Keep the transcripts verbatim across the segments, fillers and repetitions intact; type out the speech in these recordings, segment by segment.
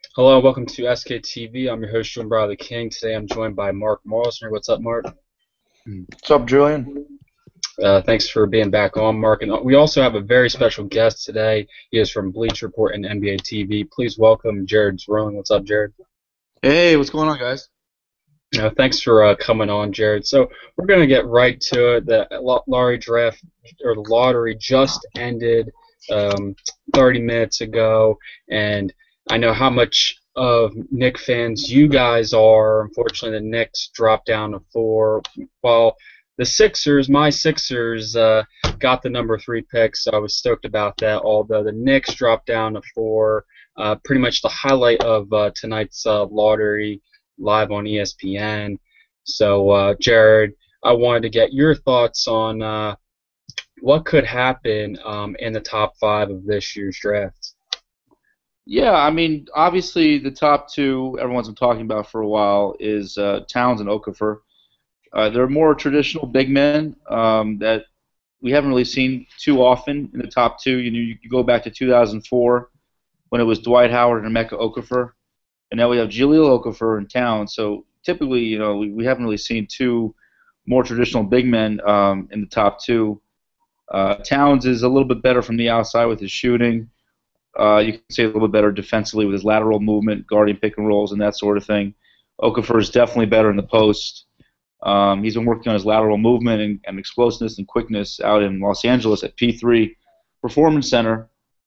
Hello, welcome to S K T V. I'm your host, Julian the King. Today I'm joined by Mark Mausner. What's up, Mark? What's up, Julian? Uh, thanks for being back on, Mark. And we also have a very special guest today. He is from Bleach Report and N B A T V. Please welcome Jared Zwerling. What's up, Jared? Hey, what's going on, guys? Uh, thanks for uh, coming on, Jared. So we're going to get right to it. The lo- lottery draft or the lottery just ended um, thirty minutes ago, and I know how much of Knicks fans you guys are. Unfortunately, the Knicks dropped down to four. While the Sixers, my Sixers, uh, got the number three pick, so I was stoked about that. Although the Knicks dropped down to four, uh, pretty much the highlight of uh, tonight's uh, lottery live on E S P N. So, uh, Jared, I wanted to get your thoughts on uh, what could happen um, in the top five of this year's draft. Yeah, I mean, obviously the top two everyone's been talking about for a while is uh, Towns and Okafor. Uh, they're more traditional big men um, that we haven't really seen too often in the top two. You know, you go back to two thousand four when it was Dwight Howard and Emeka Okafor, and now we have Jahlil Okafor and Towns. So typically, you know, we, we haven't really seen two more traditional big men um, in the top two. Uh, Towns is a little bit better from the outside with his shooting. Uh, you can say a little bit better defensively with his lateral movement, guarding pick and rolls, and that sort of thing. Okafor is definitely better in the post. Um, he's been working on his lateral movement and, and explosiveness and quickness out in Los Angeles at P three Performance Center.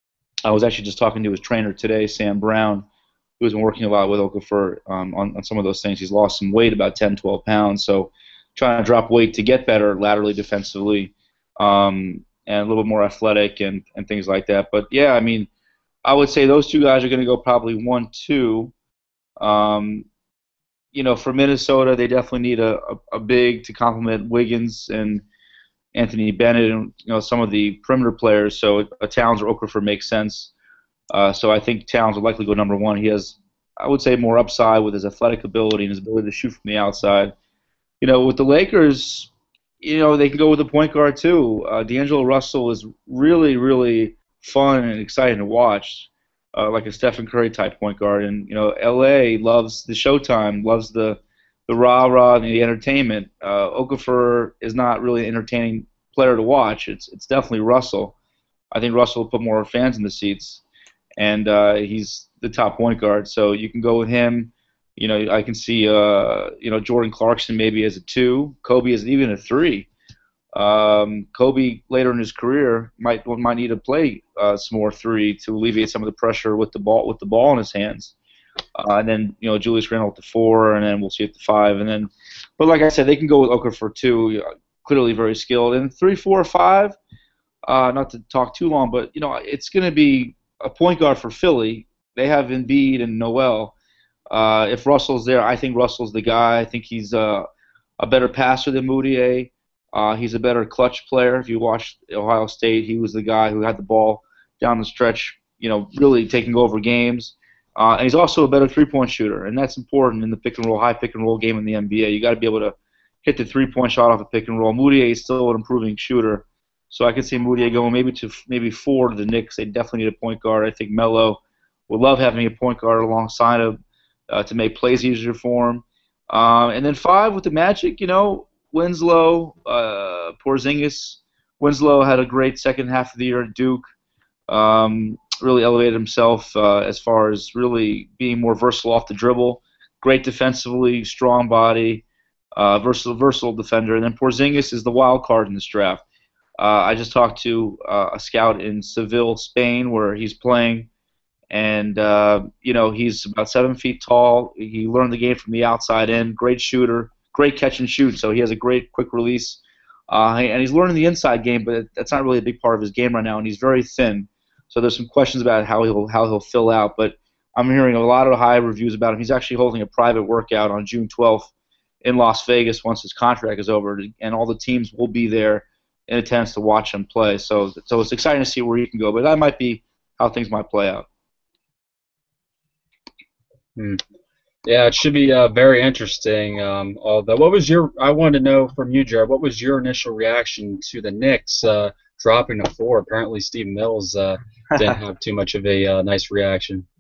I was actually just talking to his trainer today, Sam Brown, who's been working a lot with Okafor um, on, on some of those things. He's lost some weight, about ten, twelve pounds, so trying to drop weight to get better laterally defensively um, and a little more athletic and, and things like that. But, yeah, I mean, I would say those two guys are going to go probably one, two. Um, you know, for Minnesota, they definitely need a, a, a big to complement Wiggins and Anthony Bennett and you know some of the perimeter players. So a Towns or Okafor makes sense. Uh, so I think Towns will likely go number one. He has, I would say, more upside with his athletic ability and his ability to shoot from the outside. You know, with the Lakers, you know, they can go with a point guard too. Uh, D'Angelo Russell is really, really fun and exciting to watch, uh, like a Stephen Curry type point guard. And you know, L A loves the showtime, loves the the rah rah and the entertainment. Uh, Okafor is not really an entertaining player to watch. It's it's definitely Russell. I think Russell will put more fans in the seats, and uh, he's the top point guard. So you can go with him. You know, I can see uh, you know Jordan Clarkson maybe as a two, Kobe as even a three. Um, Kobe later in his career might might need to play uh, some more three to alleviate some of the pressure with the ball with the ball in his hands. Uh, and then you know Julius Randle at the four, and then we'll see at the five, and then. But like I said, they can go with Okafor two, uh, clearly very skilled, and three, four, five. Uh, not to talk too long, but you know it's going to be a point guard for Philly. They have Embiid and Noel. Uh, if Russell's there, I think Russell's the guy. I think he's uh, a better passer than Moutier. Uh, he's a better clutch player. If you watched Ohio State, he was the guy who had the ball down the stretch, you know, really taking over games. Uh, and he's also a better three-point shooter, and that's important in the pick and roll, high pick and roll game in the N B A. You got to be able to hit the three-point shot off a pick and roll. Moutier is still an improving shooter, so I could see Moutier going maybe to maybe four to the Knicks. They definitely need a point guard. I think Melo would love having a point guard alongside him uh, to make plays easier for him. Um, and then five with the Magic, you know, Winslow, uh, Porzingis. Winslow had a great second half of the year at Duke. Um, really elevated himself uh, as far as really being more versatile off the dribble. Great defensively, strong body, uh, versatile, versatile defender. And then Porzingis is the wild card in this draft. Uh, I just talked to uh, a scout in Seville, Spain, where he's playing, and uh, you know he's about seven feet tall. He learned the game from the outside in. Great shooter, great catch and shoot. So he has a great quick release, uh, and he's learning the inside game, but that's not really a big part of his game right now. And he's very thin. So there's some questions about how he'll how he'll fill out, but I'm hearing a lot of high reviews about him. He's actually holding a private workout on June twelfth in Las Vegas once his contract is over, and all the teams will be there in attendance to watch him play. So so it's exciting to see where he can go, but that might be how things might play out. Hmm. Yeah, it should be uh, very interesting. Um, although, what was your? I wanted to know from you, Jared. What was your initial reaction to the Knicks uh, dropping to four? Apparently, Steve Mills uh, didn't have too much of a uh, nice reaction.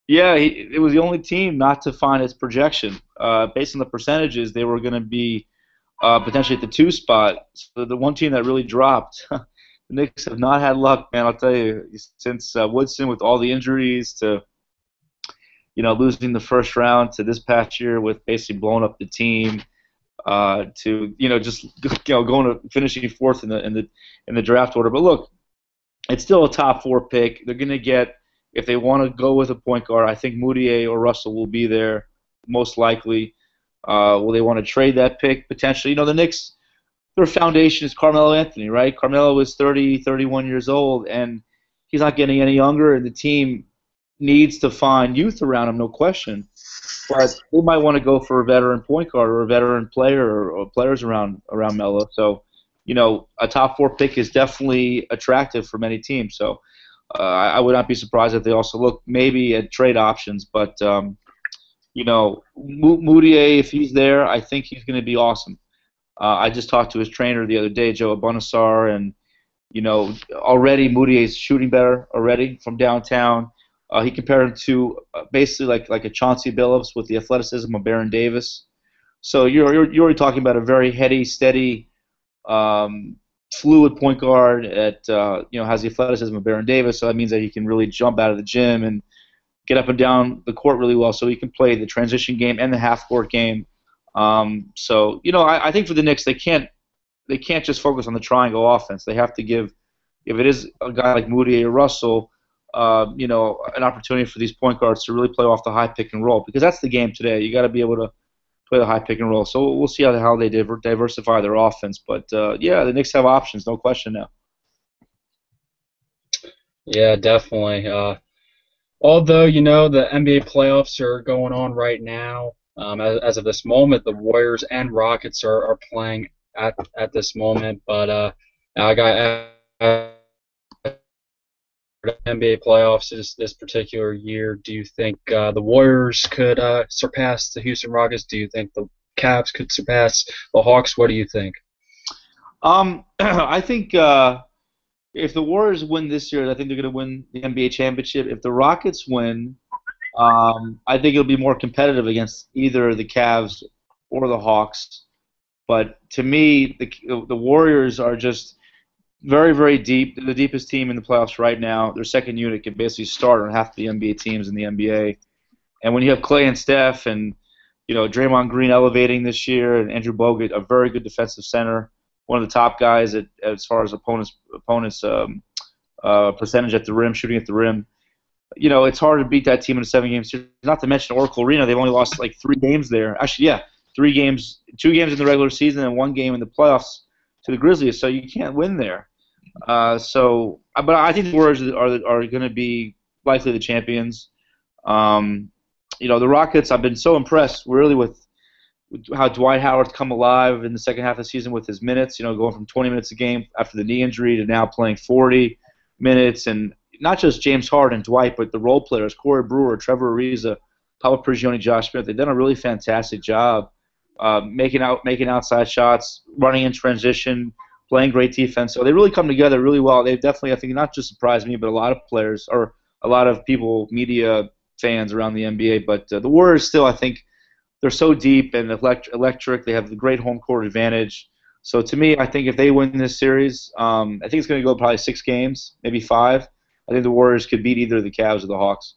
Yeah, he, it was the only team not to find its projection. Uh, based on the percentages, they were going to be uh, potentially at the two spot. So the one team that really dropped, the Knicks have not had luck, man. I'll tell you, since uh, Woodson with all the injuries to you know losing the first round to this past year with basically blowing up the team uh, to you know just you know going to finishing fourth in the in the in the draft order. But look, it's still a top four pick. They're going to get, if they want to go with a point guard, I think Moutier or Russell will be there most likely. Uh, will they want to trade that pick potentially? You know, the Knicks, their foundation is Carmelo Anthony, right? Carmelo is thirty, thirty-one years old, and he's not getting any younger, and the team needs to find youth around him, no question. But they might want to go for a veteran point guard or a veteran player or, or players around around Melo. So, you know, a top four pick is definitely attractive for many teams. So, uh, I would not be surprised if they also look maybe at trade options. But um, you know, Moutier, if he's there, I think he's going to be awesome. Uh, I just talked to his trainer the other day, Joe Abonassar, and you know, already Moutier's shooting better already from downtown. Uh, he compared him to uh, basically like like a Chauncey Billups with the athleticism of Baron Davis. So you're you're, you're already talking about a very heady, steady, um, fluid point guard at uh, you know has the athleticism of Baron Davis. So that means that he can really jump out of the gym and get up and down the court really well. So he can play the transition game and the half court game. Um, so you know I, I think for the Knicks they can't they can't just focus on the triangle offense. They have to give, if it is a guy like Moutier or Russell, uh, you know, an opportunity for these point guards to really play off the high pick and roll, because that's the game today. You got to be able to play the high pick and roll. So we'll see how how they diver, diversify their offense. But uh, yeah, the Knicks have options, no question now. Yeah, definitely. Uh, although you know the N B A playoffs are going on right now, um, as, as of this moment, the Warriors and Rockets are, are playing at at this moment. But uh, I got uh, N B A playoffs this this particular year. Do you think uh, the Warriors could uh, surpass the Houston Rockets? Do you think the Cavs could surpass the Hawks? What do you think? Um, I think uh, if the Warriors win this year, I think they're going to win the N B A championship. If the Rockets win, um, I think it'll be more competitive against either the Cavs or the Hawks. But to me, the the Warriors are just very, very deep. They're the deepest team in the playoffs right now. Their second unit can basically start on half the N B A teams in the N B A. And when you have Clay and Steph and, you know, Draymond Green elevating this year and Andrew Bogut, a very good defensive center, one of the top guys at, as far as opponents opponents um, uh, percentage at the rim, shooting at the rim. You know, it's hard to beat that team in a seven-game series. Not to mention Oracle Arena, they've only lost like three games there. Actually, yeah, three games, two games in the regular season and one game in the playoffs to the Grizzlies. So you can't win there. Uh, so, but I think the Warriors are are going to be likely the champions. Um, you know, the Rockets. I've been so impressed, really, with, with how Dwight Howard's come alive in the second half of the season with his minutes. You know, going from twenty minutes a game after the knee injury to now playing forty minutes, and not just James Harden, Dwight, but the role players: Corey Brewer, Trevor Ariza, Papa Prigioni, Josh Smith. They've done a really fantastic job uh, making out making outside shots, running in transition, playing great defense. So they really come together really well. They've definitely, I think, not just surprised me, but a lot of players or a lot of people, media fans around the N B A. But uh, the Warriors still, I think, they're so deep and elect- electric. They have the great home court advantage. So to me, I think if they win this series, um, I think it's going to go probably six games, maybe five. I think the Warriors could beat either the Cavs or the Hawks.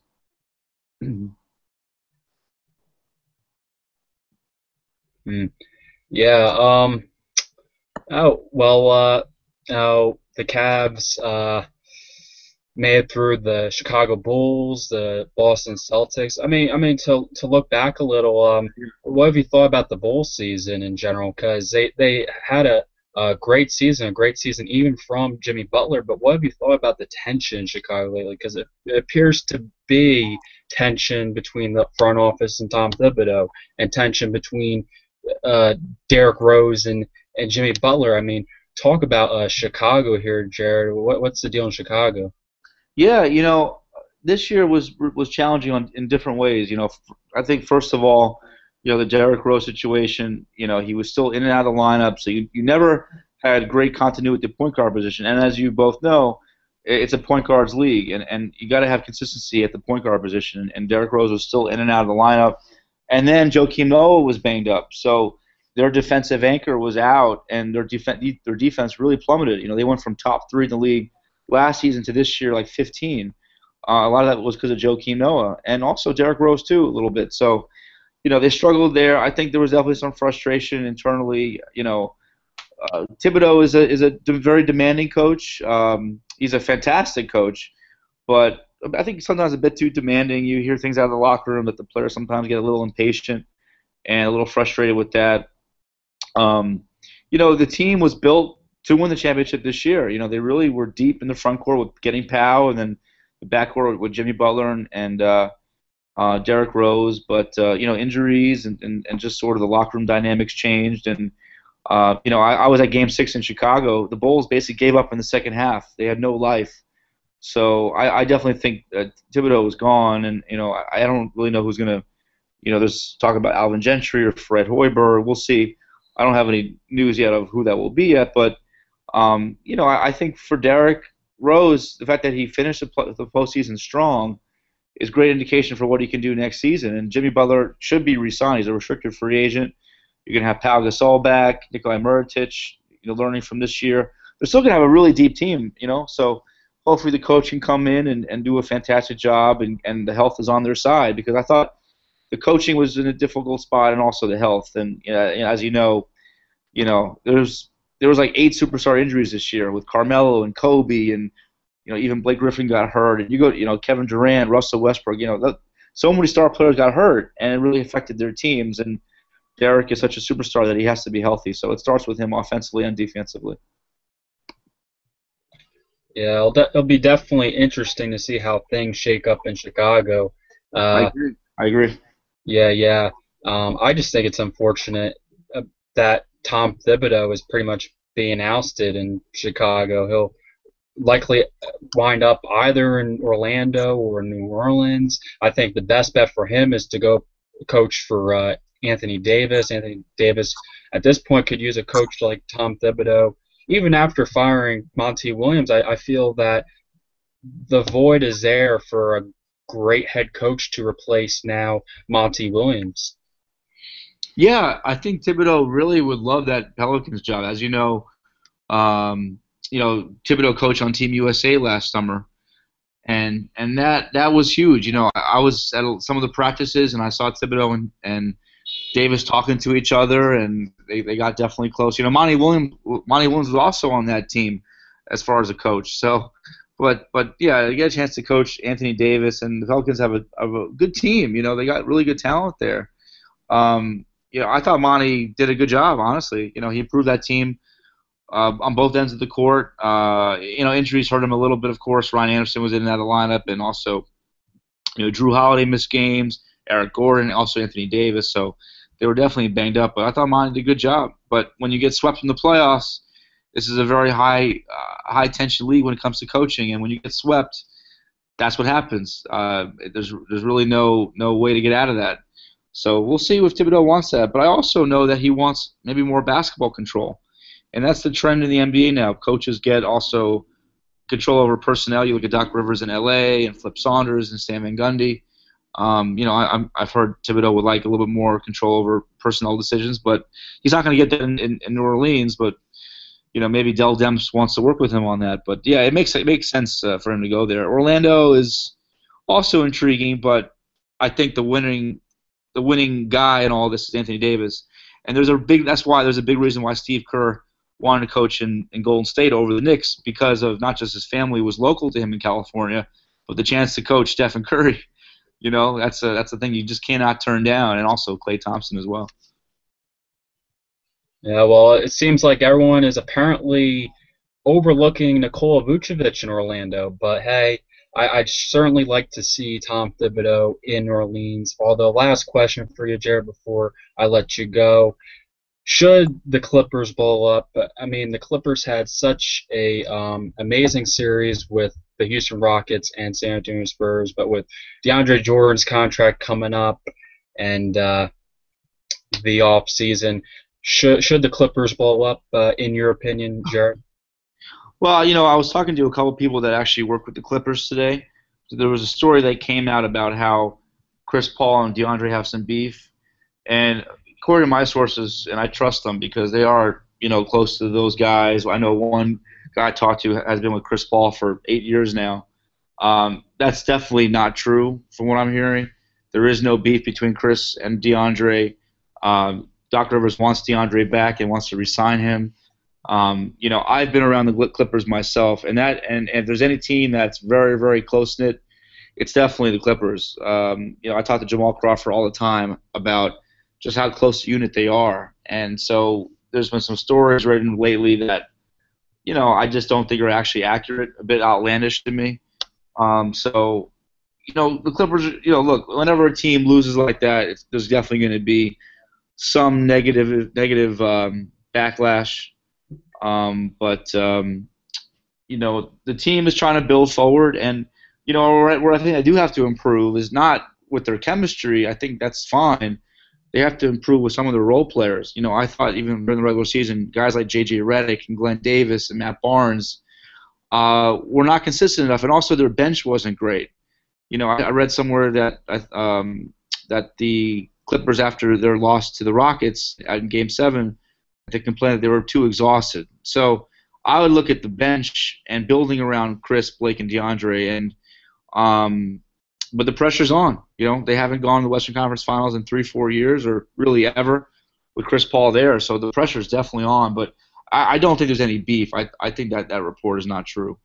Hmm. Yeah. Um. Oh well. Uh. Now the Cavs uh made it through the Chicago Bulls, the Boston Celtics. I mean, I mean to to look back a little. Um. What have you thought about the Bulls season in general? Because they they had a a great season, a great season even from Jimmy Butler. But what have you thought about the tension in Chicago lately? Because it, it appears to be tension between the front office and Tom Thibodeau, and tension between uh, Derrick Rose and, and Jimmy Butler. I mean, talk about uh, Chicago here, Jared. What, what's the deal in Chicago? Yeah, you know, this year was was challenging on, in different ways. You know, I think first of all, you know, the Derrick Rose situation. You know, he was still in and out of the lineup, so you you never had great continuity at the point guard position. And as you both know, it's a point guards league, and, and you got to have consistency at the point guard position. And Derrick Rose was still in and out of the lineup, and then Joakim Noah was banged up, so their defensive anchor was out, and their defense their defense really plummeted. You know, they went from top three in the league last season to this year like fifteen. Uh, a lot of that was because of Joakim Noah, and also Derrick Rose too a little bit. So, you know, they struggled there. I think there was definitely some frustration internally. You know, uh, Thibodeau is a is a de- very demanding coach. Um, he's a fantastic coach, but I think sometimes a bit too demanding. You hear things out of the locker room that the players sometimes get a little impatient and a little frustrated with that. Um, you know, the team was built to win the championship this year. You know, they really were deep in the front court with getting Powell, and then the backcourt with Jimmy Butler and, and uh, uh, Derrick Rose. But, uh, you know, injuries and, and, and just sort of the locker room dynamics changed. And, uh, you know, I, I was at Game six in Chicago. The Bulls basically gave up in the second half. They had no life. So I, I definitely think that Thibodeau was gone. And, you know, I, I don't really know who's going to, you know, there's talk about Alvin Gentry or Fred Hoiberg. We'll see. I don't have any news yet of who that will be yet. But, um, you know, I, I think for Derrick Rose, the fact that he finished the, the postseason strong is great indication for what he can do next season. And Jimmy Butler should be re-signed. He's a restricted free agent. You're going to have Pau Gasol back, Nikolai Mirotic, you know, learning from this year. They're still going to have a really deep team, you know. So hopefully the coach can come in and, and do a fantastic job, and, and the health is on their side, because I thought the coaching was in a difficult spot, and also the health. And you know, as you know, you know, there's there was like eight superstar injuries this year with Carmelo and Kobe, and you know, even Blake Griffin got hurt. And you go, you know, Kevin Durant, Russell Westbrook. You know, that, so many star players got hurt, and it really affected their teams. And Derrick is such a superstar that he has to be healthy. So it starts with him offensively and defensively. Yeah, it'll, de- it'll be definitely interesting to see how things shake up in Chicago. Uh, I agree. I agree. Yeah, yeah. Um, I just think it's unfortunate uh, that Tom Thibodeau is pretty much being ousted in Chicago. He'll likely wind up either in Orlando or New Orleans. I think the best bet for him is to go coach for uh, Anthony Davis. Anthony Davis at this point could use a coach like Tom Thibodeau. Even after firing Monty Williams, I, I feel that the void is there for a great head coach to replace now Monty Williams. Yeah, I think Thibodeau really would love that Pelicans job. As you know, um, you know, Thibodeau coached on Team U S A last summer, and and that that was huge. You know, I, I was at some of the practices, and I saw Thibodeau and, and Davis talking to each other, and they, they got definitely close. You know, Monty Williams Monty Williams was also on that team as far as a coach. So, but but yeah, you get a chance to coach Anthony Davis, and the Pelicans have a, have a good team. You know, they got really good talent there. Um, you know, I thought Monty did a good job, honestly. You know, he improved that team uh, on both ends of the court. Uh, you know, injuries hurt him a little bit, of course. Ryan Anderson was in and out of the lineup, and also, you know, Drew Holiday missed games, Eric Gordon, also Anthony Davis. So they were definitely banged up. But I thought Monty did a good job. But when you get swept in the playoffs, this is a very high, uh, high tension league when it comes to coaching, and when you get swept, that's what happens. Uh, there's there's really no no way to get out of that. So we'll see if Thibodeau wants that. But I also know that he wants maybe more basketball control. And that's the trend in the N B A now. Coaches get also control over personnel. You look at Doc Rivers in L A and Flip Saunders and Stan Van Gundy. Um, you know, I, I'm, I've heard Thibodeau would like a little bit more control over personnel decisions, but he's not going to get that in, in, in New Orleans. But you know, maybe Dell Demps wants to work with him on that. But yeah, it makes it makes sense uh, for him to go there. Orlando is also intriguing, but I think the winning the winning guy in all this is Anthony Davis, and there's a big that's why there's a big reason why Steve Kerr wanted to coach in, in Golden State over the Knicks, because of not just his family was local to him in California, but the chance to coach Stephen Curry. You know, that's a, that's the thing you just cannot turn down, and also Klay Thompson as well. Yeah, well, it seems like everyone is apparently overlooking Nikola Vucevic in Orlando, but hey, I, I'd certainly like to see Tom Thibodeau in New Orleans. Although, last question for you, Jared, before I let you go. Should the Clippers blow up? I mean, the Clippers had such a um, amazing series with the Houston Rockets and San Antonio Spurs, but with DeAndre Jordan's contract coming up and uh, the off season, should should the Clippers blow up? Uh, in your opinion, Jared? Well, you know, I was talking to a couple people that actually work with the Clippers today. So there was a story that came out about how Chris Paul and DeAndre have some beef, and according to my sources, and I trust them because they are, you know, close to those guys. I know one guy I talked to has been with Chris Paul for eight years now. Um, that's definitely not true from what I'm hearing. There is no beef between Chris and DeAndre. Um, Doc Rivers wants DeAndre back and wants to re-sign him. Um, you know, I've been around the Clippers myself, and that and, and if there's any team that's very, very close knit, it's definitely the Clippers. Um, you know, I talk to Jamal Crawford all the time about just how close a unit they are, and so there's been some stories written lately that you know I just don't think are actually accurate, a bit outlandish to me. Um, so you know, the Clippers. You know, look, whenever a team loses like that, it's, there's definitely going to be some negative negative um, backlash. Um, but um, you know, the team is trying to build forward, and you know, where, where I think I do have to improve is not with their chemistry. I think that's fine. They have to improve with some of the role players. You know, I thought even during the regular season, guys like J J Redick and Glenn Davis and Matt Barnes uh, were not consistent enough, and also their bench wasn't great. You know, I, I read somewhere that um, that the Clippers, after their loss to the Rockets in Game Seven, they complained that they were too exhausted. So I would look at the bench and building around Chris, Blake, and DeAndre, and um, but the pressure's on. You know, they haven't gone to the Western Conference Finals in three, four years, or really ever, with Chris Paul there. So the pressure's definitely on. But I, I don't think there's any beef. I I think that that report is not true.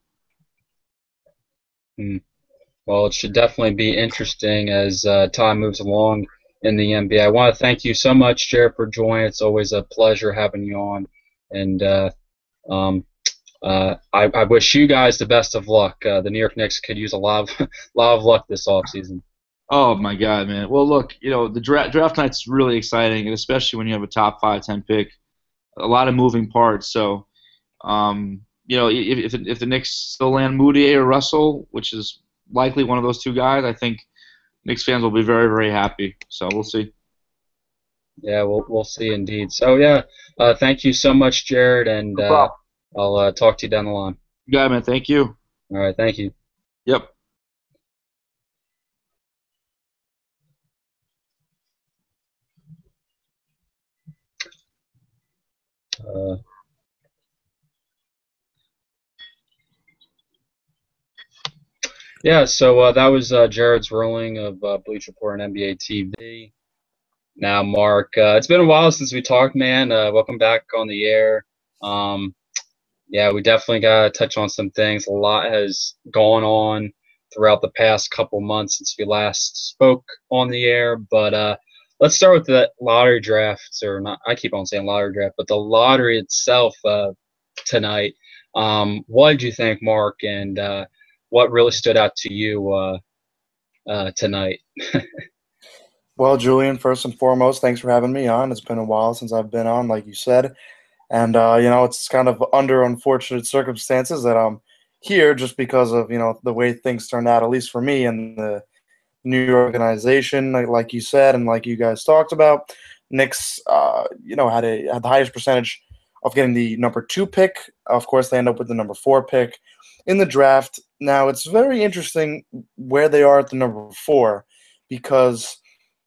Hmm. Well, it should definitely be interesting as uh, time moves along in the N B A. I want to thank you so much, Jared, for joining. It's always a pleasure having you on, and uh, um, uh, I, I wish you guys the best of luck. Uh, the New York Knicks could use a lot of lot of luck this offseason. Oh my God, man. Well, look, you know, the draft draft night's really exciting, and especially when you have a top five, ten pick, a lot of moving parts. So, um, you know, if if, if the Knicks still land Moody or Russell, which is likely one of those two guys, I think Knicks fans will be very, very happy. So we'll see. Yeah, we'll we'll see indeed. So yeah, uh, thank you so much, Jared, and No uh, problem. I'll uh, talk to you down the line. You got it, man. Thank you. All right, thank you. Yep. Uh, yeah, so uh, that was uh, Jared Zwerling of uh, Bleach Report and N B A T V. Now, Mark, uh, it's been a while since we talked, man. Uh, welcome back on the air. Um, yeah, we definitely got to touch on some things. A lot has gone on throughout the past couple months since we last spoke on the air. But uh, let's start with the lottery drafts, or not. I keep on saying lottery draft, but the lottery itself uh, tonight. Um, what did you think, Mark? And uh, what really stood out to you uh, uh, tonight? Well, Julian, first and foremost, thanks for having me on. It's been a while since I've been on, like you said. And, uh, you know, it's kind of under unfortunate circumstances that I'm here just because of, you know, the way things turned out, at least for me and the new organization, like, like you said, and like you guys talked about. Knicks, uh, you know, had, a, had the highest percentage of getting the number two pick. Of course, they end up with the number four pick in the draft. Now, it's very interesting where they are at the number four because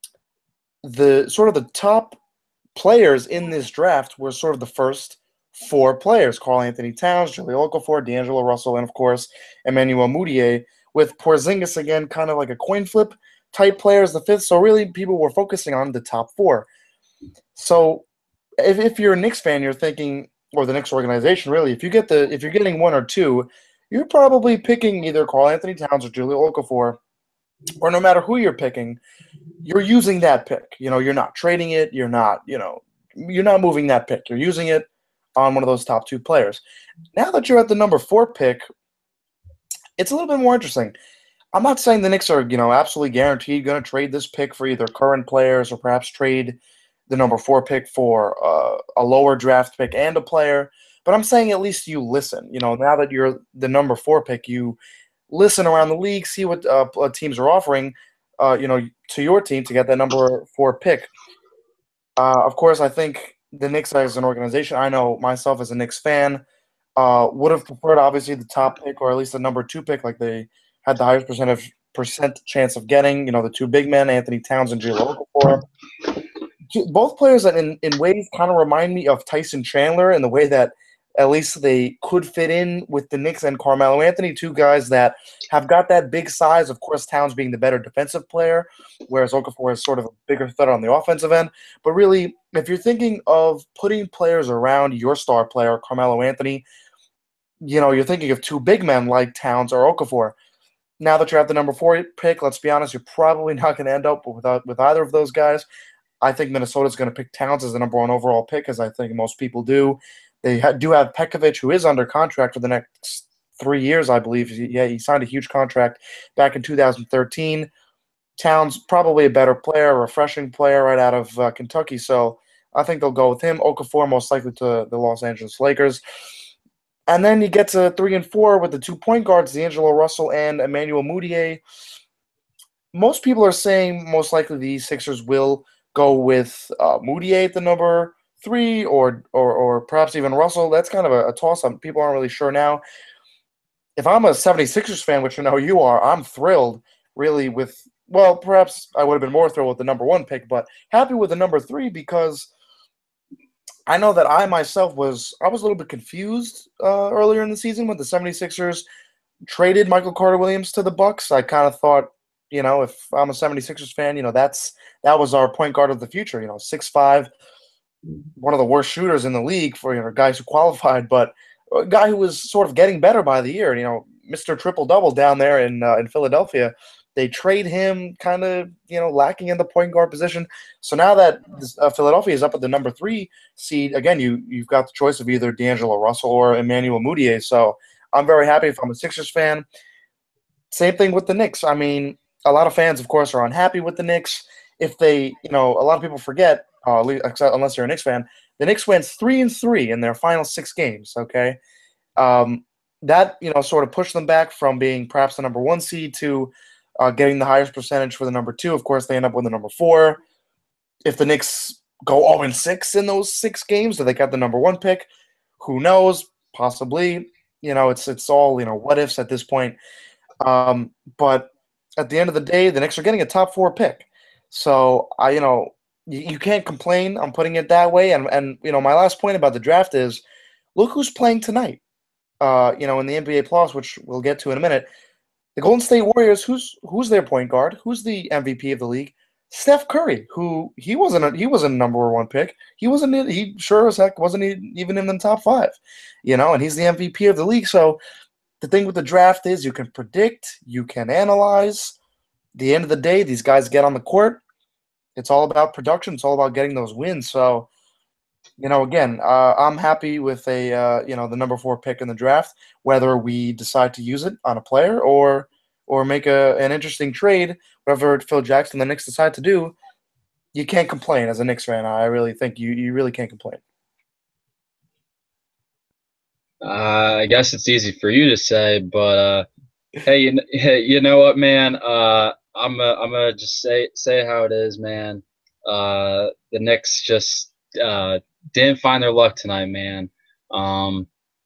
the sort of the top players in this draft were sort of the first four players: Karl Anthony Towns, Julian Okafor, D'Angelo Russell, and of course Emmanuel Mudiay. With Porzingis again, kind of like a coin flip type player as the fifth. So really, people were focusing on the top four. So if, if you're a Knicks fan, you're thinking, or the Knicks organization, really, if you get the if you're getting one or two, you're probably picking either Karl Anthony Towns or Julian Okafor, or no matter who you're picking, you're using that pick. You know, you're not trading it. You're not, you know, you're not moving that pick. You're using it on one of those top two players. Now that you're at the number four pick, it's a little bit more interesting. I'm not saying the Knicks are, you know, absolutely guaranteed going to trade this pick for either current players or perhaps trade the number four pick for uh, a lower draft pick and a player. But I'm saying at least you listen. You know, now that you're the number four pick, you listen around the league, see what uh, teams are offering, uh, you know, to your team to get that number four pick. Uh, of course, I think the Knicks as an organization, I know myself as a Knicks fan, Uh, would have preferred obviously the top pick or at least the number two pick, like they had the highest percentage percent chance of getting. You know, the two big men, Anthony Towns and Julian Okafor. Both players that in, in ways kind of remind me of Tyson Chandler in the way that at least they could fit in with the Knicks and Carmelo Anthony, two guys that have got that big size. Of course, Towns being the better defensive player, whereas Okafor is sort of a bigger threat on the offensive end. But really, if you're thinking of putting players around your star player, Carmelo Anthony, you know, you're thinking of two big men like Towns or Okafor. Now that you're at the number four pick, let's be honest, you're probably not going to end up without with either of those guys. I think Minnesota's going to pick Towns as the number one overall pick, as I think most people do. They ha- do have Pekovic, who is under contract for the next three years, I believe. Yeah, he signed a huge contract back in two thousand thirteen. Towns, probably a better player, a refreshing player right out of uh, Kentucky, so I think they'll go with him. Okafor, most likely to the Los Angeles Lakers. And then you get to three and four with the two point guards, D'Angelo Russell and Emmanuel Mudiay. Most people are saying most likely the Sixers will go with uh, Mudiay at the number three, or or or perhaps even Russell. That's kind of a, a toss-up. People aren't really sure now. If I'm a 76ers fan, which I know you are, I'm thrilled, really, with – well, perhaps I would have been more thrilled with the number one pick, but happy with the number three because I know that I myself was – I was a little bit confused uh, earlier in the season when the 76ers traded Michael Carter-Williams to the Bucks. I kind of thought, you know, if I'm a 76ers fan, you know, that's that was our point guard of the future, you know, six five, one of the worst shooters in the league for, you know, guys who qualified, but a guy who was sort of getting better by the year, you know, Mister Triple-Double down there in uh, in Philadelphia. They trade him kind of, you know, lacking in the point guard position. So now that this, uh, Philadelphia is up at the number three seed, again, you, you've got the choice of either D'Angelo Russell or Emmanuel Mudiay. So I'm very happy if I'm a Sixers fan. Same thing with the Knicks. I mean, a lot of fans, of course, are unhappy with the Knicks. If they, you know, a lot of people forget, uh, unless you're a Knicks fan, the Knicks went three and three in their final six games. Okay, um, that you know sort of pushed them back from being perhaps the number one seed to uh, getting the highest percentage for the number two. Of course, they end up with the number four. If the Knicks go zero and six in those six games, do they got the number one pick? Who knows? Possibly. You know, it's it's all you know what ifs at this point. Um, but at the end of the day, the Knicks are getting a top four pick. So I, you know, you, you can't complain. I'm putting it that way. And and you know, my last point about the draft is, look who's playing tonight. Uh, you know, in the N B A Plus, which we'll get to in a minute. The Golden State Warriors. Who's who's their point guard? Who's the M V P of the league? Steph Curry, who he wasn't a, he wasn't a number one pick. He wasn't he sure as heck wasn't even in the top five. You know, and he's the M V P of the league. So the thing with the draft is you can predict, you can analyze. At the end of the day, these guys get on the court. It's all about production. It's all about getting those wins. So, you know, again, uh, I'm happy with a uh, you know the number four pick in the draft. Whether we decide to use it on a player or or make a an interesting trade, whatever Phil Jackson and the Knicks decide to do, you can't complain as a Knicks fan. I really think you you really can't complain. Uh, I guess it's easy for you to say, but uh, hey, you, hey, you know what, man? Uh, I'm uh, I'm gonna just say say how it is, man. Uh, the Knicks just uh, didn't find their luck tonight, man. Um,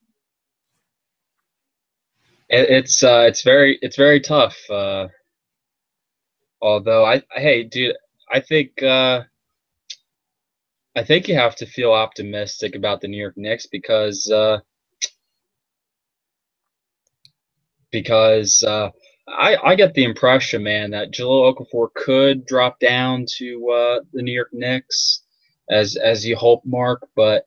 it, it's uh, it's very it's very tough. Uh, although I hey, dude, I think uh, I think you have to feel optimistic about the New York Knicks because. Uh, because uh, I, I get the impression, man, that Jahlil Okafor could drop down to uh, the New York Knicks as as you hope, Mark. But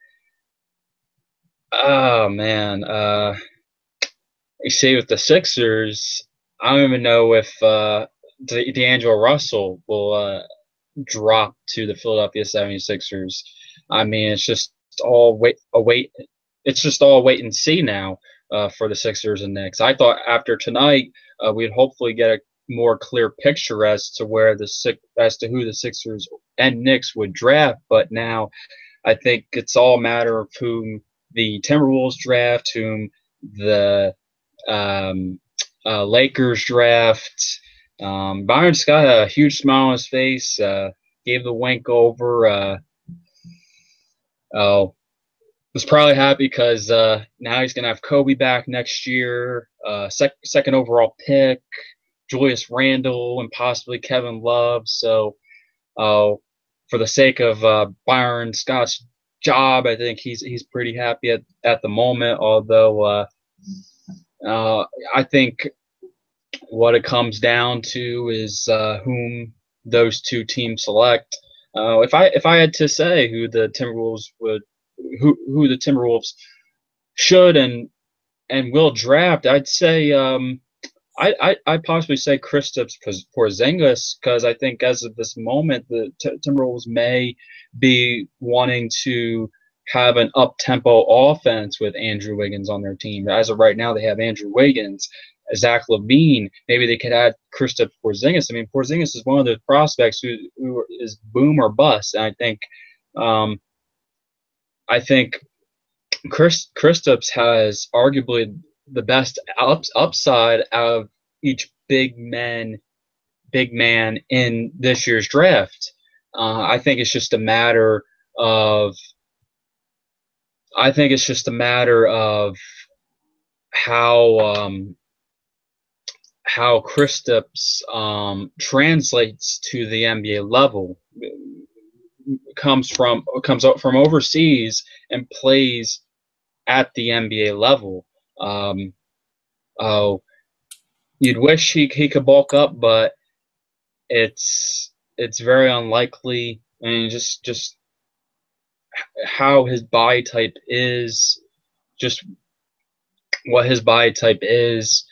oh man, uh, you see with the Sixers, I don't even know if uh, D- D'Angelo Russell will uh, drop to the Philadelphia 76ers. I mean, it's just all wait, a wait. It's just all wait and see now. Uh, for the Sixers and Knicks. I thought after tonight uh, we'd hopefully get a more clear picture as to where the as to who the Sixers and Knicks would draft. But now I think it's all a matter of whom the Timberwolves draft, whom the um, uh, Lakers draft. Um, Byron's got a huge smile on his face. Uh, gave the wink over. Uh, oh. was probably happy because uh, now he's gonna have Kobe back next year, uh, sec second overall pick, Julius Randle, and possibly Kevin Love. So, uh, for the sake of uh, Byron Scott's job, I think he's he's pretty happy at, at the moment. Although uh, uh, I think what it comes down to is uh, whom those two teams select. Uh, if I if I had to say who the Timberwolves would who who the Timberwolves should and and will draft, I'd say um, I I I'd possibly say Kristaps Porzingis because I think as of this moment the T- Timberwolves may be wanting to have an up tempo offense with Andrew Wiggins on their team. As of right now, they have Andrew Wiggins, Zach LaVine. Maybe they could add Kristaps Porzingis. I mean, Porzingis is one of those prospects who, who is boom or bust. And I think, um, I think Chris Kristaps has arguably the best ups, upside out of each big man, big man in this year's draft. Uh, I think it's just a matter of. I think it's just a matter of how um, how Kristaps um, translates to the N B A level. Comes from comes out from overseas and plays at the N B A level. Um, oh, you'd wish he he could bulk up, but it's it's very unlikely. I mean, just just how his body type is, just what his body type is.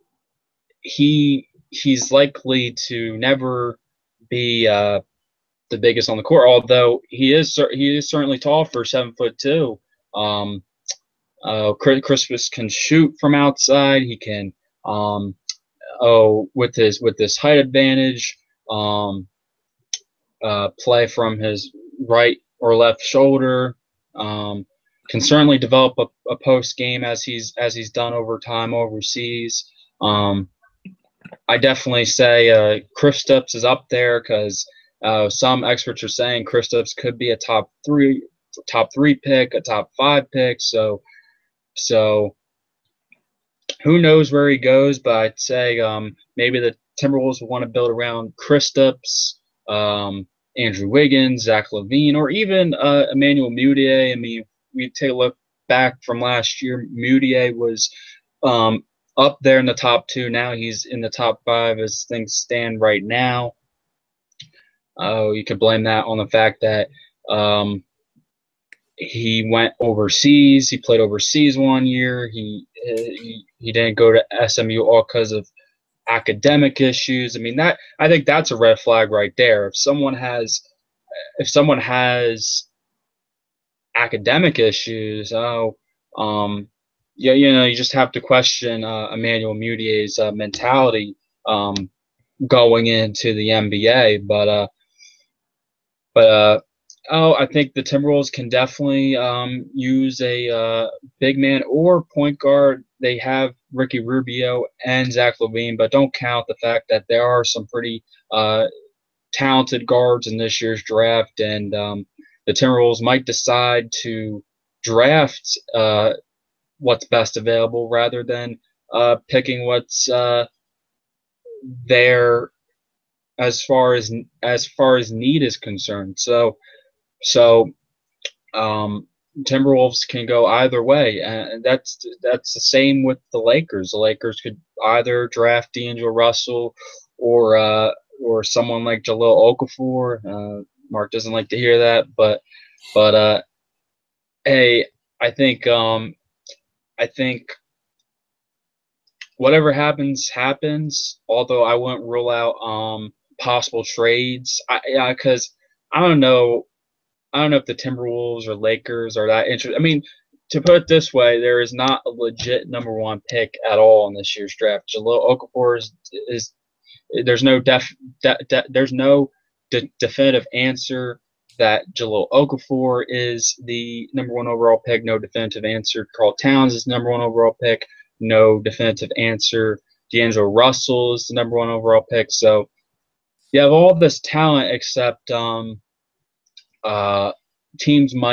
He he's likely to never be uh, the biggest on the court. Although he is he is certainly tall for seven foot two. Um, uh, Christmas can shoot from outside. He can um, oh with his with this height advantage um, uh, play from his right or left shoulder. Um, can certainly develop a, a post game as he's as he's done over time overseas. Um, I definitely say uh, Kristaps is up there because uh, some experts are saying Kristaps could be a top three, top three pick, a top five pick. So, so who knows where he goes? But I'd say um, maybe the Timberwolves will want to build around Kristaps, um, Andrew Wiggins, Zach LaVine, or even uh, Emmanuel Mudiay. I mean, we take a look back from last year. Mudiay was um, up there in the top two. Now he's in the top five as things stand right now. Oh, uh, you could blame that on the fact that um, he went overseas. He played overseas one year. He he, he didn't go to S M U all because of academic issues. I mean that I think that's a red flag right there. If someone has if someone has academic issues, oh, um, yeah, you know, you just have to question uh, Emmanuel Mudiay's uh, mentality um, going into the N B A. But uh, but uh, oh, I think the Timberwolves can definitely um, use a uh, big man or point guard. They have Ricky Rubio and Zach LaVine, but don't count the fact that there are some pretty uh, talented guards in this year's draft, and um, the Timberwolves might decide to draft uh, what's best available rather than uh, picking what's uh, there as far as as far as need is concerned. So so um, Timberwolves can go either way, and that's that's the same with the Lakers. The Lakers could either draft D'Angelo Russell or uh, or someone like Jahlil Okafor. Uh, Mark doesn't like to hear that, but but uh, hey, I think um, I think whatever happens happens. Although I wouldn't rule out um, possible trades. I yeah, because I don't know. I don't know if the Timberwolves or Lakers are that interested. I mean, to put it this way, there is not a legit number one pick at all in this year's draft. Jahlil Okafor is, is there's no def, de, de, there's no de, definitive answer that Jahlil Okafor is the number one overall pick. No definitive answer. Karl Towns is the number one overall pick. No definitive answer. D'Angelo Russell is the number one overall pick. So you have all this talent except um, uh, teams might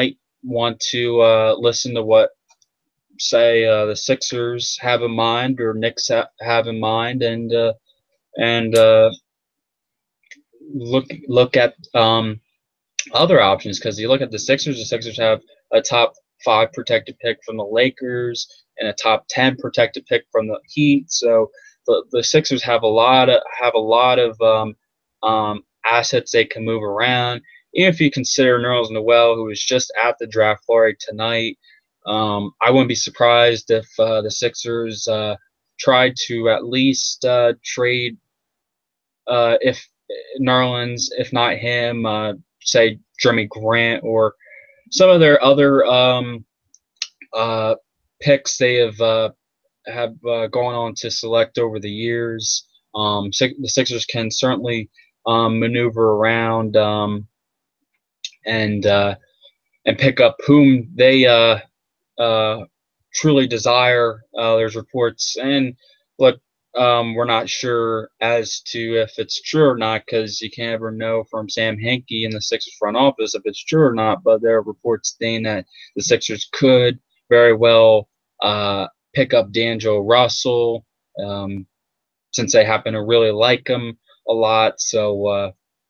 want to uh, listen to what, say, uh, the Sixers have in mind or Knicks ha- have in mind, and uh, and uh, look look at um, other options, because you look at the Sixers. The Sixers have a top five protected pick from the Lakers and a top ten protected pick from the Heat. So the, the Sixers have a lot of have a lot of um, um, assets they can move around. Even if you consider Nerlens Noel, who was just at the draft lottery tonight, um, I wouldn't be surprised if uh, the Sixers uh, tried to at least uh, trade uh, if Nerlens, if not him, uh, say Jeremy Grant or some of their other um, uh, picks they have uh, have uh, gone on to select over the years. Um, the Sixers can certainly um, maneuver around um, and uh, and pick up whom they uh, uh, truly desire. Uh, there's reports, and look, um, we're not sure as to if it's true or not, because you can't ever know from Sam Hinkie in the Sixers front office if it's true or not. But there are reports saying that the Sixers could very well uh, pick up D'Angelo Russell, um, since they happen to really like him a lot. So, uh,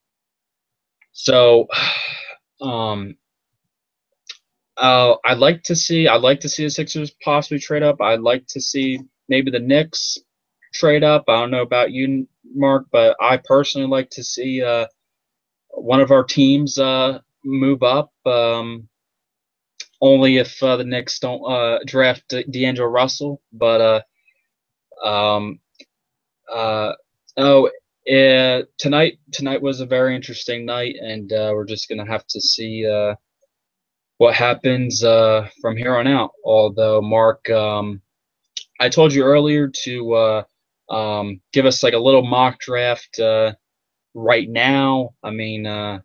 so. Um, Uh, I'd like to see. I'd like to see the Sixers possibly trade up. I'd like to see maybe the Knicks trade up. I don't know about you, Mark, but I personally like to see uh, one of our teams uh, move up. Um, only if uh, the Knicks don't uh, draft D- D'Angelo Russell. But uh, um, uh, oh, uh, tonight tonight was a very interesting night, and uh, we're just gonna have to see. Uh, what happens uh, from here on out. Although, Mark, um, I told you earlier to uh, um, give us like a little mock draft uh, right now. I mean, uh,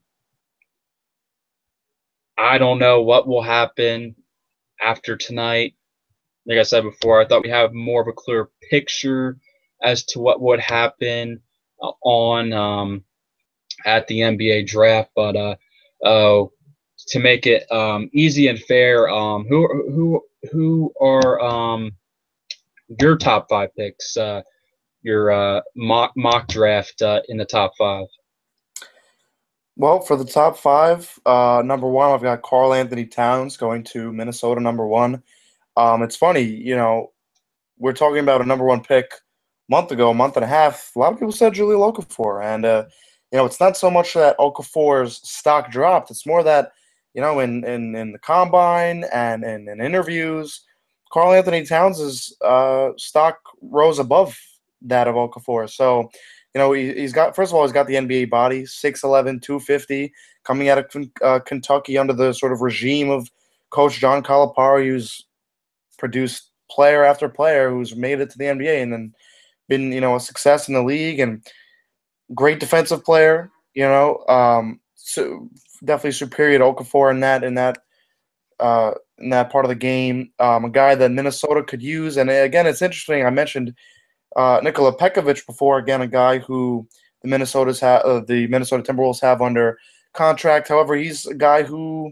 I don't know what will happen after tonight. Like I said before, I thought we have more of a clear picture as to what would happen uh, on um, at the N B A draft, but uh, uh, to make it um, easy and fair, um, who who who are um, your top five picks? Uh, your uh, mock mock draft uh, in the top five. Well, for the top five, uh, number one, I've got Karl Anthony Towns going to Minnesota, number one. Um, it's funny, you know, we're talking about a number one pick a month ago, a month and a half. A lot of people said Julian Okafor, and uh, you know, it's not so much that Okafor's stock dropped. It's more that, you know, in in, in the combine and in, in interviews, Karl Anthony Towns' uh, stock rose above that of Okafor. So, you know, he, he's got, first of all, he's got the N B A body, six eleven, two fifty, coming out of uh, Kentucky under the sort of regime of Coach John Calipari, who's produced player after player who's made it to the N B A and then been, you know, a success in the league, and great defensive player, you know, um, so definitely superior to Okafor in that in that uh, in that part of the game. Um, a guy that Minnesota could use, and again, it's interesting. I mentioned uh, Nikola Pekovic before. Again, a guy who the Minnesota's ha- uh, the Minnesota Timberwolves have under contract. However, he's a guy who,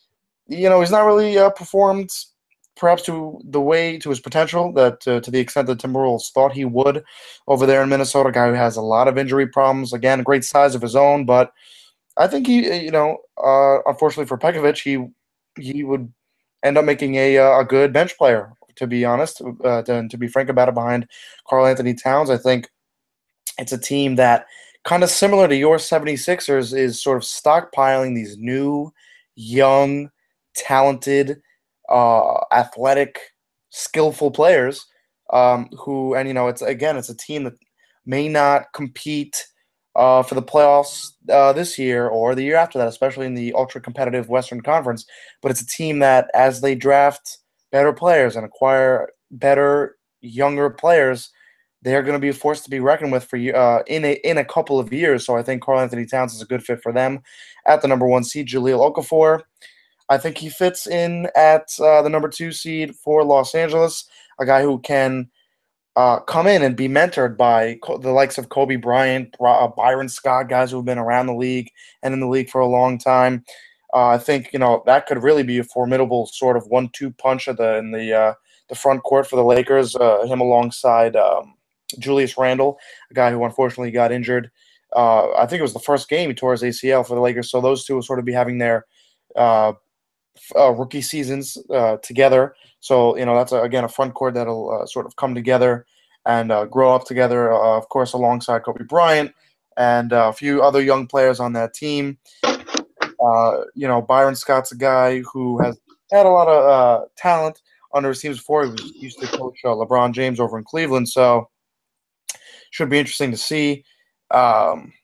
you know, he's not really uh, performed perhaps to the way, to his potential, that uh, to the extent that Timberwolves thought he would over there in Minnesota. A guy who has a lot of injury problems. Again, great size of his own, but I think he, you know, uh, unfortunately for Pekovic, he he would end up making a uh, a good bench player. To be honest, uh, to, to be frank about it, behind Karl Anthony Towns, I think it's a team that, kind of similar to your 76ers, is sort of stockpiling these new, young, talented, uh, athletic, skillful players um, who, and you know, it's again, it's a team that may not compete uh, for the playoffs uh, this year or the year after that, especially in the ultra competitive Western Conference. But it's a team that, as they draft better players and acquire better, younger players, they're going to be forced to be reckoned with for uh, in a in a couple of years. So I think Karl Anthony Towns is a good fit for them at the number one seed. Jahlil Okafor, I think he fits in at uh, the number two seed for Los Angeles, a guy who can uh, come in and be mentored by co- the likes of Kobe Bryant, Bry- uh, Byron Scott, guys who have been around the league and in the league for a long time. Uh, I think you know that could really be a formidable sort of one-two punch at the in the uh, the front court for the Lakers. Uh, him alongside um, Julius Randle, a guy who unfortunately got injured. Uh, I think it was the first game he tore his A C L for the Lakers. So those two will sort of be having their uh, uh, rookie seasons uh, together. So you know that's a, again a front court that'll uh, sort of come together and uh, grow up together. Uh, of course, alongside Kobe Bryant and uh, a few other young players on that team. Uh, you know, Byron Scott's a guy who has had a lot of uh, talent under his teams before. He was he used to coach uh, LeBron James over in Cleveland, so should be interesting to see. Um,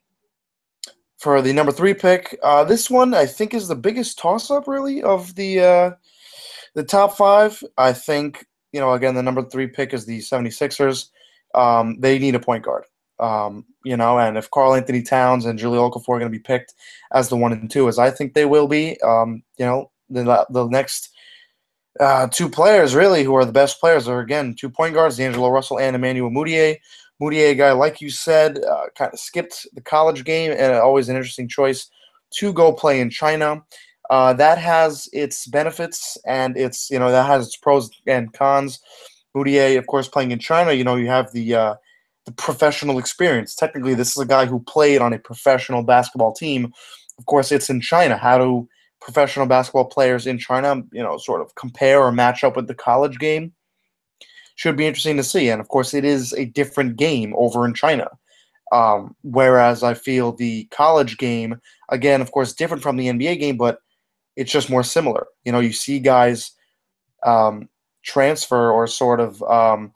for the number three pick, uh, this one I think is the biggest toss-up, really, of the uh, the top five. I think, you know, again, the number three pick is the 76ers. Um, they need a point guard. Um, you know, and if Karl Anthony Towns and Julian Okafor are going to be picked as the one and two, as I think they will be, um, you know, the the next uh, two players really who are the best players are, again, two point guards, D'Angelo Russell and Emmanuel Mudiay. Mudiay, a guy, like you said, uh, kind of skipped the college game, and always an interesting choice to go play in China. Uh, that has its benefits, and it's, you know, that has its pros and cons. Mudiay, of course, playing in China, you know, you have the uh, the professional experience. Technically, this is a guy who played on a professional basketball team. Of course, it's in China. How do professional basketball players in China, you know, sort of compare or match up with the college game? Should be interesting to see. And, of course, it is a different game over in China. Um, whereas I feel the college game, again, of course, different from the N B A game, but it's just more similar. You know, you see guys um, transfer or sort of um,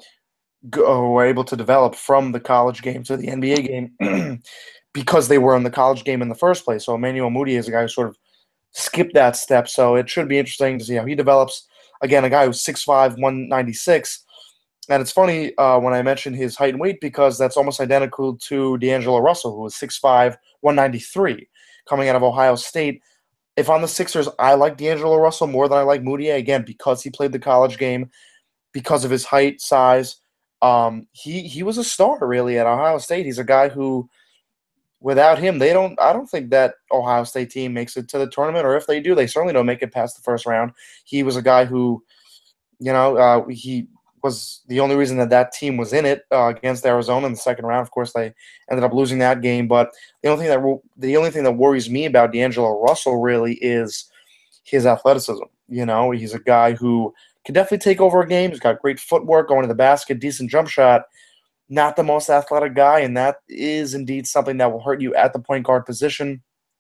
go, were able to develop from the college game to the N B A game because they were in the college game in the first place. So Emmanuel Mudiay is a guy who sort of skipped that step. So it should be interesting to see how he develops. Again, a guy who's six five, one ninety-six. And it's funny uh, when I mention his height and weight because that's almost identical to D'Angelo Russell, who was six five, one ninety-three, coming out of Ohio State. If I'm the Sixers, I like D'Angelo Russell more than I like Mudiay, again, because he played the college game, because of his height, size. Um, he he was a star, really, at Ohio State. He's a guy who, without him, they don't. I don't think that Ohio State team makes it to the tournament, or if they do, they certainly don't make it past the first round. He was a guy who, you know, uh, he was the only reason that that team was in it uh, against Arizona in the second round. Of course, they ended up losing that game. But the only thing that the only thing that worries me about D'Angelo Russell really is his athleticism. You know, he's a guy who can definitely take over a game. He's got great footwork, going to the basket, decent jump shot. Not the most athletic guy, and that is indeed something that will hurt you at the point guard position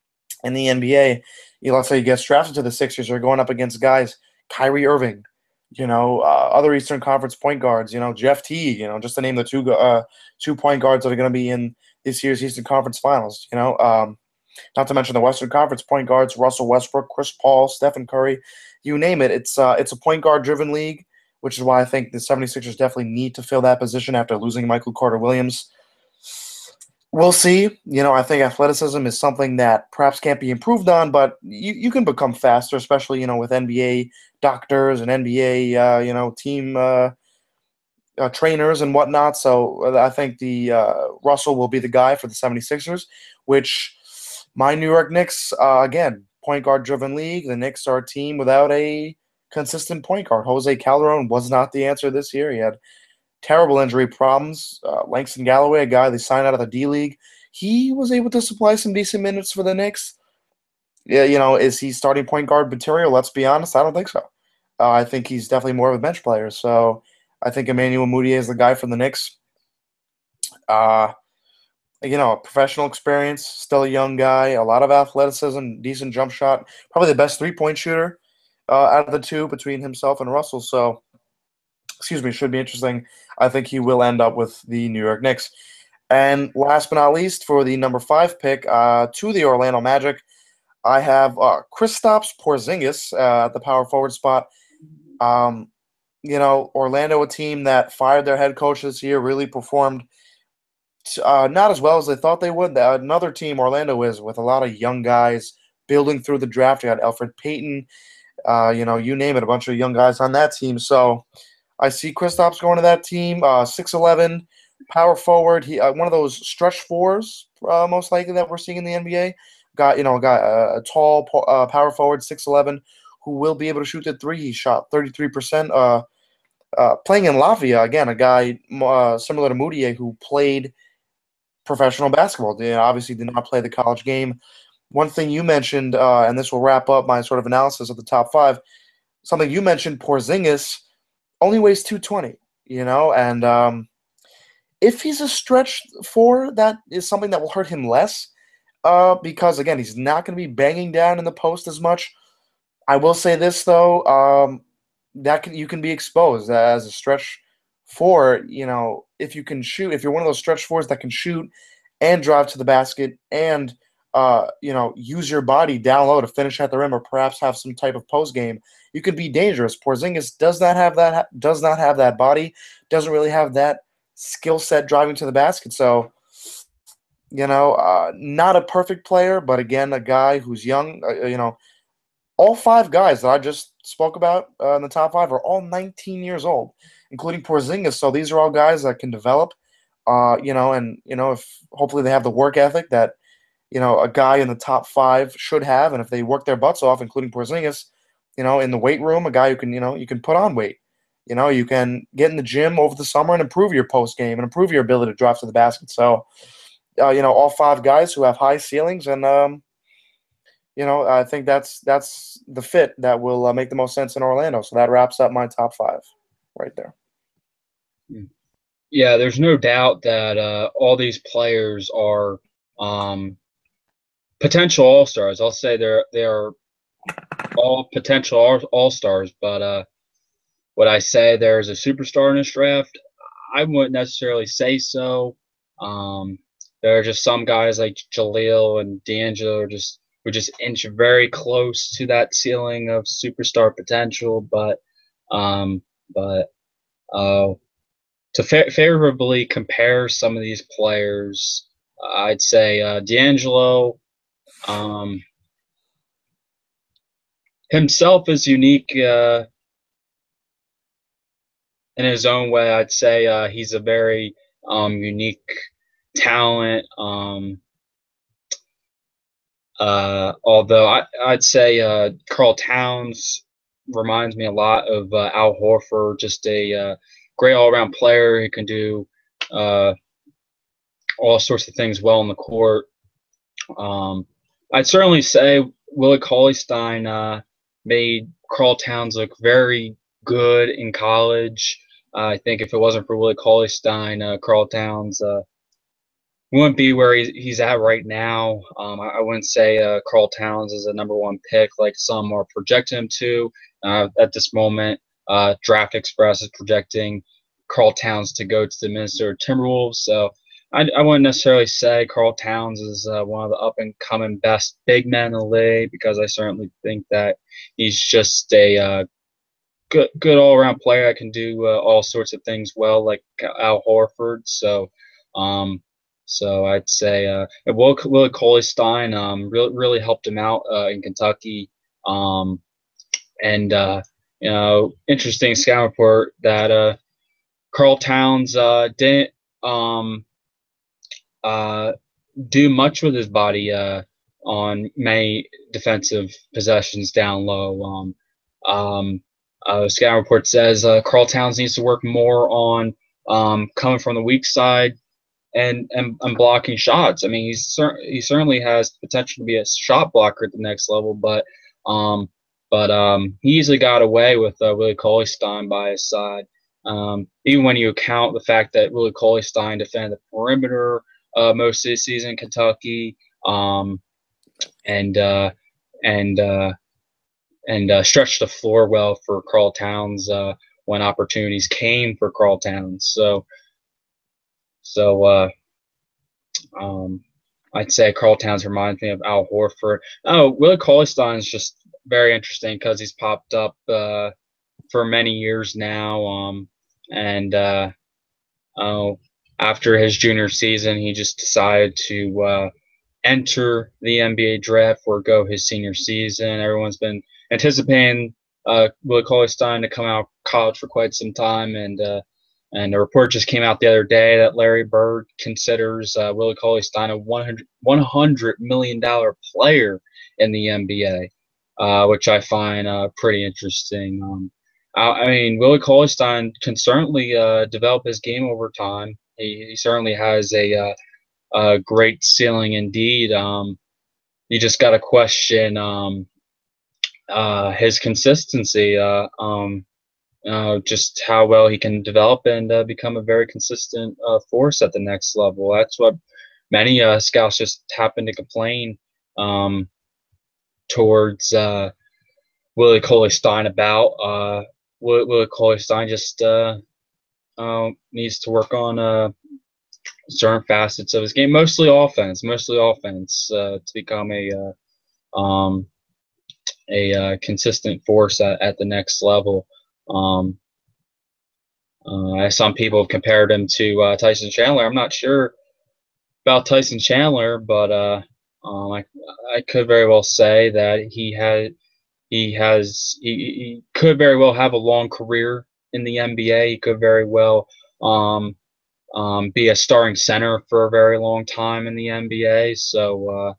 in the N B A. You know, let's say he gets drafted to the Sixers, or going up against guys, Kyrie Irving, you know, uh, other Eastern Conference point guards, you know, Jeff Teague, you know, just to name the two uh, two point guards that are going to be in this year's Eastern Conference Finals, you know. Um, not to mention the Western Conference point guards, Russell Westbrook, Chris Paul, Stephen Curry, you name it. It's uh, it's a point guard-driven league, which is why I think the 76ers definitely need to fill that position after losing Michael Carter-Williams. We'll see. You know, I think athleticism is something that perhaps can't be improved on, but you, you can become faster, especially, you know, with N B A doctors and N B A, uh, you know, team uh, uh, trainers and whatnot. So I think the uh, Russell will be the guy for the 76ers, which my New York Knicks, uh, again, point guard-driven league. The Knicks are a team without a consistent point guard. Jose Calderon was not the answer this year. He had terrible injury problems. Uh, Langston Galloway, a guy they signed out of the D-League, he was able to supply some decent minutes for the Knicks. Yeah, you know, is he starting point guard material? Let's be honest, I don't think so. Uh, I think he's definitely more of a bench player. So I think Emmanuel Mudiay is the guy from the Knicks. Uh, you know, professional experience, still a young guy, a lot of athleticism, decent jump shot, probably the best three-point shooter uh, out of the two between himself and Russell. So, excuse me, should be interesting. I think he will end up with the New York Knicks. And last but not least, for the number five pick uh, to the Orlando Magic, I have uh, Kristaps Porzingis uh, at the power forward spot. Um, you know, Orlando, a team that fired their head coach this year, really performed uh, not as well as they thought they would. Another team, Orlando, is with a lot of young guys building through the draft. You got Elfrid Payton, uh, you know, you name it, a bunch of young guys on that team. So I see Kristaps going to that team, uh, six eleven, power forward. He uh, one of those stretch fours, uh, most likely, that we're seeing in the N B A. got you know got a, a tall uh, power forward, six eleven, who will be able to shoot the three. He shot thirty-three percent. Uh, uh, playing in Latvia again, a guy uh, similar to Moutier who played professional basketball. They obviously did not play the college game. One thing you mentioned, uh, and this will wrap up my sort of analysis of the top five. Something you mentioned, Porzingis only weighs two twenty. You know, and um, if he's a stretch four, that is something that will hurt him less. Uh, because again, he's not going to be banging down in the post as much. I will say this though, um, that can, you can be exposed as a stretch four. You know, if you can shoot, if you're one of those stretch fours that can shoot and drive to the basket and uh, you know, use your body down low to finish at the rim or perhaps have some type of post game, you could be dangerous. Porzingis does not have that. Does not have that body. Doesn't really have that skill set driving to the basket. So. You know, uh, not a perfect player, but again, a guy who's young. Uh, you know, all five guys that I just spoke about uh, in the top five are all nineteen years old, including Porzingis. So these are all guys that can develop. Uh, you know, and you know, if hopefully they have the work ethic that you know a guy in the top five should have, and if they work their butts off, including Porzingis, you know, in the weight room, a guy who can you know you can put on weight. You know, you can get in the gym over the summer and improve your post game and improve your ability to drive to the basket. So. Uh, you know, all five guys who have high ceilings, and um, you know, I think that's that's the fit that will uh, make the most sense in Orlando. So that wraps up my top five, right there. Yeah, there's no doubt that uh, all these players are um, potential all stars. I'll say they're they're all potential all, all stars, but uh, would I say there's a superstar in this draft? I wouldn't necessarily say so. Um, There are just some guys like Jaleel and D'Angelo just who just inch very close to that ceiling of superstar potential, but um, but uh, to fa- favorably compare some of these players, I'd say uh, D'Angelo um, himself is unique uh, in his own way. I'd say uh, he's a very um, unique talent. Um, Uh, although I, I'd say uh, Karl Towns reminds me a lot of uh, Al Horford, just a uh, great all-around player who can do uh, all sorts of things well on the court. Um, I'd certainly say Willie Cauley-Stein uh, made Karl Towns look very good in college. Uh, I think if it wasn't for Willie Cauley-Stein, uh, Karl Towns uh, wouldn't be where he's, he's at right now. Um, I, I wouldn't say uh, Karl Towns is a number one pick like some are projecting him to. Uh, at this moment, uh, Draft Express is projecting Karl Towns to go to the Minnesota Timberwolves. So I, I wouldn't necessarily say Karl Towns is uh, one of the up-and-coming best big men in the league, because I certainly think that he's just a uh, good, good all-around player that can do uh, all sorts of things well, like Al Horford. So, um, so I'd say uh, Will Will Cauley-Stein um, really really helped him out uh, in Kentucky, um, and uh, you know, interesting scout report that uh, Karl Towns uh, didn't um, uh, do much with his body uh, on many defensive possessions down low. Um, um, uh, the scout report says uh, Karl Towns needs to work more on um, coming from the weak side and, and, and blocking shots. I mean, he's cer- he certainly has potential to be a shot blocker at the next level, but um, but um, he easily got away with uh, Willie Cauley-Stein by his side. Um, even when you account the fact that Willie Cauley-Stein defended the perimeter uh, most of the season in Kentucky, um, and uh, and uh, and uh, stretched the floor well for Karl Towns uh, when opportunities came for Karl Towns. So. So uh, um, I'd say Karl Towns reminds me of Al Horford. Oh, Willie Cauley-Stein is just very interesting because he's popped up uh, for many years now. Um, and uh, oh, after his junior season, he just decided to uh, enter the N B A draft, forego his senior season. Everyone's been anticipating uh, Willie Cauley-Stein to come out of college for quite some time, and uh, And the report just came out the other day that Larry Bird considers uh, Willie Cauley-Stein a one hundred million dollars player in the N B A, uh, which I find uh, pretty interesting. Um, I, I mean, Willie Cauley-Stein can certainly uh, develop his game over time. He, he certainly has a, uh, a great ceiling indeed. Um, you just got to question um, uh, his consistency. Uh, um, uh, just how well he can develop and uh, become a very consistent uh, force at the next level. That's what many uh, scouts just happen to complain um, towards uh, Willie Cauley-Stein about. Uh, Willie, Willie Cauley-Stein just uh, uh, needs to work on uh, certain facets of his game, mostly offense, mostly offense, uh, to become a uh, um, a uh, consistent force at, at the next level. Um, Uh, some people have compared him to uh, Tyson Chandler. I'm not sure about Tyson Chandler, but uh, um, I, I could very well say that he had he has he, he could very well have a long career in the N B A. He could very well um, um, be a starting center for a very long time in the N B A. So uh,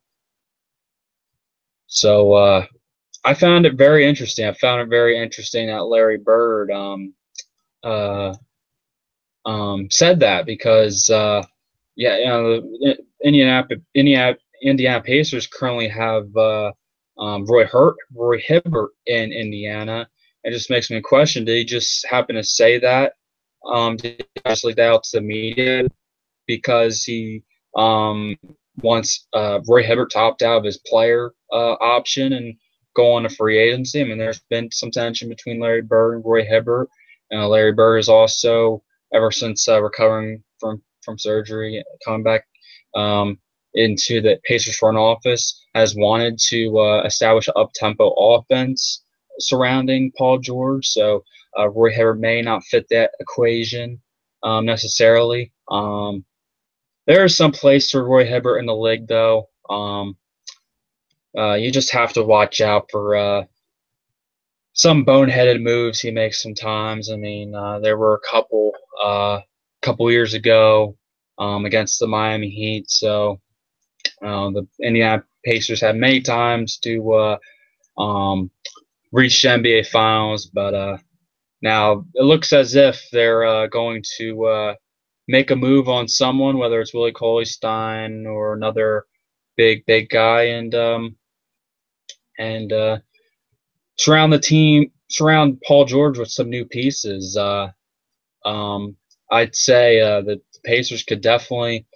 so uh, I found it very interesting. I found it very interesting that Larry Bird um, uh, um, said that because. Uh, Yeah, you know, the Indiana, Indiana, Indiana Pacers currently have uh, um, Roy Hurt, Roy Hibbert in Indiana. It just makes me question: did he just happen to say that? Um, did he just leak that out to the media because he um, wants uh, Roy Hibbert to opt out of his player uh, option and go on a free agency? I mean, there's been some tension between Larry Bird and Roy Hibbert. Uh, Larry Bird is also, ever since uh, recovering from from surgery, coming back um, into the Pacers front office, has wanted to uh, establish an up-tempo offense surrounding Paul George. So uh, Roy Hibbert may not fit that equation um, necessarily. Um, there is some place for Roy Hibbert in the league, though. Um, uh, you just have to watch out for uh, some boneheaded moves he makes sometimes. I mean, uh, there were a couple uh, couple years ago um, against the Miami Heat. So uh, the Indiana Pacers had many times to uh, um, reach the N B A Finals, but uh, now it looks as if they're uh, going to uh, make a move on someone, whether it's Willie Cauley-Stein or another big, big guy, and um, and uh, surround the team, surround Paul George with some new pieces. Uh, um, I'd say uh, that the Pacers could definitely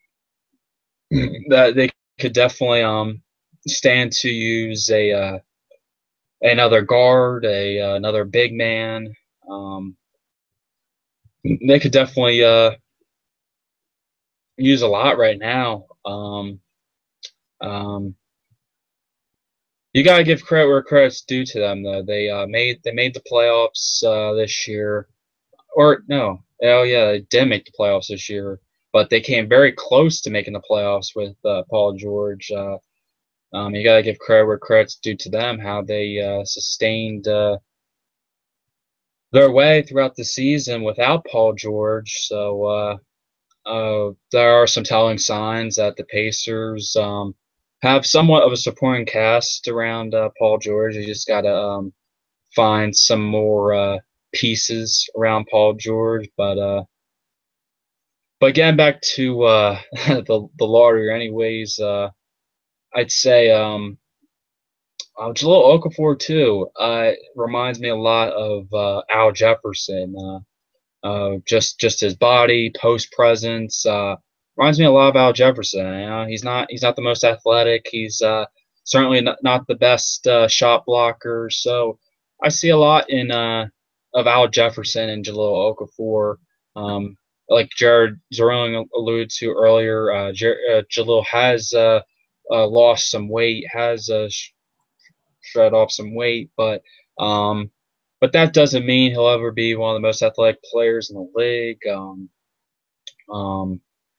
that they could definitely um, stand to use a uh, another guard, a uh, another big man. Um, they could definitely uh, use a lot right now. Um, um, you gotta give credit where credit's due to them, though. They uh, made they made the playoffs uh, this year, or no, oh yeah, they did make the playoffs this year, but they came very close to making the playoffs with uh, Paul George. Uh, um, you gotta give credit where credit's due to them, how they uh, sustained uh, their way throughout the season without Paul George. So uh, uh, there are some telling signs that the Pacers um, have somewhat of a supporting cast around uh, Paul George. You just got to um, find some more uh, pieces around Paul George. But uh, but getting back to uh, the the lottery, anyways, uh, I'd say um, uh, Jahlil Okafor too. Uh, reminds me a lot of uh, Al Jefferson. Uh, Uh, just just his body, post presence, uh, reminds me a lot of Al Jefferson. You know, he's not he's not the most athletic. He's uh, certainly not, not the best uh, shot blocker. So I see a lot in uh, of Al Jefferson and Jahlil Okafor. Um, like Jared Zwerling alluded to earlier, uh, Jer- uh, Jahlil has uh, uh, lost some weight, has uh, sh- shred off some weight, but um, but that doesn't mean he'll ever be one of the most athletic players in the league. Um, um,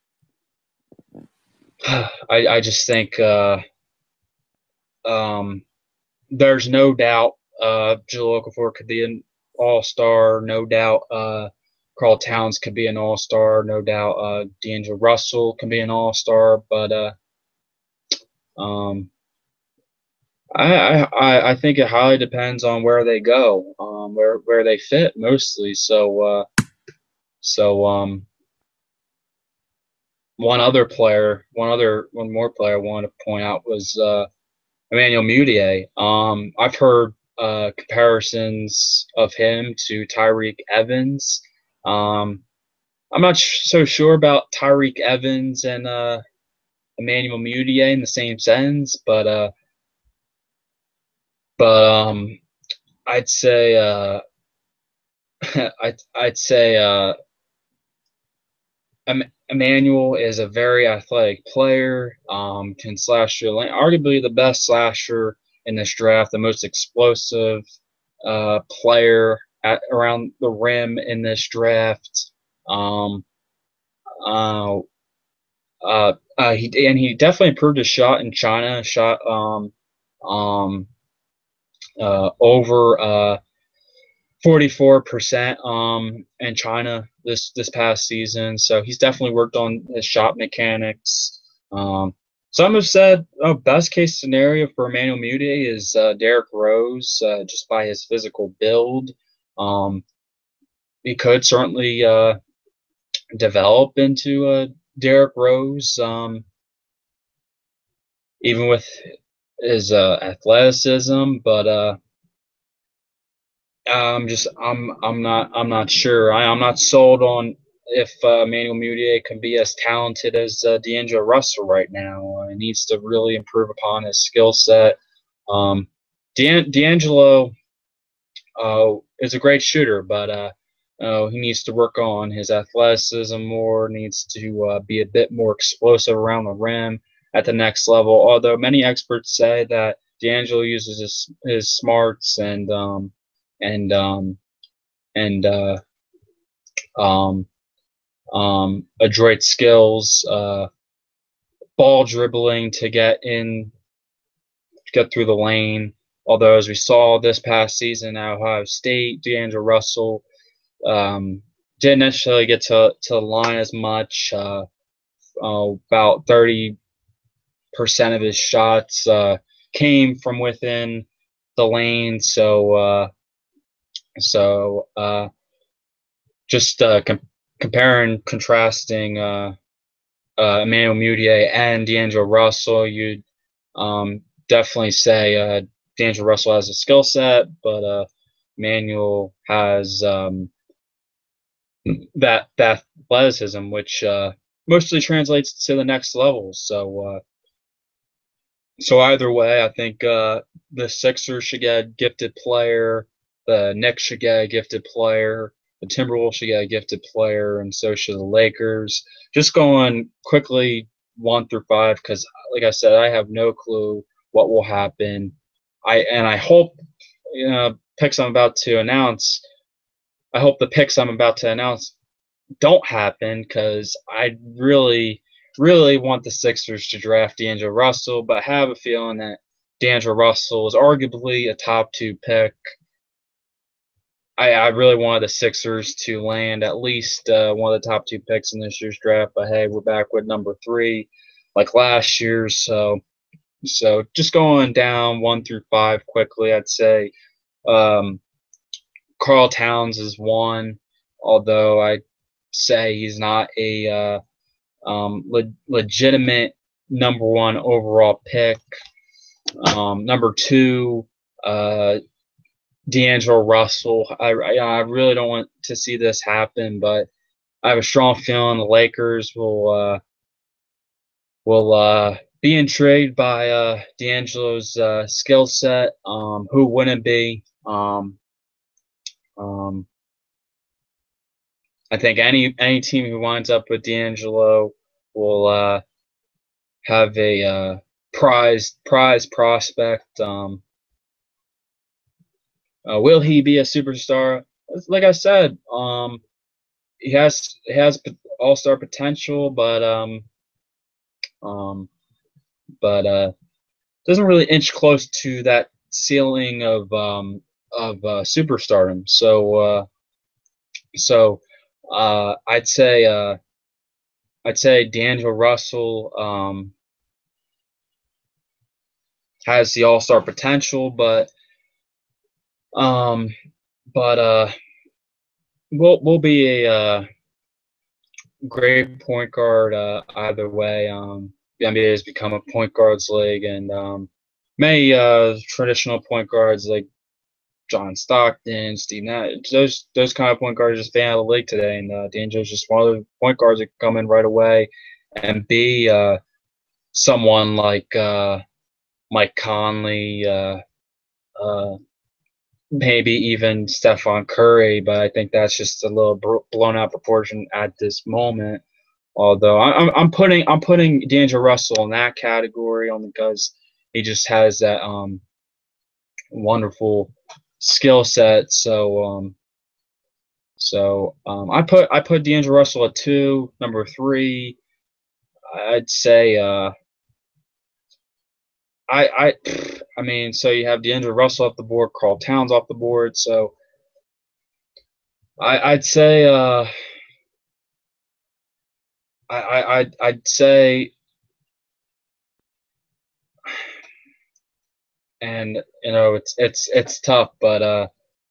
I, I just think uh, um, there's no doubt uh, Jahlil Okafor could be an all-star. No doubt uh, Carl Towns could be an all-star, no doubt. Uh, D'Angelo Russell can be an all-star, but uh, um, I, I I think it highly depends on where they go, um, where where they fit mostly. So uh, so um, one other player, one other one more player I wanted to point out was uh, Emmanuel Mudiay. Um, I've heard uh, comparisons of him to Tyreek Evans. Um, I'm not sh- so sure about Tyreek Evans and uh, Emmanuel Mudiay in the same sense, but uh, but um, I'd say uh, I'd I'd say uh, Em- Emmanuel is a very athletic player. Um, can slash your lane, arguably the best slasher in this draft, the most explosive uh, player at, around the rim in this draft. Um, uh, uh, uh, he and he definitely improved his shot in China. Shot um, um, uh, over uh, forty-four percent um, in China this this past season. So he's definitely worked on his shot mechanics. Um, some have said, oh, best case scenario for Emmanuel Mudiay is uh, Derrick Rose, uh, just by his physical build. Um, he could certainly uh, develop into a Derrick Rose, um, even with his uh, athleticism, but uh, I'm just I'm I'm not I'm not sure. I, I'm not sold on if uh, Emmanuel Mudiay can be as talented as uh, D'Angelo Russell right now. Uh, he needs to really improve upon his skill set. Um, D'An- D'Angelo uh, is a great shooter, but uh, uh, he needs to work on his athleticism more. Needs to uh, be a bit more explosive around the rim at the next level. Although many experts say that D'Angelo uses his his smarts and um, and um, and uh, um, um, adroit skills, uh, ball dribbling to get in, get through the lane. Although, as we saw this past season at Ohio State, D'Angelo Russell um, didn't necessarily get to, to the line as much. Uh, uh, about thirty percent of his shots uh, came from within the lane. So, uh, so uh, just uh, com- comparing, contrasting uh, uh, Emmanuel Mudiay and D'Angelo Russell, you'd um, definitely say uh, D'Angelo Russell has a skill set, but uh, Emmanuel has um, that that athleticism, which uh, mostly translates to the next level. So, uh, so either way, I think uh, the Sixers should get a gifted player, the Knicks should get a gifted player, the Timberwolves should get a gifted player, and so should the Lakers. Just going quickly one through five, because like I said, I have no clue what will happen. I and I hope you know picks I'm about to announce. I hope the picks I'm about to announce don't happen because I really, really want the Sixers to draft D'Angelo Russell, but I have a feeling that D'Angelo Russell is arguably a top two pick. I, I really wanted the Sixers to land at least uh, one of the top two picks in this year's draft, but hey, we're back with number three, like last year. So, so just going down one through five quickly, I'd say um, Carl Towns is one, although I say he's not a uh, um, le- legitimate number one overall pick. Um, number two, uh, D'Angelo Russell. I, I, I really don't want to see this happen, but I have a strong feeling the Lakers will uh, will uh, be intrigued by uh, D'Angelo's uh, skill set. Um, who wouldn't be? Um, um, I think any any team who winds up with D'Angelo will uh, have a uh, prize prize prospect. Um, uh, will he be a superstar? Like I said, um, he has he has all star potential, but um, um, but uh, doesn't really inch close to that ceiling of um, of uh, superstardom. So uh, so Uh, I'd say uh, I'd say D'Angelo Russell um, has the All Star potential, but um, but uh, will will be a uh, great point guard uh, either way. Um, the N B A has become a point guards league, and um, many uh, traditional point guards like John Stockton, Steve Nash, those those kind of point guards are just banned out of the league today, and uh, D'Angelo's just one of those point guards that can come in right away and be uh, someone like uh, Mike Conley, uh, uh, maybe even Stephon Curry, but I think that's just a little blown out proportion at this moment. Although I'm I'm putting I'm putting D'Angelo Russell in that category only because he just has that um wonderful skill set. So um so um I put I put D'Angelo Russell at two. Number three, I'd say uh I I I mean so you have D'Angelo Russell off the board, Karl Towns off the board. So I I'd say uh I I I'd, I'd say and you know it's it's it's tough, but uh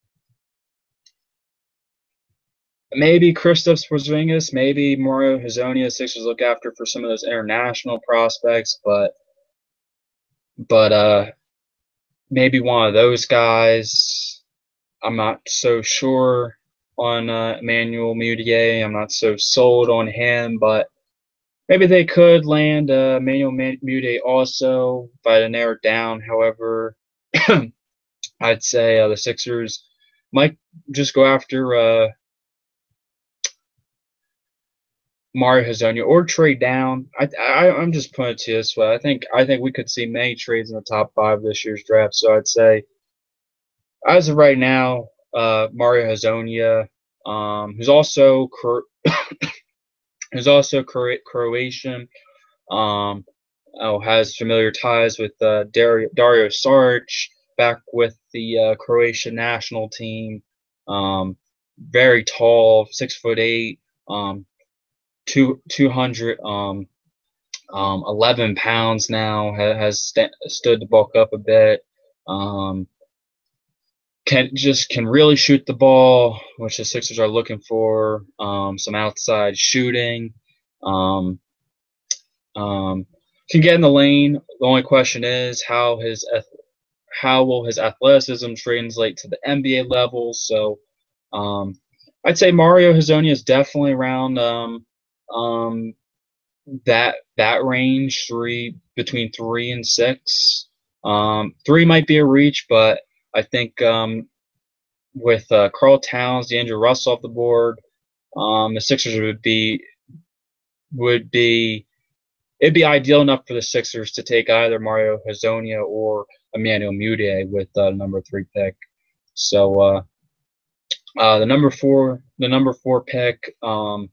maybe Kristaps Porzingis, maybe Mario Hezonja. Sixers look after for some of those international prospects, but but uh, maybe one of those guys. I'm not so sure on uh, Emmanuel Mudiay. I'm not so sold on him, but maybe they could land uh, Emmanuel Mudiay also. If I had to narrow it down, however, I'd say uh, the Sixers might just go after uh, Mario Hezonja or trade down. I, I I'm just putting it to you this way. I think I think we could see many trades in the top five this year's draft. So I'd say as of right now, uh, Mario Hezonja, um, who's also Cro- who's also Cro- Croatian, um, oh, has familiar ties with uh, Dario, Dario Saric back with the uh, Croatian national team. Um, very tall, six foot eight. Um, two two hundred um um eleven pounds now, ha- has st- stood to bulk up a bit. Um, can just can really shoot the ball, which the Sixers are looking for. Um, some outside shooting. Um, um, can get in the lane. The only question is how his how will his athleticism translate to the N B A level. So um, I'd say Mario Hezonja is definitely around um, um, that that range, three between three and six. Um, three might be a reach, but I think um, with uh, Karl Towns, D'Angelo Russell off the board, um, the Sixers would be would be it'd be ideal enough for the Sixers to take either Mario Hezonja or Emmanuel Mudiay with the uh, number three pick. So uh, uh, the number four the number four pick. Um,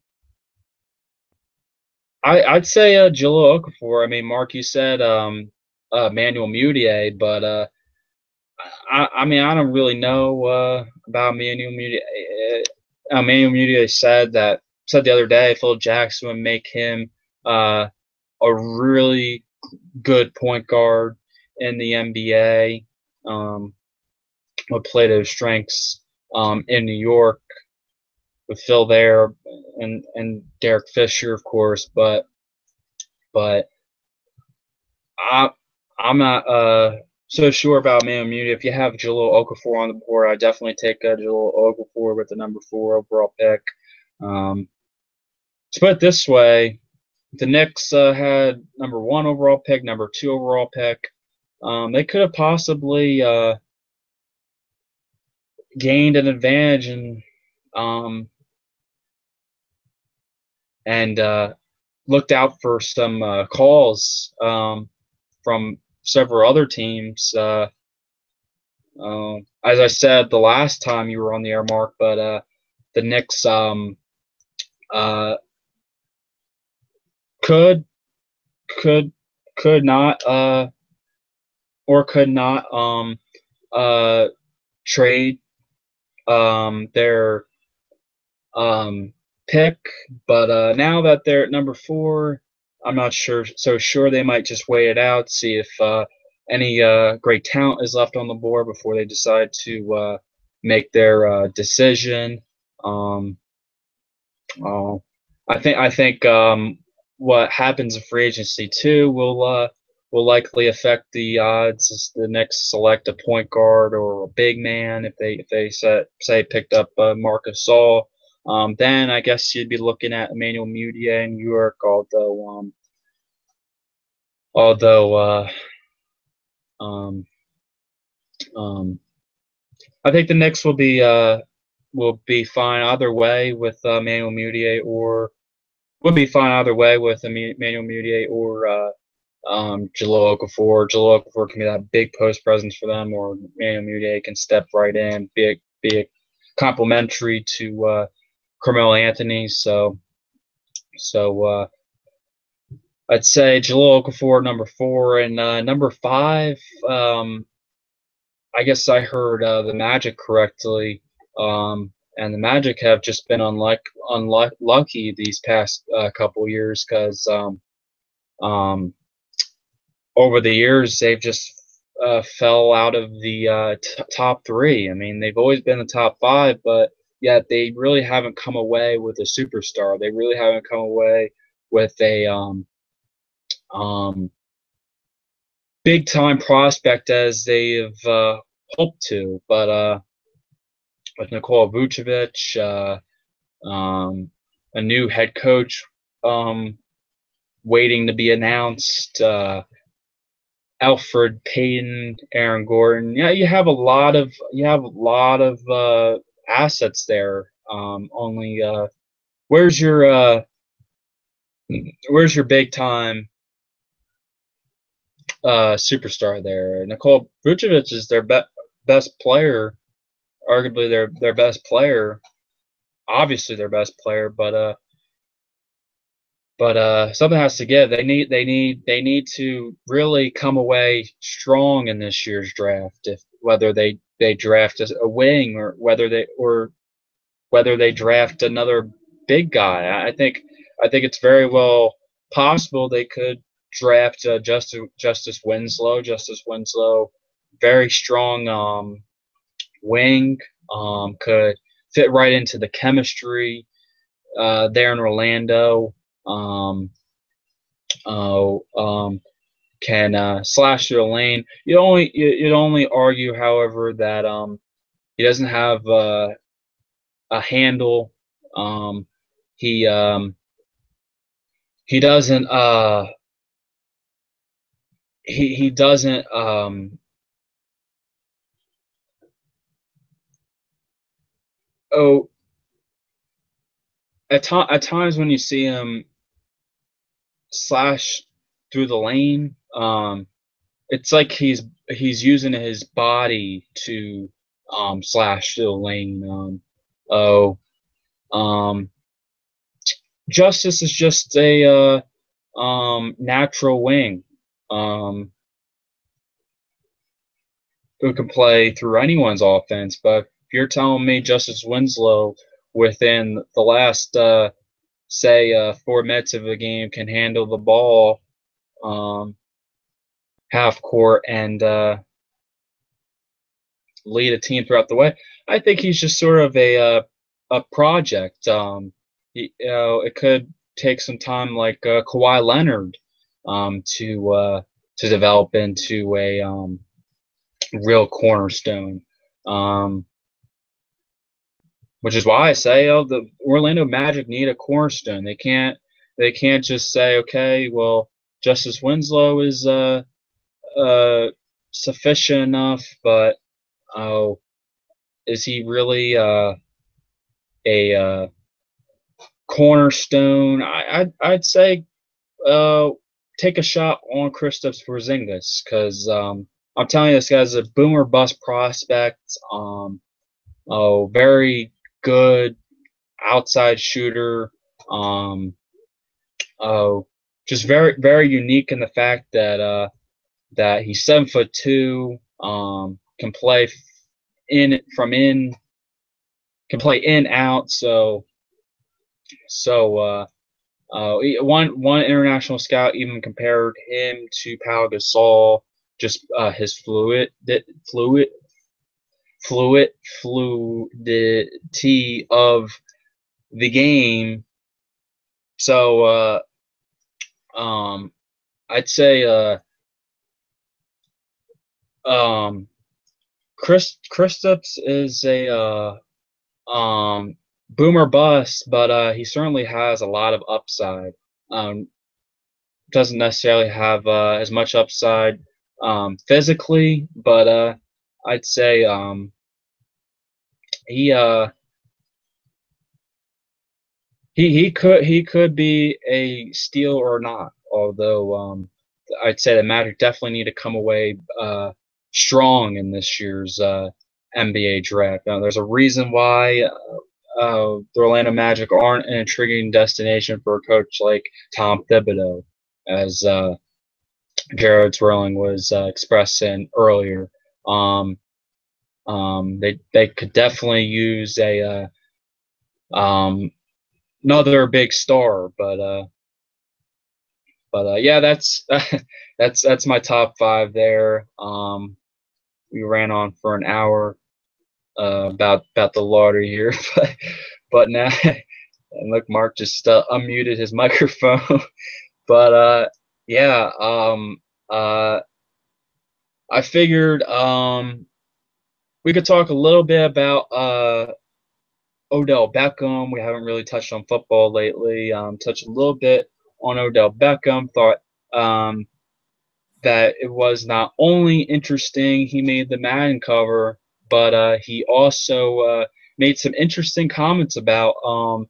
I, I'd say uh, Jahlil Okafor. I mean, Mark, you said um, uh, Manuel Mudiay, but uh, I, I mean, I don't really know uh, about Manuel Mudiay. Uh, Manuel Mudiay said that said the other day Phil Jackson would make him uh, a really good point guard in the N B A. Um, would play those strengths um, in New York with Phil there and and Derek Fisher, of course, but but I, I'm not uh, so sure about Man Immunity. If you have Jahlil Okafor on the board, I definitely take uh, Jahlil Okafor with the number four overall pick. Um, to put it this way, the Knicks uh, had number one overall pick, number two overall pick. Um, they could have possibly uh, gained an advantage and um, and uh, looked out for some uh, calls um, from several other teams. Uh, Uh, as I said the last time you were on the air, Mark, but uh, the Knicks um, uh, could could could not uh, or could not um, uh, trade um, their um, pick, but uh, now that they're at number four, I'm not sure so sure. They might just wait it out, see if uh, any uh, great talent is left on the board before they decide to uh, make their uh, decision. Um, uh, I think I think um, what happens in free agency too will uh, will likely affect the odds as the next select a point guard or a big man if they if they set, say picked up uh, Marcus Gasol. Um, then I guess you'd be looking at Emmanuel Mudiay in New York, although um, although uh, um, um, I think the Knicks will be uh, will be fine either way with uh, Emmanuel Mudiay or would be fine either way with Emmanuel Mudiay or uh, um, Jahlil Okafor. Jahlil Okafor can be that big post presence for them, or Emmanuel Mudiay can step right in, be a, be a complementary to uh, Carmelo Anthony. So, so uh, I'd say Jahlil Okafor number four, and uh, number five. Um, I guess I heard uh, the Magic correctly, um, and the Magic have just been unluck unlucky these past uh, couple years because um, um, over the years they've just uh, fell out of the uh, t top three. I mean, they've always been the top five, but yet they really haven't come away with a superstar. They really haven't come away with a um, um, big time prospect as they've uh, hoped to. But uh, with Nikola Vucevic, uh, um, a new head coach um, waiting to be announced, uh, Alfred Payton, Aaron Gordon. Yeah, you have a lot of you have a lot of uh, assets there. Um, only uh, where's your uh, where's your big time uh, superstar there? Nikola Vucevic is their be best player, arguably their their best player, obviously their best player, but uh, but uh, something has to give. They need they need they need to really come away strong in this year's draft. If whether they they draft a, a wing or whether they or whether they draft another big guy, I think I think it's very well possible they could draft uh, Justice Justice Winslow. Justice Winslow, very strong um, wing, um, could fit right into the chemistry uh, there in Orlando. Um, uh, um, can uh, slash through the lane. You only you, you'd only argue, however, that um, he doesn't have uh, a handle. Um, he um, he doesn't uh, he he doesn't um, oh at, to at times when you see him slash through the lane, um, it's like he's he's using his body to um, slash through the lane. Um, oh, um, Justice is just a uh, um, natural wing um, who can play through anyone's offense. But if you're telling me Justice Winslow within the last uh, say uh, four minutes of the game can handle the ball um, half court and uh, lead a team throughout the way, I think he's just sort of a uh, a project. Um, you know, it could take some time, like uh, Kawhi Leonard, um, to uh, to develop into a um, real cornerstone. Um, which is why I say, oh, the Orlando Magic need a cornerstone. They can't they can't just say, okay, well, Justice Winslow is uh, uh, sufficient enough, but oh, is he really uh, a uh, cornerstone? I, I'd, I'd say uh, take a shot on Kristaps Porzingis because um, I'm telling you, this guy's a boomer bust prospect. Um, oh, very good outside shooter. Um, oh, just very very unique in the fact that uh, that he's seven foot two. Um, can play in from in. Can play in out. So So uh, uh, one one international scout even compared him to Pau Gasol, just uh, his fluid fluid fluid fluidity of the game. So uh, um, I'd say uh, um, Chris Kristaps is a uh, um, boomer bust, but uh, he certainly has a lot of upside. Um, doesn't necessarily have uh, as much upside um, physically, but uh, I'd say um, he uh, he he could he could be a steal or not. Although um, I'd say the Magic definitely need to come away uh, strong in this year's uh, N B A draft. Now, there's a reason why uh, uh, the Orlando Magic aren't an intriguing destination for a coach like Tom Thibodeau, as uh, Jared Zwerling was uh, expressing earlier. Um, um, they they could definitely use a uh, um, another big star, but uh, but uh, yeah, that's that's that's my top five there. Um, we ran on for an hour uh, about about the lottery here, but but now and look, Mark just uh, unmuted his microphone. But uh, yeah, um, uh, I figured um, we could talk a little bit about uh, Odell Beckham. We haven't really touched on football lately. Um, touched a little bit on Odell Beckham. Thought um, that it was not only interesting he made the Madden cover, but uh, he also uh, made some interesting comments about um,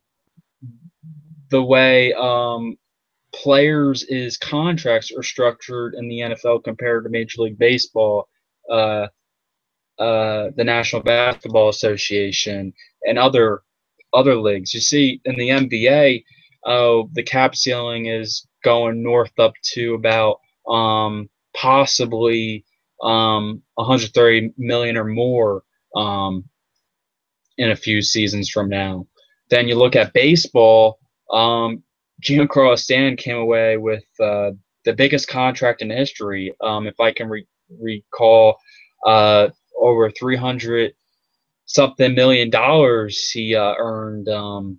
the way um, players' is contracts are structured in the N F L compared to Major League Baseball. Uh, uh, the National Basketball Association, and other other leagues. You see, in the N B A, uh, the cap ceiling is going north up to about um, possibly um, one hundred thirty million or more um, in a few seasons from now. Then you look at baseball. Um, Giancarlo Stanton came away with uh, the biggest contract in history. Um, if I can re- recall, uh, over three hundred something million dollars he uh, earned, um,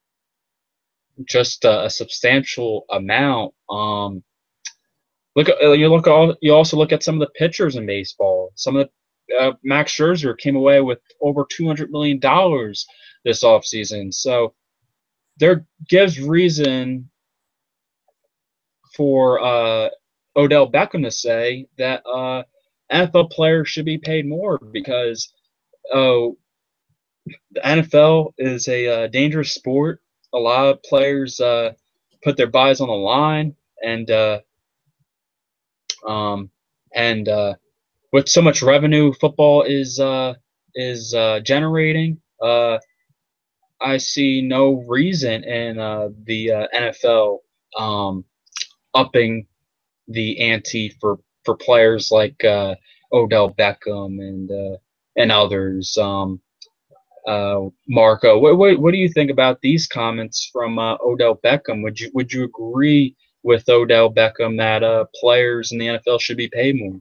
just a, a substantial amount. Um, look at you look all you also look at some of the pitchers in baseball. Some of the uh, Max Scherzer came away with over two hundred million dollars this offseason. So there gives reason for uh, Odell Beckham to say that uh, N F L players should be paid more because oh, the N F L is a uh, dangerous sport. A lot of players uh, put their bodies on the line, and uh, um, and uh, with so much revenue football is uh, is uh, generating, uh, I see no reason in uh, the uh, N F L um, upping the ante for, for players like uh, Odell Beckham and uh, and others. Um, uh, Marco, what, what what do you think about these comments from uh, Odell Beckham? Would you would you agree with Odell Beckham that uh, players in the N F L should be paid more?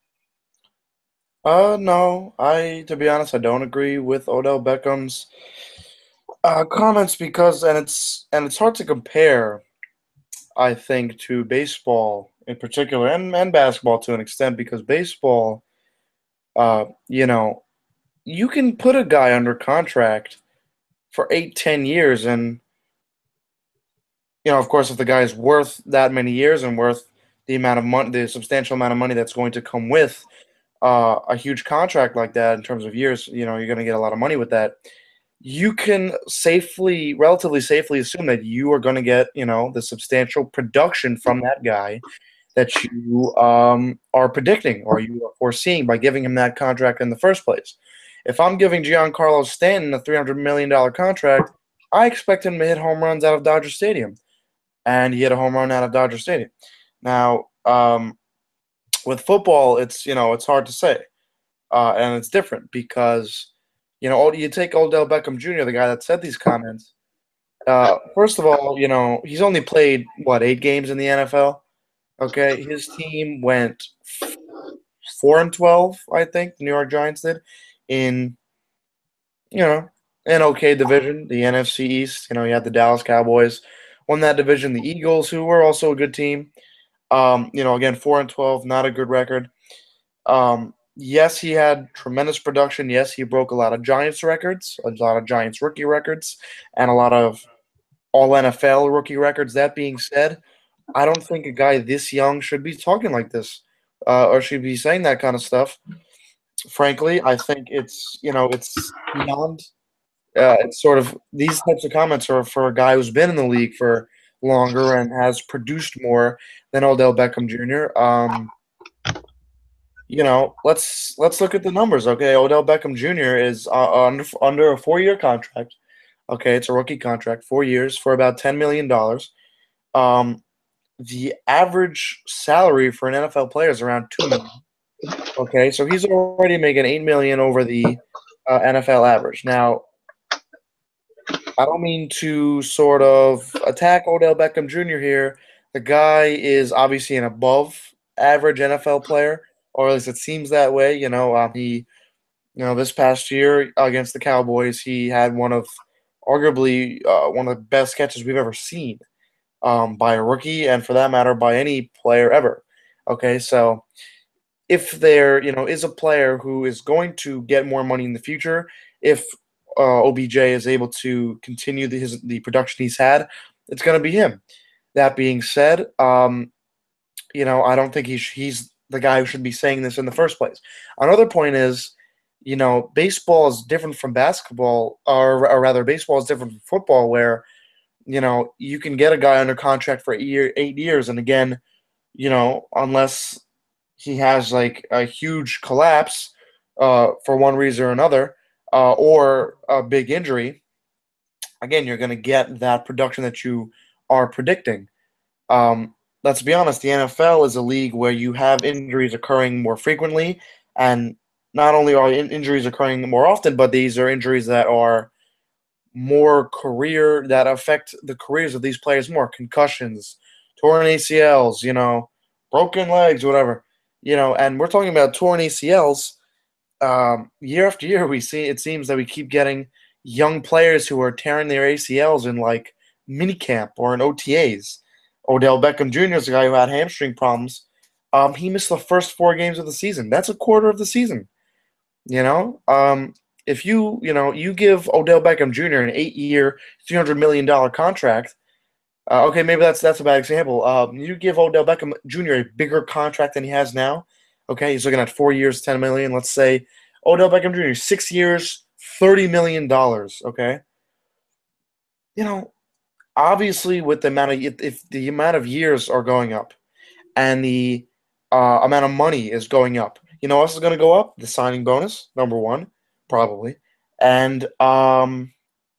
Uh, no, I to be honest, I don't agree with Odell Beckham's uh, comments because, and it's and it's hard to compare, I think, to baseball in particular and, and basketball to an extent because baseball, uh, you know, you can put a guy under contract for eight, ten years, and you know, of course, if the guy is worth that many years and worth the amount of money, the substantial amount of money that's going to come with uh, a huge contract like that in terms of years, you know, you're going to get a lot of money with that. You can safely, relatively safely assume that you are going to get, you know, the substantial production from that guy that you um, are predicting or you are foreseeing by giving him that contract in the first place. If I'm giving Giancarlo Stanton a three hundred million dollars contract, I expect him to hit home runs out of Dodger Stadium. And he hit a home run out of Dodger Stadium. Now, um, with football, it's, you know, it's hard to say. Uh, and it's different because, you know, you take Odell Beckham Junior, the guy that said these comments, Uh, first of all, you know, he's only played, what, eight games in the N F L? Okay, his team went four and twelve, I think, the New York Giants did, in, you know, an okay division, the N F C East. You know, you had the Dallas Cowboys, won that division, the Eagles, who were also a good team. Um, you know, again, four and twelve, not a good record. Um, yes, he had tremendous production. Yes, he broke a lot of Giants records, a lot of Giants rookie records, and a lot of all N F L rookie records. That being said, I don't think a guy this young should be talking like this, uh, or should be saying that kind of stuff. Frankly, I think it's you know it's beyond. Uh, it's sort of these types of comments are for a guy who's been in the league for longer and has produced more than Odell Beckham Junior Um, you know, let's let's look at the numbers. Okay, Odell Beckham Junior is uh, under under a four year contract. Okay, it's a rookie contract, four years for about ten million dollars. Um, the average salary for an N F L player is around two million. Okay, so he's already making eight million over the uh, N F L average. Now, I don't mean to sort of attack Odell Beckham Junior here. The guy is obviously an above average N F L player, or at least it seems that way. You know, um, he, you know, this past year against the Cowboys, he had one of arguably uh, one of the best catches we've ever seen um, by a rookie, and for that matter, by any player ever. Okay, so if there, you know, is a player who is going to get more money in the future, if uh, O B J is able to continue the, his the production he's had, it's going to be him. That being said, um, you know, I don't think he's he's the guy who should be saying this in the first place. Another point is, you know, baseball is different from basketball, or, or rather, baseball is different from football, where you know you can get a guy under contract for eight, year, eight years, and again, you know, unless he has like a huge collapse uh, for one reason or another, uh, or a big injury, again, you're going to get that production that you are predicting. Um, let's be honest, the N F L is a league where you have injuries occurring more frequently, and not only are in- injuries occurring more often, but these are injuries that are more career that affect the careers of these players more. Concussions, torn A C Ls, you know, broken legs, whatever, you know. And we're talking about torn A C Ls. Um, year after year, we see it seems that we keep getting young players who are tearing their A C Ls in like minicamp or in O T As. Odell Beckham Junior is a guy who had hamstring problems. Um, he missed the first four games of the season. That's a quarter of the season. You know, um, if you you know you give Odell Beckham Junior an eight-year, three hundred million dollar contract. Uh, okay, maybe that's that's a bad example. Um, you give Odell Beckham Junior a bigger contract than he has now. Okay, he's looking at four years, ten million. Let's say Odell Beckham Junior six years, thirty million dollars. Okay, you know, obviously with the amount of if, if the amount of years are going up and the uh, amount of money is going up. You know what else is going to go up? The signing bonus, number one, probably. And um,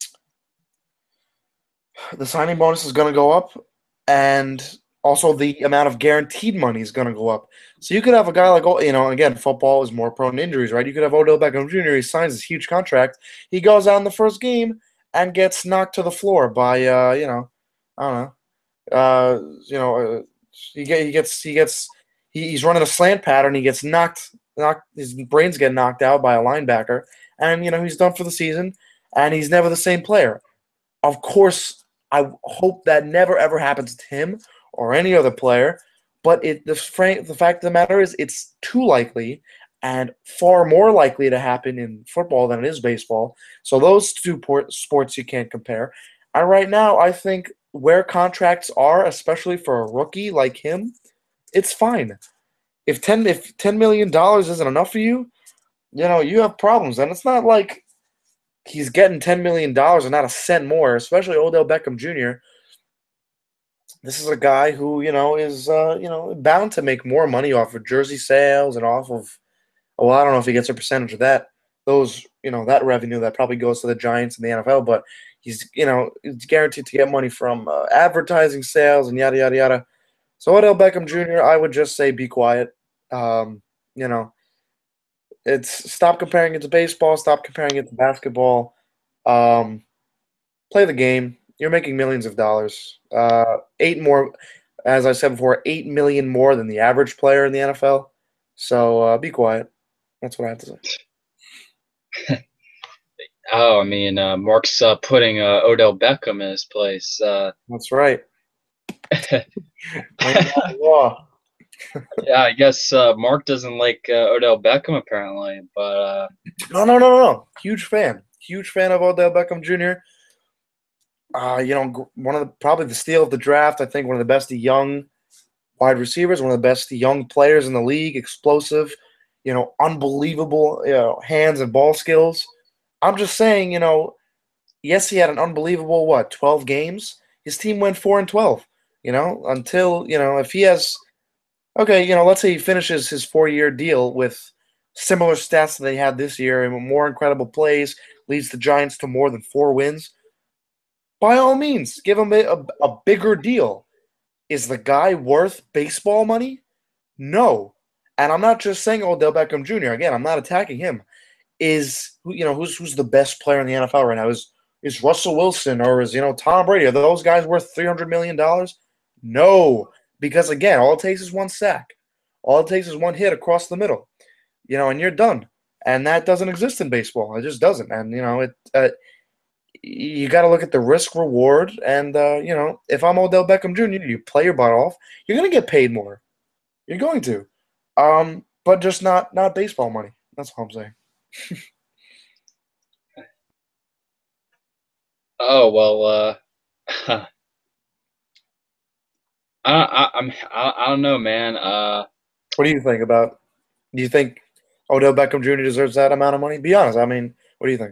the signing bonus is going to go up, and also the amount of guaranteed money is going to go up. So you could have a guy like, oh, you know, again, football is more prone to injuries, right? You could have Odell Beckham Junior He signs this huge contract. He goes out in the first game and gets knocked to the floor by, uh, you know, I don't know, uh, you know, uh, he, get, he gets he gets he, he's running a slant pattern. He gets knocked knocked his brains get knocked out by a linebacker, and you know he's done for the season, and he's never the same player. Of course, I hope that never ever happens to him or any other player. But it the frank the fact of the matter is it's too likely and far more likely to happen in football than it is baseball. So those two port, sports you can't compare. And right now, I think where contracts are, especially for a rookie like him, it's fine. If ten if ten million dollars isn't enough for you, you know you have problems, and it's not like he's getting ten million dollars and not a cent more. Especially Odell Beckham Junior This is a guy who you know is uh, you know bound to make more money off of jersey sales and off of. Well, I don't know if he gets a percentage of that. Those you know that revenue that probably goes to the Giants and the N F L, but he's you know he's guaranteed to get money from uh, advertising sales and yada yada yada. So Odell Beckham Junior, I would just say be quiet. Um, you know, it's stop comparing it to baseball. Stop comparing it to basketball. Um, play the game. You're making millions of dollars. Uh, eight more, as I said before, eight million more than the average player in the N F L. So uh, be quiet. That's what I have to say. Oh, I mean, uh, Mark's uh, putting uh, Odell Beckham in his place. Uh, That's right. Laying down the law. yeah, I guess uh, Mark doesn't like uh, Odell Beckham apparently, but uh, No, no, no, no, no. Huge fan. Huge fan of Odell Beckham Junior Uh, you know, one of the probably the steal of the draft. I think one of the best young wide receivers, one of the best young players in the league, explosive, you know, unbelievable, you know, hands and ball skills. I'm just saying, you know, yes, he had an unbelievable what, twelve games. His team went four and twelve. You know, until you know, if he has, okay, you know, let's say he finishes his four-year deal with similar stats that they had this year and more incredible plays, leads the Giants to more than four wins. By all means, give him a, a, a bigger deal. Is the guy worth baseball money? No. And I'm not just saying Odell Beckham Junior Again, I'm not attacking him. Is you know who's who's the best player in the N F L right now? Is is Russell Wilson or is you know Tom Brady? Are those guys worth three hundred million dollars? No, because again, all it takes is one sack. All it takes is one hit across the middle, you know, and you're done. And that doesn't exist in baseball. It just doesn't. And you know, it uh, you got to look at the risk reward. And uh, you know, if I'm Odell Beckham Junior, you play your butt off. You're gonna get paid more. You're going to, um, but just not not baseball money. That's all I'm saying. oh well, uh, I, I I'm I, I don't know, man. Uh, What do you think about? Do you think Odell Beckham Junior deserves that amount of money? Be honest. I mean, what do you think?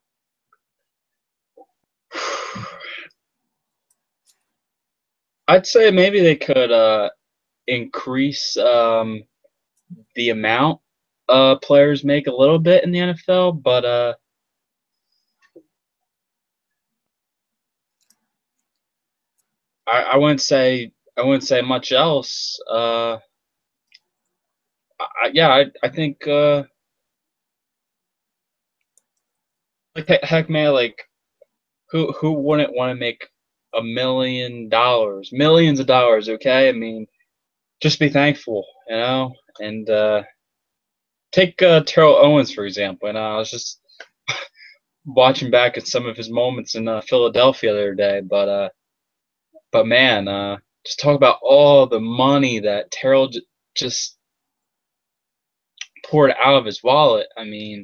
I'd say maybe they could uh increase um the amount uh players make a little bit in the N F L, but uh I, I wouldn't say I wouldn't say much else. Uh, I, yeah, I I think uh like heck, man, like who who wouldn't want to make a million dollars, millions of dollars? Okay, I mean, just be thankful, you know, and uh, take uh, Terrell Owens for example. And uh, I was just watching back at some of his moments in uh, Philadelphia the other day, but uh, but man, uh, just talk about all the money that Terrell j- just poured out of his wallet. I mean,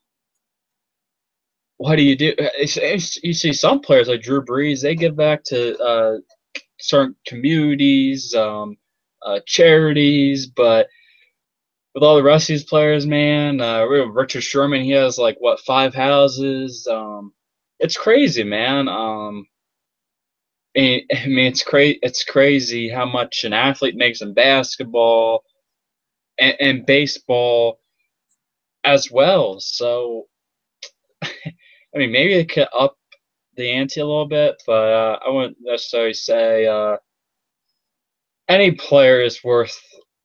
what do you do? It's, it's, you see some players like Drew Brees, they give back to uh, certain communities, um, uh, charities, but with all the rest of these players, man, uh, Richard Sherman, he has like what five houses. Um, it's crazy, man. Um, I I mean, it's crazy. It's crazy how much an athlete makes in basketball and, and baseball as well. So, I mean, maybe they could up the ante a little bit, but uh, I wouldn't necessarily say uh, any player is worth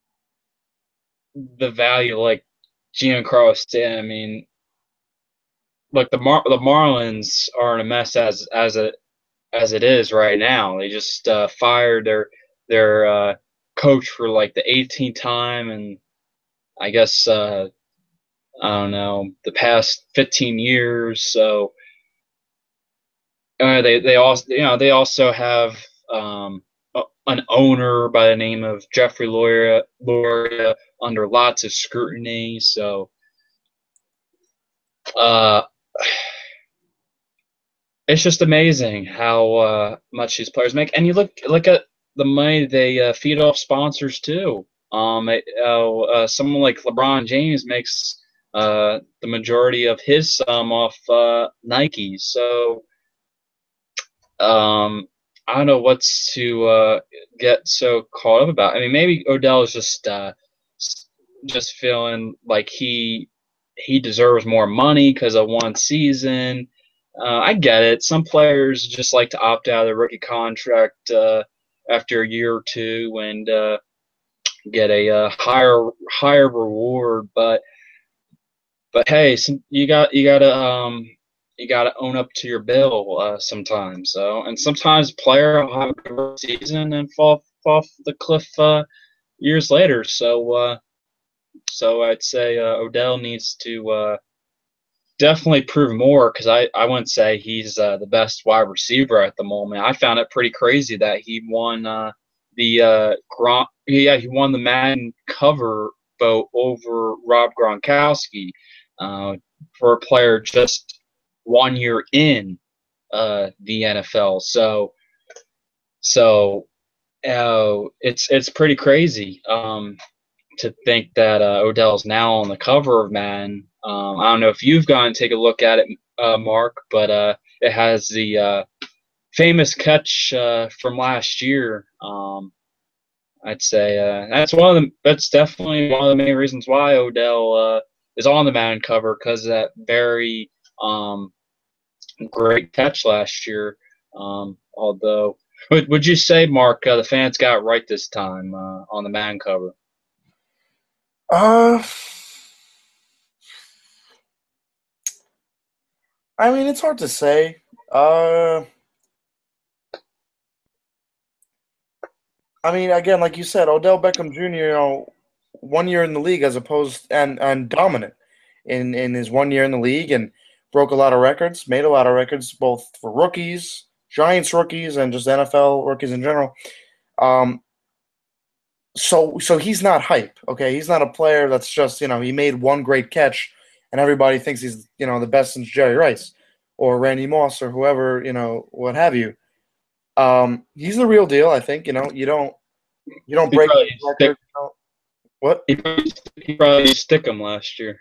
the value like Giancarlo Stanton. I mean, look, the Mar- the Marlins are in a mess as as it as it is right now. They just uh, fired their their uh, coach for like the eighteenth time, and I guess uh, I don't know the past fifteen years. So uh, they they also you know they also have um, an owner by the name of Jeffrey Loria, Loria under lots of scrutiny. So uh, it's just amazing how uh, much these players make, and you look look at the money they uh, feed off sponsors too. Um, it, uh, uh, someone like LeBron James makes uh, the majority of his sum off uh, Nike. So um, I don't know what's to uh, get so caught up about. I mean, maybe Odell is just uh, just feeling like he he deserves more money because of one season. Uh, I get it. Some players just like to opt out of their rookie contract uh, after a year or two and uh, get a uh, higher higher reward. But but hey, some, you got you got to um, you got to own up to your bill uh, sometimes. So, and sometimes player will have a good season and fall, fall off the cliff uh, years later. So, uh, so I'd say uh, Odell needs to uh, definitely prove more because I, I wouldn't say he's uh, the best wide receiver at the moment. I found it pretty crazy that he won uh, the uh, Gron- yeah he won the Madden cover vote over Rob Gronkowski uh, for a player just one year in uh, the N F L. So so uh, it's it's pretty crazy. Um, to think that uh, Odell's now on the cover of Madden. Um, I don't know if you've gone and take a look at it, uh, Mark, but uh, it has the uh, famous catch uh, from last year. Um, I'd say uh, that's one of the that's definitely one of the main reasons why Odell uh, is on the Madden cover because of that very um, great catch last year. Um, although, would would you say, Mark, uh, the fans got it right this time uh, on the Madden cover? Uh, I mean, it's hard to say. Uh, I mean, again, like you said, Odell Beckham Junior, you know, one year in the league as opposed and and dominant in in his one year in the league and broke a lot of records, made a lot of records both for rookies, Giants rookies, and just N F L rookies in general. Um, so so he's not hype, okay? He's not a player that's just, you know, he made one great catch and everybody thinks he's, you know, the best since Jerry Rice or Randy Moss or whoever, you know, what have you. Um, he's the real deal, I think. You know, you don't you don't He break probably stick records. You know, what? He probably, he probably stick him last year.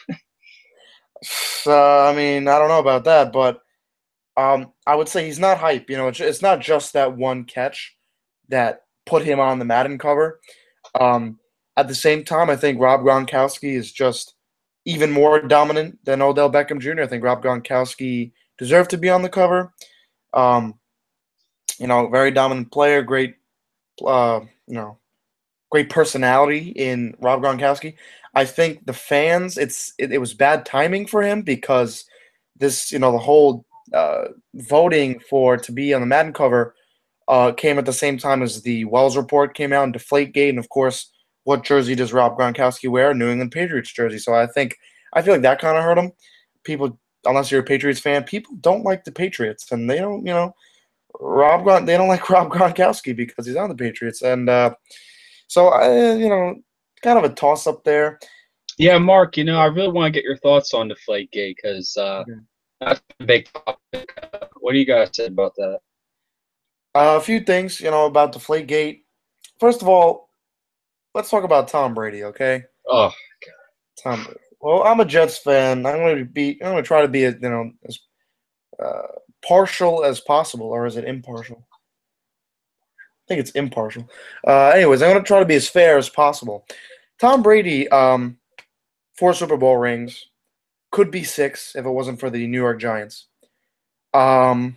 Uh, I mean, I don't know about that, but um, I would say he's not hype. You know, it's, it's not just that one catch that put him on the Madden cover. Um, at the same time, I think Rob Gronkowski is just even more dominant than Odell Beckham Junior I think Rob Gronkowski deserved to be on the cover. Um, you know, very dominant player, great, uh, you know, great personality in Rob Gronkowski. I think the fans, it's it, it was bad timing for him because this, you know, the whole uh, voting for to be on the Madden cover uh, came at the same time as the Wells report came out and Deflategate, and of course, what jersey does Rob Gronkowski wear? A New England Patriots jersey. So I think I feel like that kind of hurt him. People, unless you're a Patriots fan, people don't like the Patriots, and they don't, you know, Rob Gron- they don't like Rob Gronkowski because he's on the Patriots, and uh, so I, you know, kind of a toss up there. Yeah, Mark, you know, I really want to get your thoughts on Deflategate because uh, Okay. that's a big topic. Uh, what do you guys say about that? Uh, a few things, you know, about Deflategate. First of all, let's talk about Tom Brady, okay? Oh, Tom Brady. Well, I'm a Jets fan. I'm going to be. I'm going to try to be, you know, as uh, partial as possible, or is it impartial? I think it's impartial. Uh, anyways, I'm going to try to be as fair as possible. Tom Brady, um, four Super Bowl rings, could be six if it wasn't for the New York Giants. Um,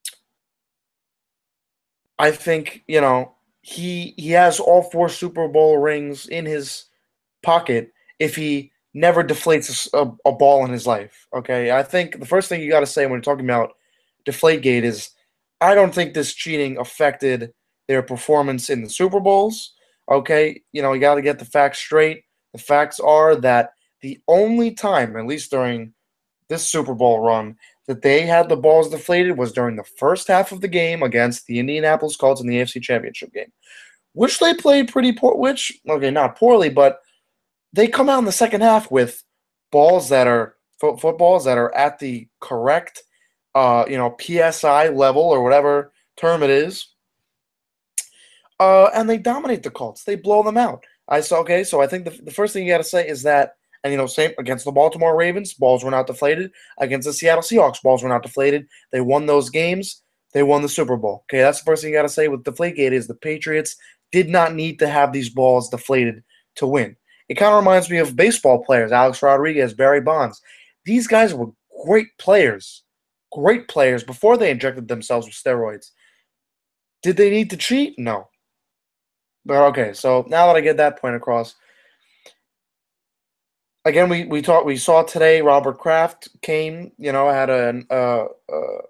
I think, you know, he he has all four Super Bowl rings in his pocket if he never deflates a, a ball in his life. Okay, I think the first thing you got to say when you're talking about Deflategate is, I don't think this cheating affected their performance in the Super Bowls. Okay, you know, you got to get the facts straight. The facts are that the only time, at least during this Super Bowl run, that they had the balls deflated was during the first half of the game against the Indianapolis Colts in the A F C Championship game, which they played pretty poor. Which, okay, not poorly, but they come out in the second half with balls that are fo- footballs that are at the correct, uh, you know, P S I level or whatever term it is, uh, and they dominate the Colts. They blow them out. I saw. Okay, so I think the, the first thing you got to say is that, and you know, same against the Baltimore Ravens, balls were not deflated. Against the Seattle Seahawks, balls were not deflated. They won those games. They won the Super Bowl. Okay, that's the first thing you got to say with Deflategate is the Patriots did not need to have these balls deflated to win. It kind of reminds me of baseball players, Alex Rodriguez, Barry Bonds. These guys were great players, great players before they injected themselves with steroids. Did they need to cheat? No. But okay, so now that I get that point across, again, we we talked. We saw today. Robert Kraft came. You know, had a uh, uh,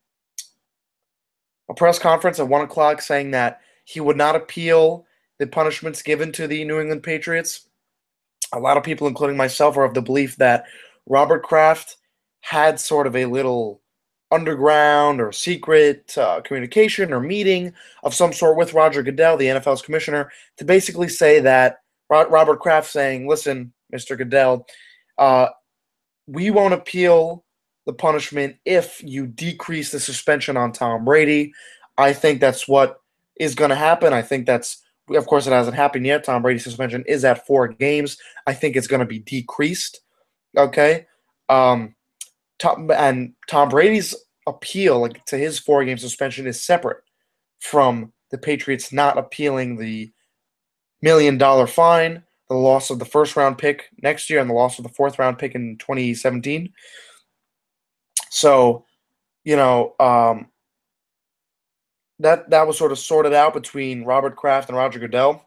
a press conference at one o'clock saying that he would not appeal the punishments given to the New England Patriots. A lot of people, including myself, are of the belief that Robert Kraft had sort of a little underground or secret uh, communication or meeting of some sort with Roger Goodell, the N F L's commissioner, to basically say that Robert Kraft saying, listen, Mister Goodell, uh, we won't appeal the punishment if you decrease the suspension on Tom Brady. I think that's what is going to happen. I think that's, of course, it hasn't happened yet. Tom Brady's suspension is at four games. I think it's going to be decreased. Okay. Um, Tom, and Tom Brady's appeal like, to his four-game suspension is separate from the Patriots not appealing the million-dollar fine, the loss of the first-round pick next year, and the loss of the fourth-round pick in twenty seventeen. So, you know, um, that that was sort of sorted out between Robert Kraft and Roger Goodell.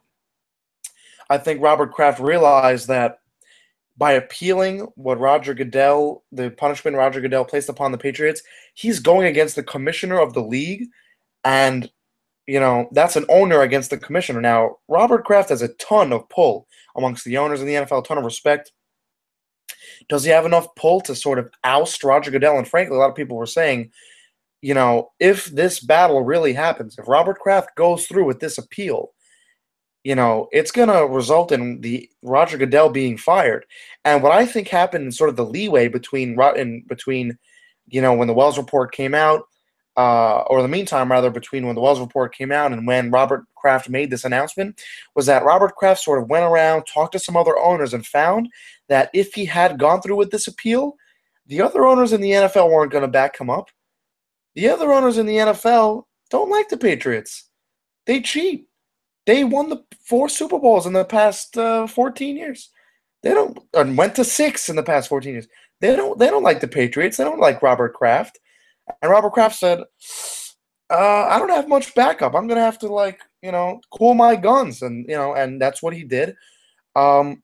I think Robert Kraft realized that by appealing what Roger Goodell, the punishment Roger Goodell placed upon the Patriots, he's going against the commissioner of the league, and, you know, that's an owner against the commissioner. Now, Robert Kraft has a ton of pull amongst the owners in the N F L, a ton of respect. Does he have enough pull to sort of oust Roger Goodell? And frankly, a lot of people were saying, you know, if this battle really happens, if Robert Kraft goes through with this appeal, you know, it's going to result in the Roger Goodell being fired. And what I think happened in sort of the leeway between, in between, you know, when the Wells report came out, uh, or the meantime, rather, between when the Wells report came out and when Robert Kraft made this announcement, was that Robert Kraft sort of went around, talked to some other owners, and found that if he had gone through with this appeal, the other owners in the N F L weren't going to back him up. The other owners in the N F L don't like the Patriots. They cheat. They won the four Super Bowls in the past uh, fourteen years. They don't, and went to six in the past fourteen years. They don't. They don't like the Patriots. They don't like Robert Kraft. And Robert Kraft said, uh, "I don't have much backup. I'm gonna have to, like, you know, cool my guns." And you know, and that's what he did. Um,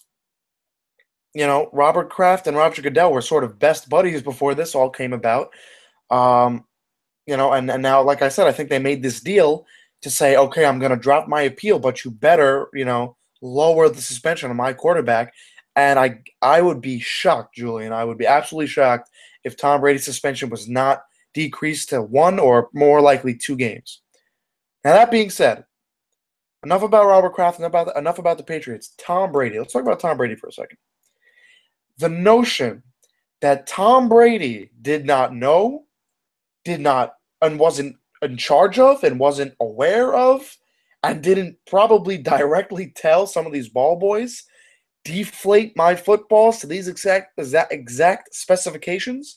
you know, Robert Kraft and Roger Goodell were sort of best buddies before this all came about. Um, you know, and, and now, like I said, I think they made this deal to say, okay, I'm going to drop my appeal, but you better, you know, lower the suspension on my quarterback. And I I would be shocked, Julian. I would be absolutely shocked if Tom Brady's suspension was not decreased to one or more likely two games. Now, that being said, enough about Robert Kraft and about, enough about the Patriots. Tom Brady. Let's talk about Tom Brady for a second. The notion that Tom Brady did not know, did not, and wasn't in charge of, and wasn't aware of, and didn't probably directly tell some of these ball boys, deflate my footballs to these exact exact, exact specifications.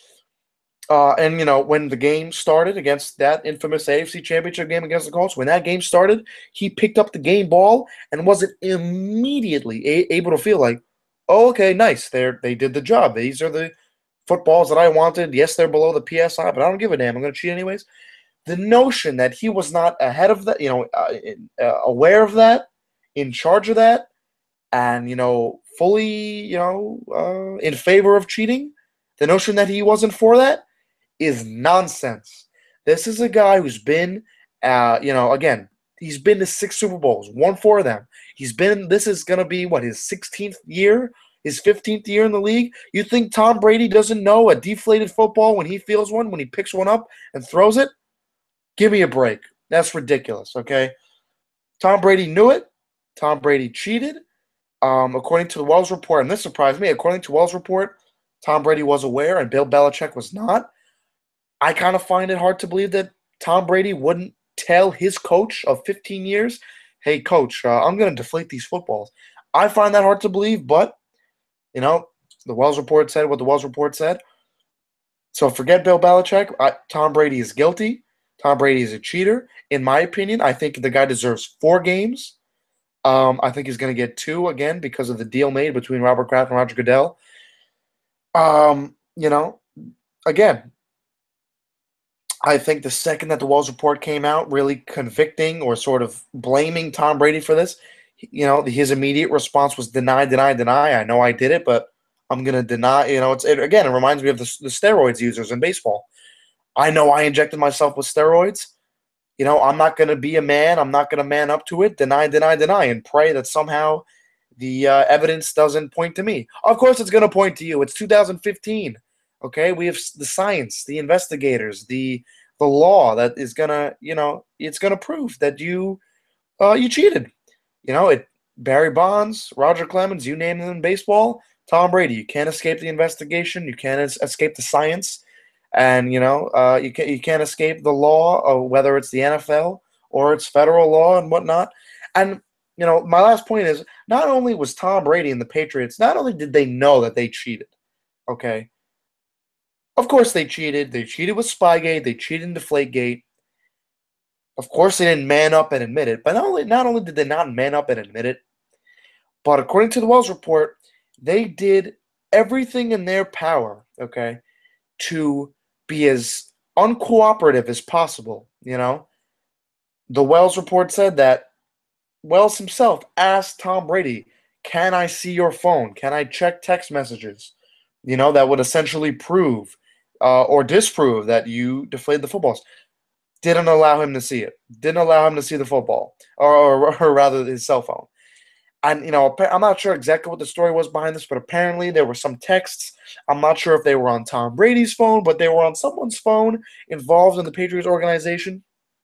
Uh, and, you know, when the game started against that infamous A F C Championship game against the Colts, when that game started, he picked up the game ball and wasn't immediately a- able to feel like, oh, okay, nice, they they did the job. These are the footballs that I wanted. Yes, they're below the P S I, but I don't give a damn. I'm going to cheat anyways. The notion that he was not ahead of that, you know, uh, uh, aware of that, in charge of that, and, you know, fully, you know, uh, in favor of cheating, the notion that he wasn't for that is nonsense. This is a guy who's been, uh, you know, again, he's been to six Super Bowls, won four of them. He's been, this is going to be, what, his sixteenth year? His fifteenth year in the league? You think Tom Brady doesn't know a deflated football when he feels one, when he picks one up and throws it? Give me a break. That's ridiculous, okay? Tom Brady knew it. Tom Brady cheated. Um, according to the Wells report, and this surprised me, according to Wells report, Tom Brady was aware and Bill Belichick was not. I kind of find it hard to believe that Tom Brady wouldn't tell his coach of fifteen years, hey, coach, uh, I'm going to deflate these footballs. I find that hard to believe, but, you know, the Wells report said what the Wells report said. So forget Bill Belichick. I, Tom Brady is guilty. Tom Brady is a cheater. In my opinion, I think the guy deserves four games. Um, I think he's going to get two again because of the deal made between Robert Kraft and Roger Goodell. Um, you know, again, I think the second that the Wells report came out really convicting or sort of blaming Tom Brady for this, you know, his immediate response was deny, deny, deny. I know I did it, but I'm gonna deny. You know, it's it, again, it reminds me of the, the steroids users in baseball. I know I injected myself with steroids. You know, I'm not gonna be a man. I'm not gonna man up to it. Deny, deny, deny, and pray that somehow the uh, evidence doesn't point to me. Of course, it's gonna point to you. It's two thousand fifteen. Okay, we have the science, the investigators, the the law that is gonna, you know, it's gonna prove that you uh, you cheated. You know, it Barry Bonds, Roger Clemens, you name them in baseball, Tom Brady. You can't escape the investigation. You can't es- escape the science, and you know, uh, you can't you can't escape the law, of whether it's the N F L or it's federal law and whatnot. And you know, my last point is not only was Tom Brady and the Patriots, not only did they know that they cheated, okay. Of course they cheated. They cheated with Spygate. They cheated in Deflategate. Of course they didn't man up and admit it. But not only not only did they not man up and admit it, but according to the Wells report, they did everything in their power, okay, to be as uncooperative as possible. You know, the Wells report said that Wells himself asked Tom Brady, "Can I see your phone? Can I check text messages?" You know, that would essentially prove uh, or disprove that you deflated the footballs. Didn't allow him to see it. Didn't allow him to see the football, or, or, or rather his cell phone. And, you know, I'm not sure exactly what the story was behind this, but apparently there were some texts. I'm not sure if they were on Tom Brady's phone, but they were on someone's phone involved in the Patriots organization.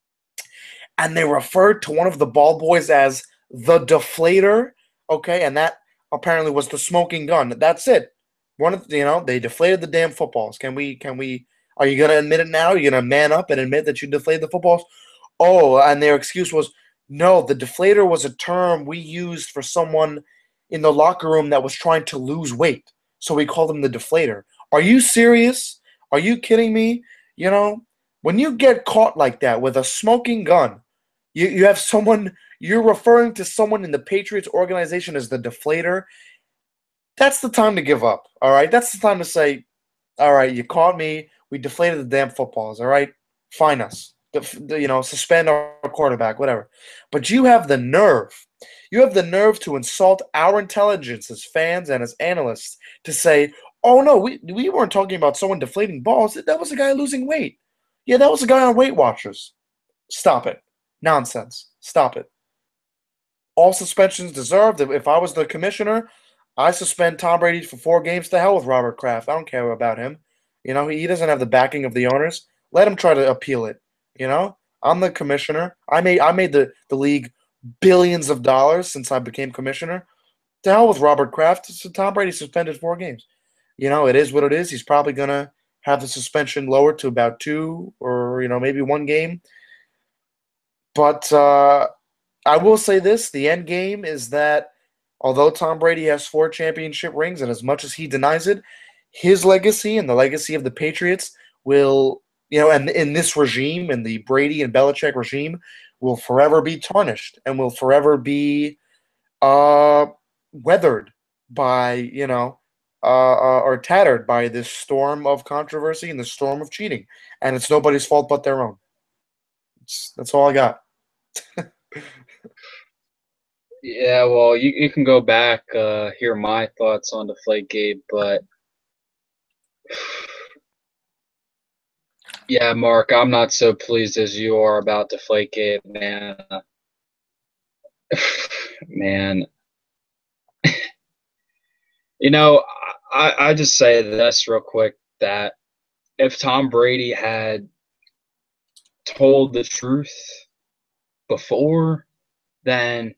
And they referred to one of the ball boys as the deflator. Okay, and that apparently was the smoking gun. That's it. One of you know, they deflated the damn footballs. Can we can we are you gonna admit it now? Are you gonna man up and admit that you deflated the footballs? Oh, and their excuse was no, the deflator was a term we used for someone in the locker room that was trying to lose weight. So we called him the deflator. Are you serious? Are you kidding me? You know, when you get caught like that with a smoking gun, you, you have someone, you're referring to someone in the Patriots organization as the deflator. That's the time to give up, all right? That's the time to say, all right, you caught me. We deflated the damn footballs, all right? Fine us. Def- you know, suspend our quarterback, whatever. But you have the nerve. You have the nerve to insult our intelligence as fans and as analysts to say, oh, no, we, we weren't talking about someone deflating balls. That was a guy losing weight. Yeah, that was a guy on Weight Watchers. Stop it. Nonsense. Stop it. All suspensions deserved. If I was the commissioner, I suspend Tom Brady for four games. To hell with Robert Kraft. I don't care about him. You know, he doesn't have the backing of the owners. Let him try to appeal it. You know, I'm the commissioner. I made I made the, the league billions of dollars since I became commissioner. To hell with Robert Kraft. So Tom Brady suspended four games. You know, it is what it is. He's probably gonna have the suspension lowered to about two or you know maybe one game. But uh, I will say this: the end game is that although Tom Brady has four championship rings, and as much as he denies it, his legacy and the legacy of the Patriots will, you know, and in this regime, in the Brady and Belichick regime, will forever be tarnished and will forever be uh, weathered by, you know, uh, uh, or tattered by this storm of controversy and the storm of cheating. And it's nobody's fault but their own. It's, that's all I got. Yeah, well, you, you can go back, uh, hear my thoughts on Deflategate, but yeah, Mark, I'm not so pleased as you are about Deflategate, man. Man, you know, I, I just say this real quick that if Tom Brady had told the truth before, then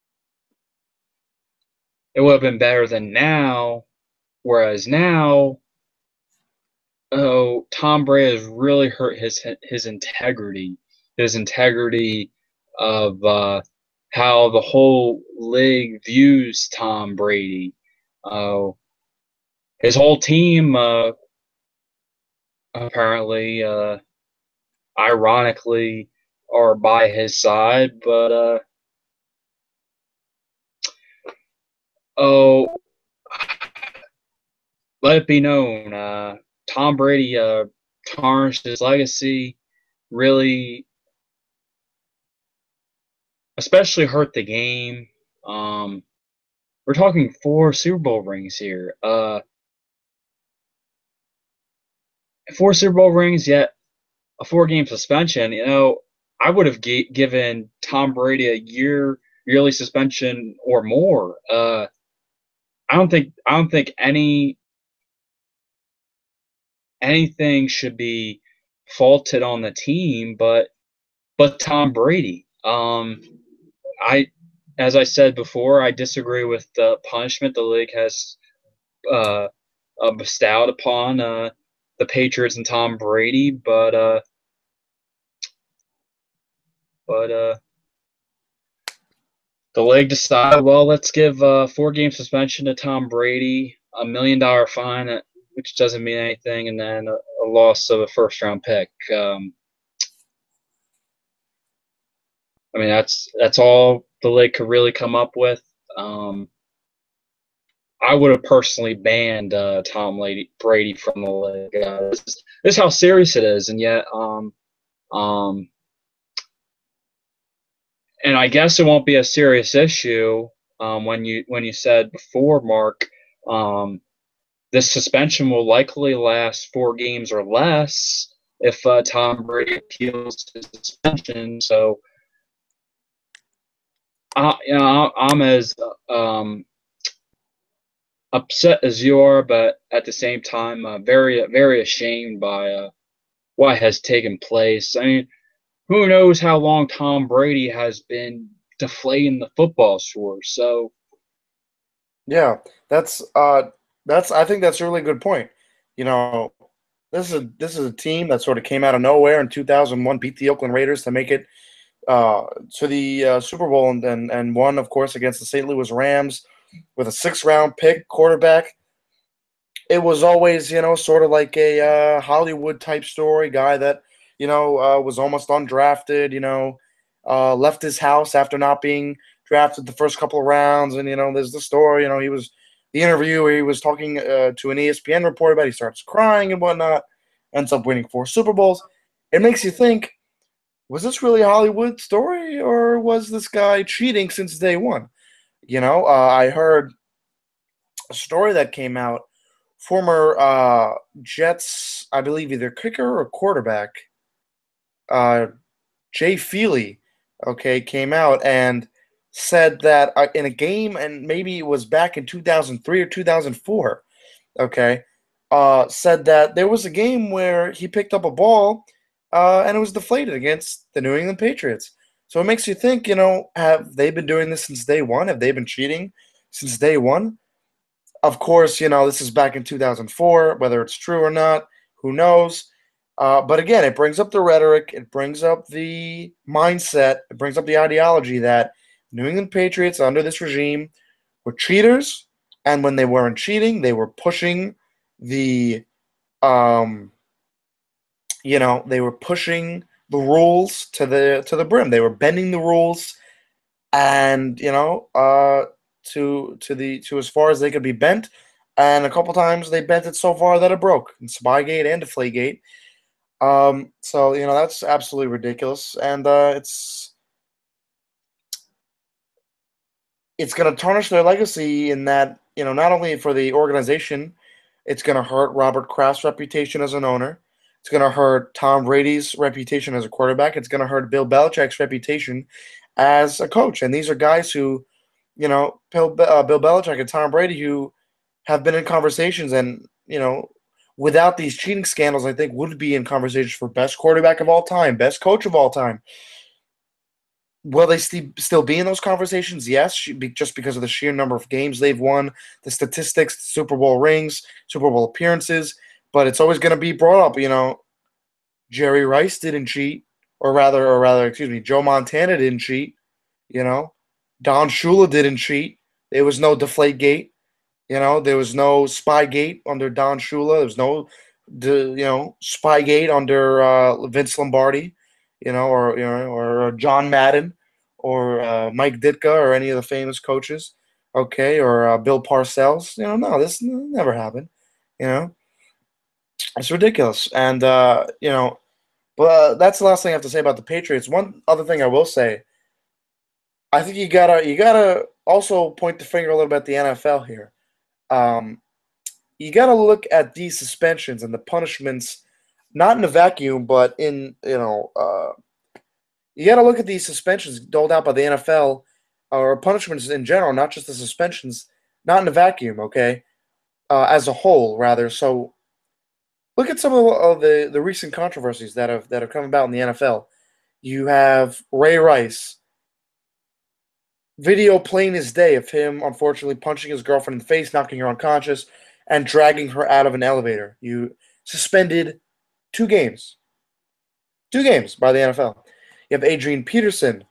it would have been better than now. Whereas now, oh, Tom Brady has really hurt his his integrity, his integrity of uh, how the whole league views Tom Brady. Uh, his whole team uh, apparently, uh, ironically, are by his side, but uh, oh, let it be known, uh, Tom Brady uh, tarnished his legacy, really, especially hurt the game. Um, we're talking four Super Bowl rings here. Uh, four Super Bowl rings, yet a four-game suspension. You know, I would have g- given Tom Brady a year yearly suspension or more. Uh, I don't think I don't think any anything should be faulted on the team, but but Tom Brady. Um, I, as I said before, I disagree with the punishment the league has uh, uh, bestowed upon uh, the Patriots and Tom Brady, but uh, but uh, the league decided, well, let's give a four-game suspension to Tom Brady, a million dollar fine, uh, which doesn't mean anything, and then a, a loss of a first-round pick. Um, I mean, that's that's all the league could really come up with. Um, I would have personally banned uh, Tom Brady from the league. Uh, this, is, this is how serious it is, and yet, um, um, and I guess it won't be a serious issue um, when you when you said before, Mark. Um, this suspension will likely last four games or less if uh, Tom Brady appeals his suspension. So, I, you know, I'm as um, upset as you are, but at the same time, uh, very very ashamed by uh, what has taken place. I mean, who knows how long Tom Brady has been deflating the football score? So, Yeah, that's uh that's I think that's a really good point. You know, this is a, this is a team that sort of came out of nowhere in two thousand one, beat the Oakland Raiders to make it uh to the uh, Super Bowl and, and and won, of course, against the Saint Louis Rams with a sixth round pick quarterback. It was always, you know, sort of like a uh, Hollywood type story, guy that, you know, uh, was almost undrafted, you know, uh, left his house after not being drafted the first couple of rounds. And, you know, there's the story, you know, he was the interview where he was talking uh, to an E S P N reporter about it. He starts crying and whatnot, ends up winning four Super Bowls. It makes you think, was this really a Hollywood story or was this guy cheating since day one? You know, uh, I heard a story that came out. Former uh, Jets, I believe, either kicker or quarterback, uh, Jay Feely, okay, came out and said that uh, in a game, and maybe it was back in two thousand three or two thousand four, okay, uh, said that there was a game where he picked up a ball uh, and it was deflated against the New England Patriots. So it makes you think, you know, have they been doing this since day one? Have they been cheating since day one? Of course, you know, this is back in two thousand four, whether it's true or not, who knows? Uh, but again, it brings up the rhetoric, it brings up the mindset, it brings up the ideology that New England Patriots under this regime were cheaters, and when they weren't cheating, they were pushing the, um, you know, they were pushing the rules to the to the brim. They were bending the rules, and you know, uh, to to the to as far as they could be bent. And a couple times they bent it so far that it broke. In Spygate and Deflategate. Um, so you know that's absolutely ridiculous, and uh, it's it's going to tarnish their legacy in that you know not only for the organization, it's going to hurt Robert Kraft's reputation as an owner. It's going to hurt Tom Brady's reputation as a quarterback. It's going to hurt Bill Belichick's reputation as a coach. And these are guys who, you know, Bill, uh, Bill Belichick and Tom Brady, who have been in conversations and, you know, without these cheating scandals, I think would be in conversations for best quarterback of all time, best coach of all time. Will they st- still be in those conversations? Yes, just because of the sheer number of games they've won, the statistics, the Super Bowl rings, Super Bowl appearances. But it's always going to be brought up. You know, Jerry Rice didn't cheat, or rather, or rather, excuse me, Joe Montana didn't cheat. You know, Don Shula didn't cheat. There was no Deflategate. You know, there was no Spygate under Don Shula. There was no, you know, Spygate under uh, Vince Lombardi. You know, or you know, or John Madden, or uh, Mike Ditka, or any of the famous coaches. Okay, or uh, Bill Parcells. You know, no, this never happened. You know, it's ridiculous. And uh, you know, but uh, that's the last thing I have to say about the Patriots. One other thing I will say I think you gotta you gotta also point the finger a little bit at the N F L here. Um, you gotta look at these suspensions and the punishments, not in a vacuum, but in you know, uh, you gotta look at these suspensions doled out by the N F L or punishments in general, not just the suspensions, not in a vacuum. Okay, uh, as a whole, rather. So look at some of the, of the the recent controversies that have that have come about in the N F L. You have Ray Rice, video plain as day of him unfortunately punching his girlfriend in the face, knocking her unconscious, and dragging her out of an elevator. You suspended two games, two games by the N F L. You have Adrian Peterson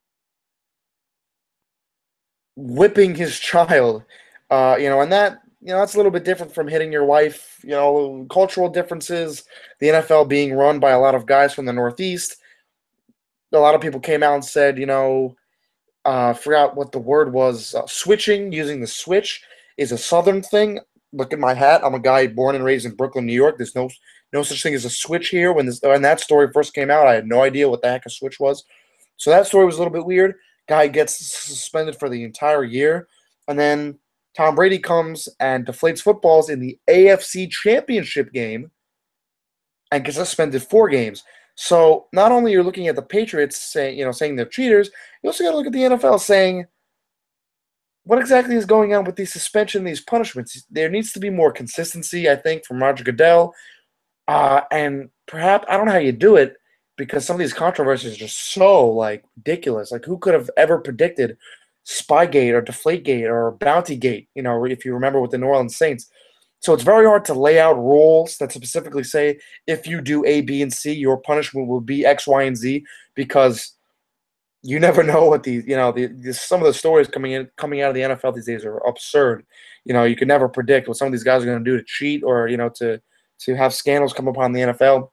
whipping his child, uh, you know, and that you know that's a little bit different from hitting your wife. You know, cultural differences. The N F L being run by a lot of guys from the Northeast. A lot of people came out and said, you know, uh, forgot what the word was. Uh, switching, using the switch, is a Southern thing. Look at my hat. I'm a guy born and raised in Brooklyn, New York. There's no no such thing as a switch here. When this when that story first came out, I had no idea what the heck a switch was. So that story was a little bit weird. Guy gets suspended for the entire year, and then Tom Brady comes and deflates footballs in the A F C Championship game and gets suspended four games. So not only you're looking at the Patriots saying, you know, saying they're cheaters, you also got to look at the N F L saying, what exactly is going on with these suspension, these punishments? There needs to be more consistency, I think, from Roger Goodell, uh, and perhaps I don't know how you do it because some of these controversies are just so like ridiculous. Like, who could have ever predicted Spygate or Deflategate or Bountygate? You know, if you remember with the New Orleans Saints. So it's very hard to lay out rules that specifically say if you do A, B, and C, your punishment will be X, Y, and Z, because you never know what these, you know, the, the, some of the stories coming in, coming out of the N F L these days are absurd. You know, you can never predict what some of these guys are going to do to cheat or, you know, to to have scandals come upon the N F L.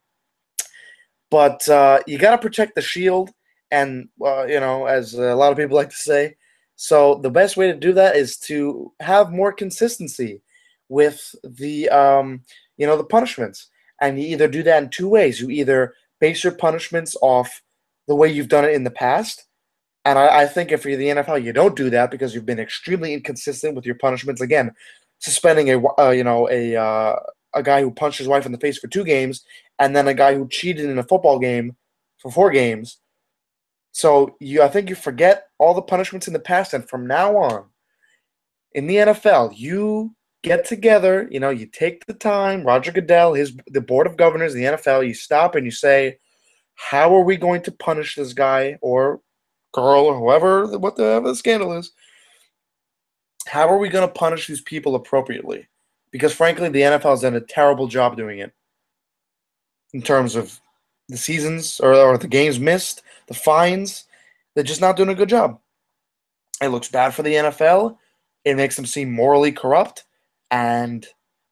But uh, you got to protect the shield, and uh, you know, as a lot of people like to say. So the best way to do that is to have more consistency with the, um, you know, the punishments, and you either do that in two ways. You either base your punishments off the way you've done it in the past, and I, I think if you're the N F L, you don't do that because you've been extremely inconsistent with your punishments. Again, suspending a uh, you know a uh, a guy who punched his wife in the face for two games, and then a guy who cheated in a football game for four games. So you, I think you forget all the punishments in the past, and from now on, in the N F L, you get together. You know, you take the time. Roger Goodell, his the board of governors, the N F L. You stop and you say, how are we going to punish this guy or girl or whoever, whatever the scandal is? How are we going to punish these people appropriately? Because frankly, the N F L has done a terrible job doing it in terms of the seasons or, or the games missed, the fines. They're just not doing a good job. It looks bad for the N F L. It makes them seem morally corrupt, and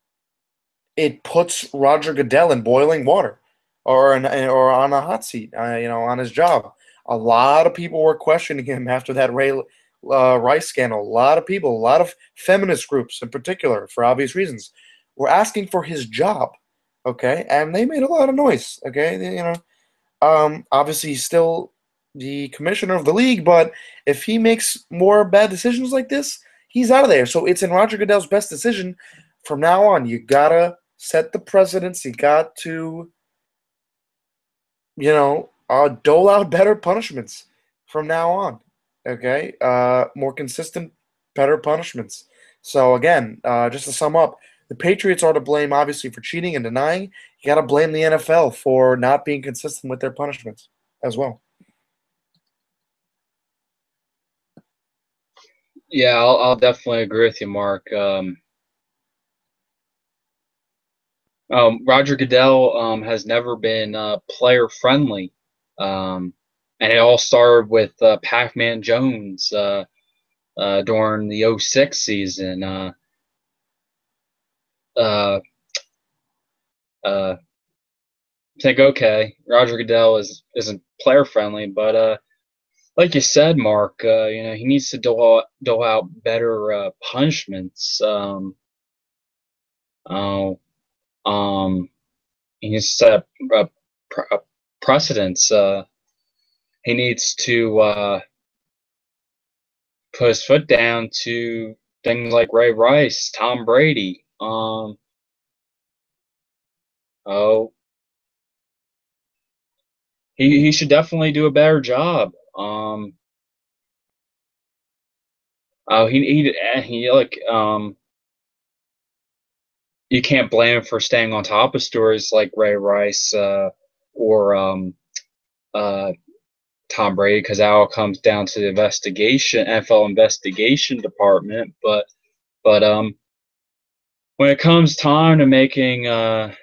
it puts Roger Goodell in boiling water, or in, or on a hot seat, uh, you know, on his job. A lot of people were questioning him after that Ray uh, Rice scandal. A lot of people, a lot of feminist groups in particular, for obvious reasons, were asking for his job. Okay, and they made a lot of noise. Okay, you know, um, obviously he's still the commissioner of the league, but if he makes more bad decisions like this, he's out of there. So it's in Roger Goodell's best decision. From now on, you gotta set the precedents. You got to, you know, uh, dole out better punishments from now on. Okay, uh, more consistent, better punishments. So again, uh, just to sum up, the Patriots are to blame, obviously, for cheating and denying. You got to blame the N F L for not being consistent with their punishments as well. Yeah, I'll, I'll definitely agree with you, Mark. Um, um, Roger Goodell um, has never been uh, player friendly, um, and it all started with uh, Pac-Man Jones uh, uh, during the 'oh six season. Uh, uh, uh, think, okay, Roger Goodell is isn't player friendly, but uh, like you said, Mark, uh, you know he needs to dole out, dole out better uh, punishments. Um, oh, um, he needs to set up uh, precedents. Uh, he needs to uh, put his foot down to things like Ray Rice, Tom Brady. Um, oh, he he should definitely do a better job. Um, oh, he he he like um, you can't blame him for staying on top of stories like Ray Rice uh, or um, uh, Tom Brady, because that all comes down to the investigation, N F L investigation department. But but um, when it comes time to making uh,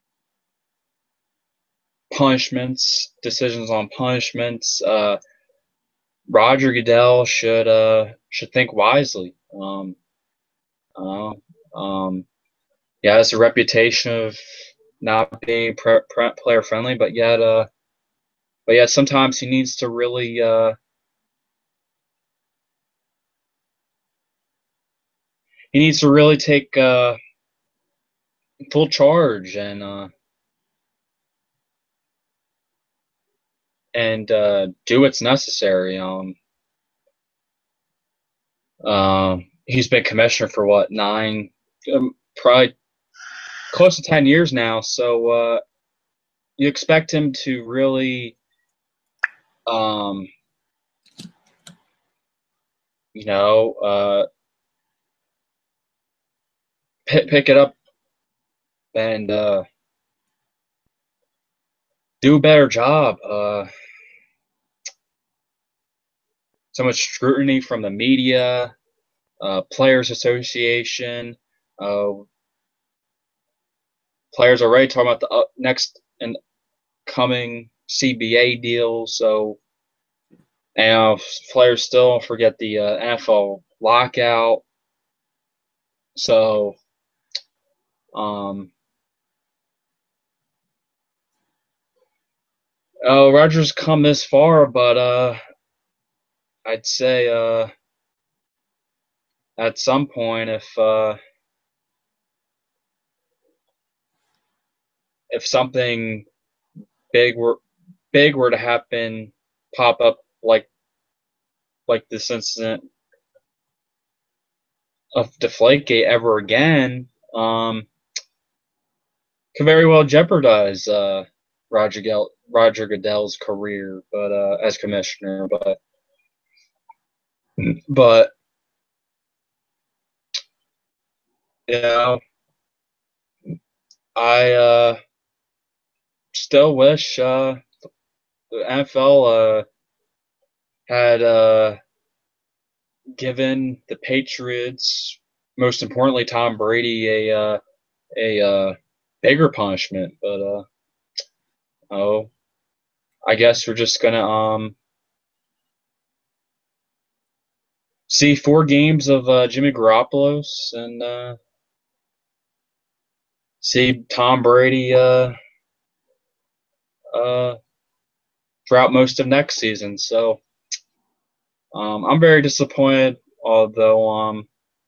punishments, decisions on punishments, uh, Roger Goodell should uh, should think wisely. Um, uh, um, he has a reputation of not being pre- pre- player friendly, but yet uh, but yet sometimes he needs to really uh, he needs to really take uh, full charge and uh, and uh, do what's necessary. Um, uh, he's been commissioner for what nine, um, probably close to ten years now. So uh, you expect him to really, um, you know, uh, pick, pick it up and uh, do a better job. Uh, so much scrutiny from the media, uh, players association. Uh, players are already talking about the up next and coming C B A deal. So, and uh, players still forget the uh, N F L lockout. So, um, oh, Rogers come this far, but uh, I'd say uh, at some point, if uh, if something big were big were to happen, pop up like like this incident of Deflategate ever again, um, could very well jeopardize uh, Roger Gell- Roger Goodell's career, but uh, as commissioner. But but you know, I uh, still wish uh, the N F L uh, had uh, given the Patriots, most importantly Tom Brady, a uh, a uh, bigger punishment. But uh, oh, I guess we're just gonna um see four games of uh, Jimmy Garoppolo's and uh, see Tom Brady uh, uh, throughout most of next season. So um, I'm very disappointed, although um,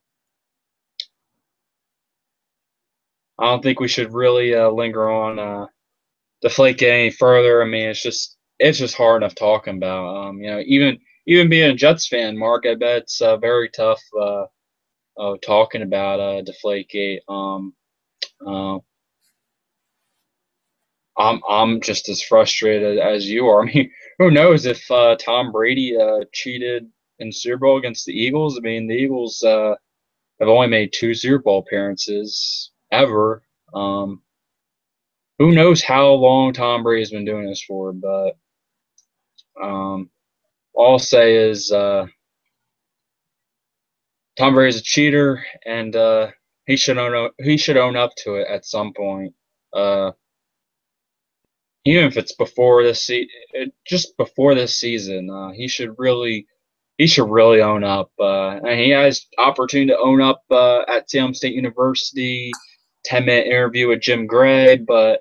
I don't think we should really uh, linger on uh, Deflate any further. I mean, it's just it's just hard enough talking about. Um, you know, even even being a Jets fan, Mark, I bet it's uh, very tough uh, uh, talking about uh, Deflategate. Um, uh, I'm I'm just as frustrated as you are. I mean, who knows if uh, Tom Brady uh, cheated in Super Bowl against the Eagles? I mean, the Eagles uh, have only made two Super Bowl appearances ever. Um, who knows how long Tom Brady's been doing this for? But um, all I'll say is uh, Tom Brady's a cheater, and uh, he should own he should own up to it at some point. Uh, even if it's before this se- just before this season, uh, he should really he should really own up. Uh, and he has opportunity to own up uh, at Salem State University. Ten minute interview with Jim Gray, but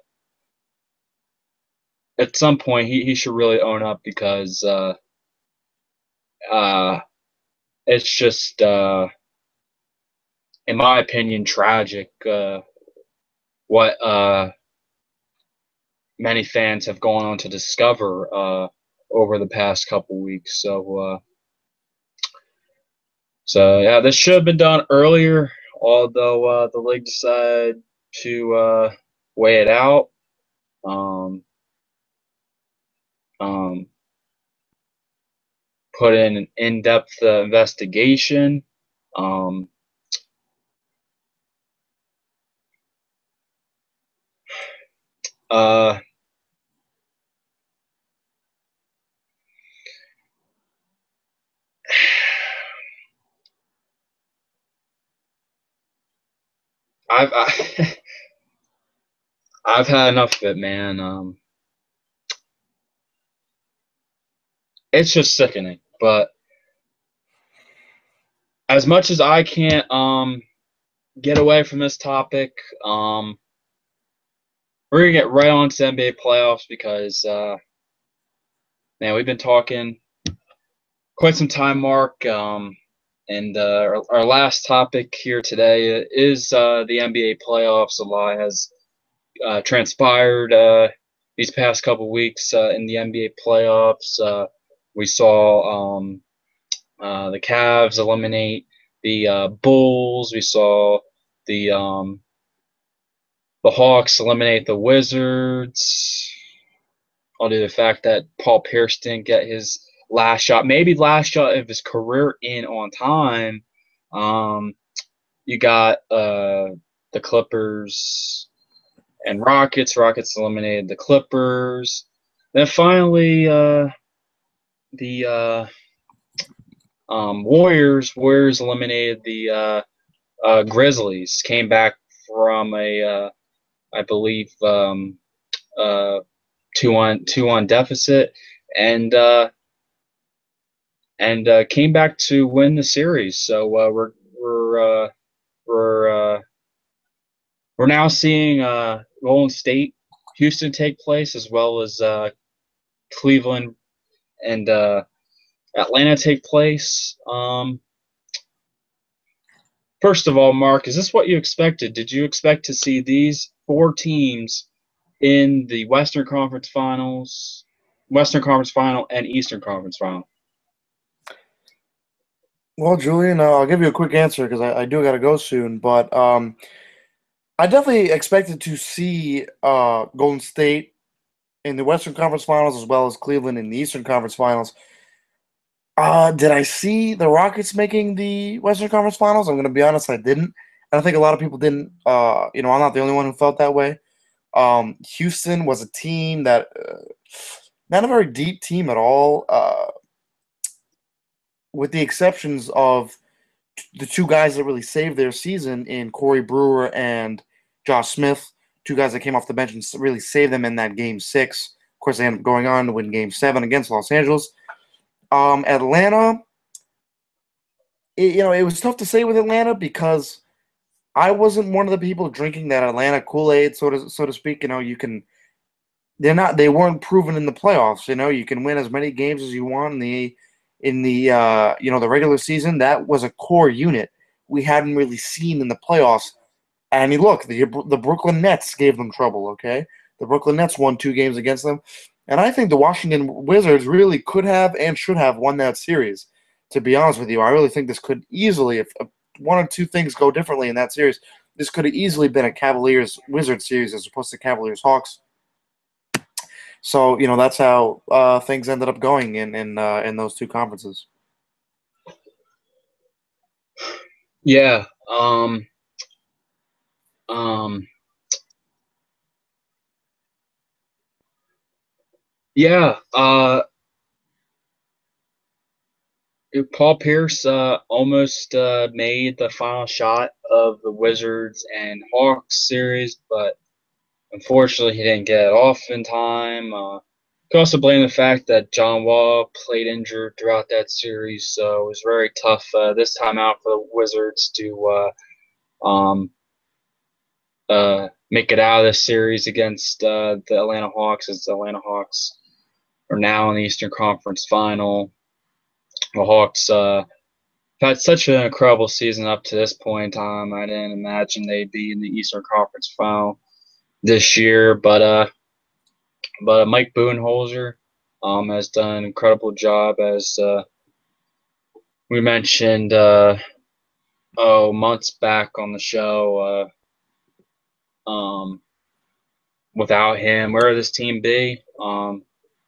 at some point he, he should really own up because uh, uh, it's just, uh, in my opinion, tragic uh, what uh, many fans have gone on to discover uh, over the past couple weeks. So. Uh, So yeah, this should have been done earlier, although uh, the league decided to uh, weigh it out. Um, um, put in an in-depth uh, investigation. Um, uh, I've I, I've had enough of it, man. Um, it's just sickening. But as much as I can't um, get away from this topic, um, we're gonna get right on to N B A playoffs because uh, man, we've been talking quite some time, Mark. Um, and uh, our, our last topic here today is uh, the N B A playoffs. A lot has uh, transpired uh, these past couple weeks uh, in the N B A playoffs. Uh, we saw um, uh, the Cavs eliminate the uh, Bulls. We saw the um, the Hawks eliminate the Wizards. All due to the fact that Paul Pierce didn't get his last shot, maybe last shot of his career in on time. Um, you got uh, the Clippers and Rockets. Rockets eliminated the Clippers. Then finally, uh, the uh, um, Warriors. Warriors eliminated the uh, uh, Grizzlies. Came back from a, uh, I believe, um, uh, two one two one deficit, and uh, and uh, came back to win the series. So uh, we're we're uh, we're uh, we're now seeing uh, Golden State, Houston take place, as well as uh, Cleveland and uh, Atlanta take place. Um, first of all, Mark, is this what you expected? Did you expect to see these four teams in the Western Conference Finals, Western Conference Final, and Eastern Conference Final? Well, Julian, uh, I'll give you a quick answer because I, I do got to go soon. But um, I definitely expected to see uh, Golden State in the Western Conference Finals as well as Cleveland in the Eastern Conference Finals. Uh, did I see the Rockets making the Western Conference Finals? I'm going to be honest, I didn't. And I think a lot of people didn't. Uh, you know, I'm not the only one who felt that way. Um, Houston was a team that, uh, not a very deep team at all, uh, with the exceptions of the two guys that really saved their season in Corey Brewer and Josh Smith, two guys that came off the bench and really saved them in that game six. Of course, they ended up going on to win game seven against Los Angeles. Um, Atlanta, it, you know, it was tough to say with Atlanta because I wasn't one of the people drinking that Atlanta Kool-Aid, so to so to speak. You know, you can they're not they weren't proven in the playoffs. You know, you can win as many games as you want in the in the uh, you know the regular season. That was a core unit we hadn't really seen in the playoffs. And I mean, look, the the Brooklyn Nets gave them trouble. Okay, the Brooklyn Nets won two games against them, and I think the Washington Wizards really could have and should have won that series. To be honest with you, I really think this could easily, if one or two things go differently in that series, this could have easily been a Cavaliers Wizards series as opposed to Cavaliers Hawks. So you know that's how uh, things ended up going in in uh, in those two conferences. Yeah. Um, um, yeah. Uh, Paul Pierce uh, almost uh, made the final shot of the Wizards and Hawks series, but unfortunately he didn't get it off in time. Uh, could also blame the fact that John Wall played injured throughout that series, so it was very tough uh, this time out for the Wizards to uh, um, uh, make it out of this series against uh, the Atlanta Hawks, as the Atlanta Hawks are now in the Eastern Conference Final. The Hawks uh, had such an incredible season up to this point in time. I didn't imagine they'd be in the Eastern Conference Final this year, but uh, but uh, Mike Budenholzer um, has done an incredible job as uh, we mentioned uh, oh months back on the show. Uh, um, without him, where would this team be? Um,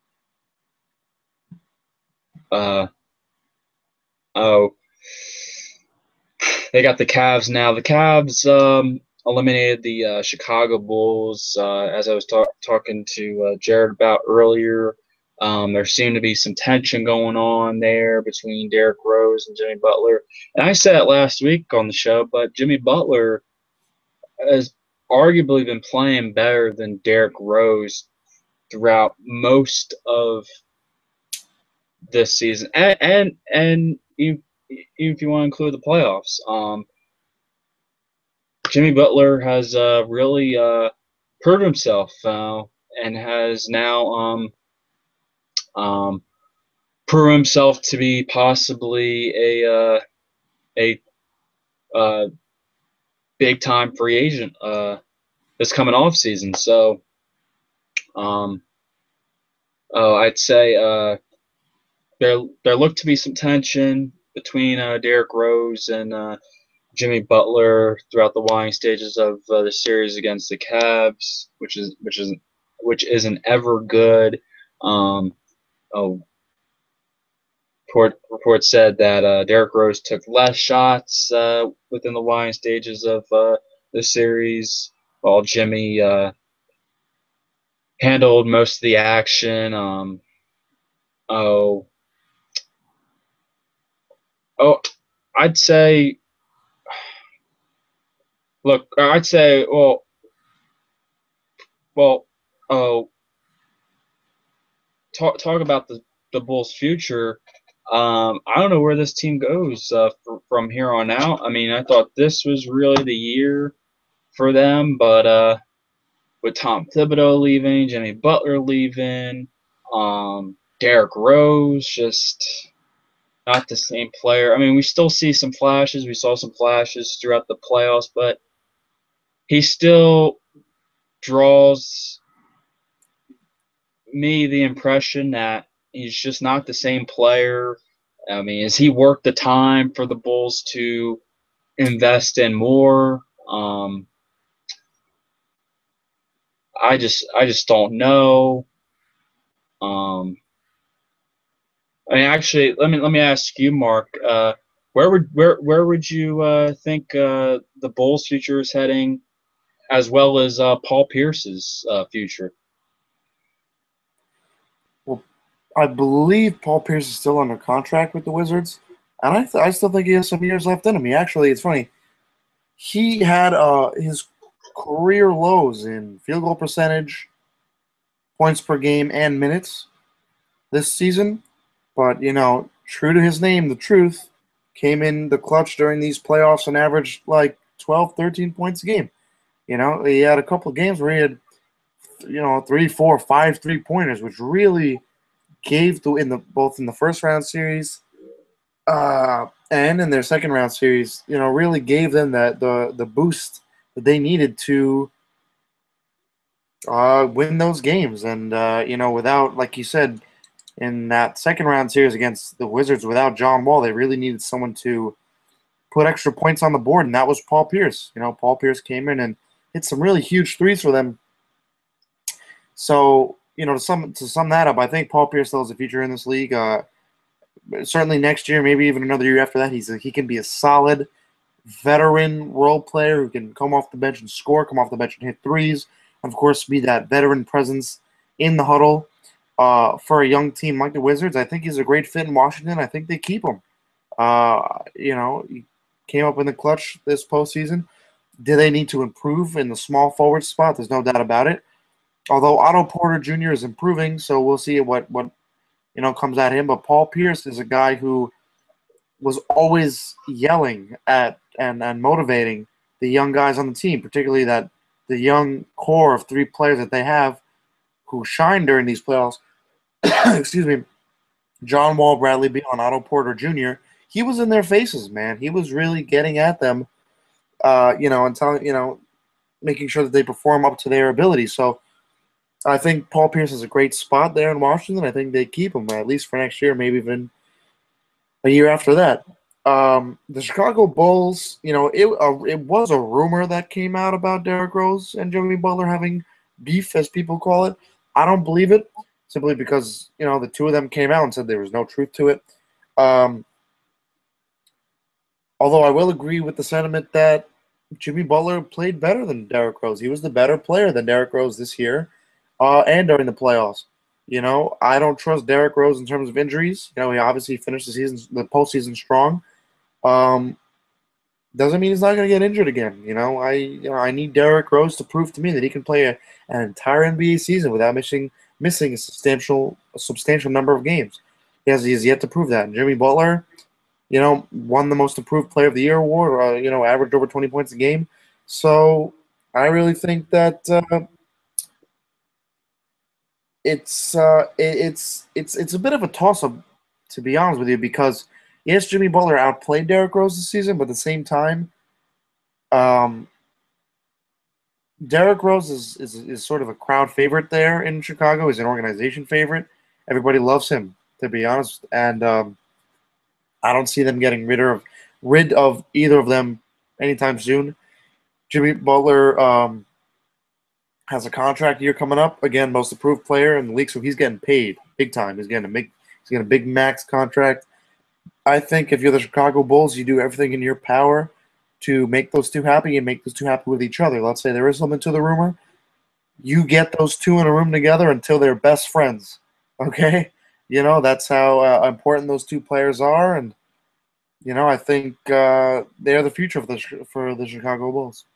uh, oh, they got the Cavs now. The Cavs um, eliminated the uh, Chicago Bulls, uh, as I was talk- talking to uh, Jared about earlier. Um, there seemed to be some tension going on there between Derrick Rose and Jimmy Butler. And I said it last week on the show, but Jimmy Butler has arguably been playing better than Derrick Rose throughout most of this season, and and, and even, even if you want to include the playoffs. Um, Jimmy Butler has uh, really uh, proved himself uh, and has now um, um, proven himself to be possibly a uh, a uh, big time free agent uh, this coming off season. So, um, oh, I'd say uh, there there looked to be some tension between uh, Derrick Rose and uh, Jimmy Butler throughout the winding stages of uh, the series against the Cavs, which is which is which isn't ever good. Um, oh, report report said that uh, Derrick Rose took less shots uh, within the winding stages of uh, the series, while Jimmy uh, handled most of the action. Um, oh, oh, I'd say, look, I'd say, well, well, oh, talk talk about the the Bulls' future. Um, I don't know where this team goes uh, for, from here on out. I mean, I thought this was really the year for them, but uh, with Tom Thibodeau leaving, Jimmy Butler leaving, um, Derrick Rose just not the same player. I mean, we still see some flashes. We saw some flashes throughout the playoffs, but he still draws me the impression that he's just not the same player. I mean, has he worked the time for the Bulls to invest in more? Um, I just, I just don't know. Um, I mean, actually, let me let me ask you, Mark. Uh, where would where where would you uh, think uh, the Bulls' future is heading, as well as uh, Paul Pierce's uh, future? Well, I believe Paul Pierce is still under contract with the Wizards, and I th- I still think he has some years left in him. He actually, it's funny, he had uh, his career lows in field goal percentage, points per game, and minutes this season. But, you know, true to his name, the truth, came in the clutch during these playoffs and averaged like twelve, thirteen points a game. You know, he had a couple of games where he had, you know, three, four, five three pointers, which really gave the in the both in the first round series uh, and in their second round series, you know, really gave them that the the boost that they needed to uh, win those games. And uh, you know, without, like you said, in that second round series against the Wizards, without John Wall, they really needed someone to put extra points on the board, and that was Paul Pierce. You know, Paul Pierce came in and hit some really huge threes for them. So, you know, to sum to sum that up, I think Paul Pierce still has a future in this league. Uh, certainly next year, maybe even another year after that, he's a, he can be a solid veteran role player who can come off the bench and score, come off the bench and hit threes, and of course be that veteran presence in the huddle. Uh, for a young team like the Wizards, I think he's a great fit in Washington. I think they keep him. Uh, you know, he came up in the clutch this postseason. Do they need to improve in the small forward spot? There's no doubt about it. Although Otto Porter Junior is improving, so we'll see what, what you know comes at him. But Paul Pierce is a guy who was always yelling at and, and motivating the young guys on the team, particularly that the young core of three players that they have who shine during these playoffs. Excuse me, John Wall, Bradley Beal, and Otto Porter Junior He was in their faces, man. He was really getting at them, uh, you know, and telling, you know, making sure that they perform up to their ability. So I think Paul Pierce is a great spot there in Washington. I think they keep him at least for next year, maybe even a year after that. Um, the Chicago Bulls, you know, it uh, it was a rumor that came out about Derrick Rose and Jimmy Butler having beef, as people call it. I don't believe it, simply because, you know, the two of them came out and said there was no truth to it. Um, although I will agree with the sentiment that Jimmy Butler played better than Derrick Rose. He was the better player than Derrick Rose this year, uh, and during the playoffs. You know, I don't trust Derrick Rose in terms of injuries. You know, he obviously finished the season, the postseason strong. Um, doesn't mean he's not going to get injured again. You know, I you know I need Derrick Rose to prove to me that he can play a, an entire N B A season without missing missing a substantial a substantial number of games. He has he has yet to prove that. And Jimmy Butler, you know, won the Most Improved Player of the Year award. Uh, you know, averaged over twenty points a game. So I really think that uh, it's uh, it, it's it's it's a bit of a toss up, to be honest with you, because yes, Jimmy Butler outplayed Derrick Rose this season, but at the same time, um, Derrick Rose is, is is sort of a crowd favorite there in Chicago. He's an organization favorite. Everybody loves him, to be honest, and um, I don't see them getting rid of rid of either of them anytime soon. Jimmy Butler um, has a contract year coming up. Again, most improved player in the league, so he's getting paid big time. He's getting a big he's getting a big max contract. I think if you're the Chicago Bulls, you do everything in your power to make those two happy and make those two happy with each other. Let's say there is something to the rumor. You get those two in a room together until they're best friends. Okay? You know, that's how uh, important those two players are. And, you know, I think uh, they're the future for the, for the Chicago Bulls.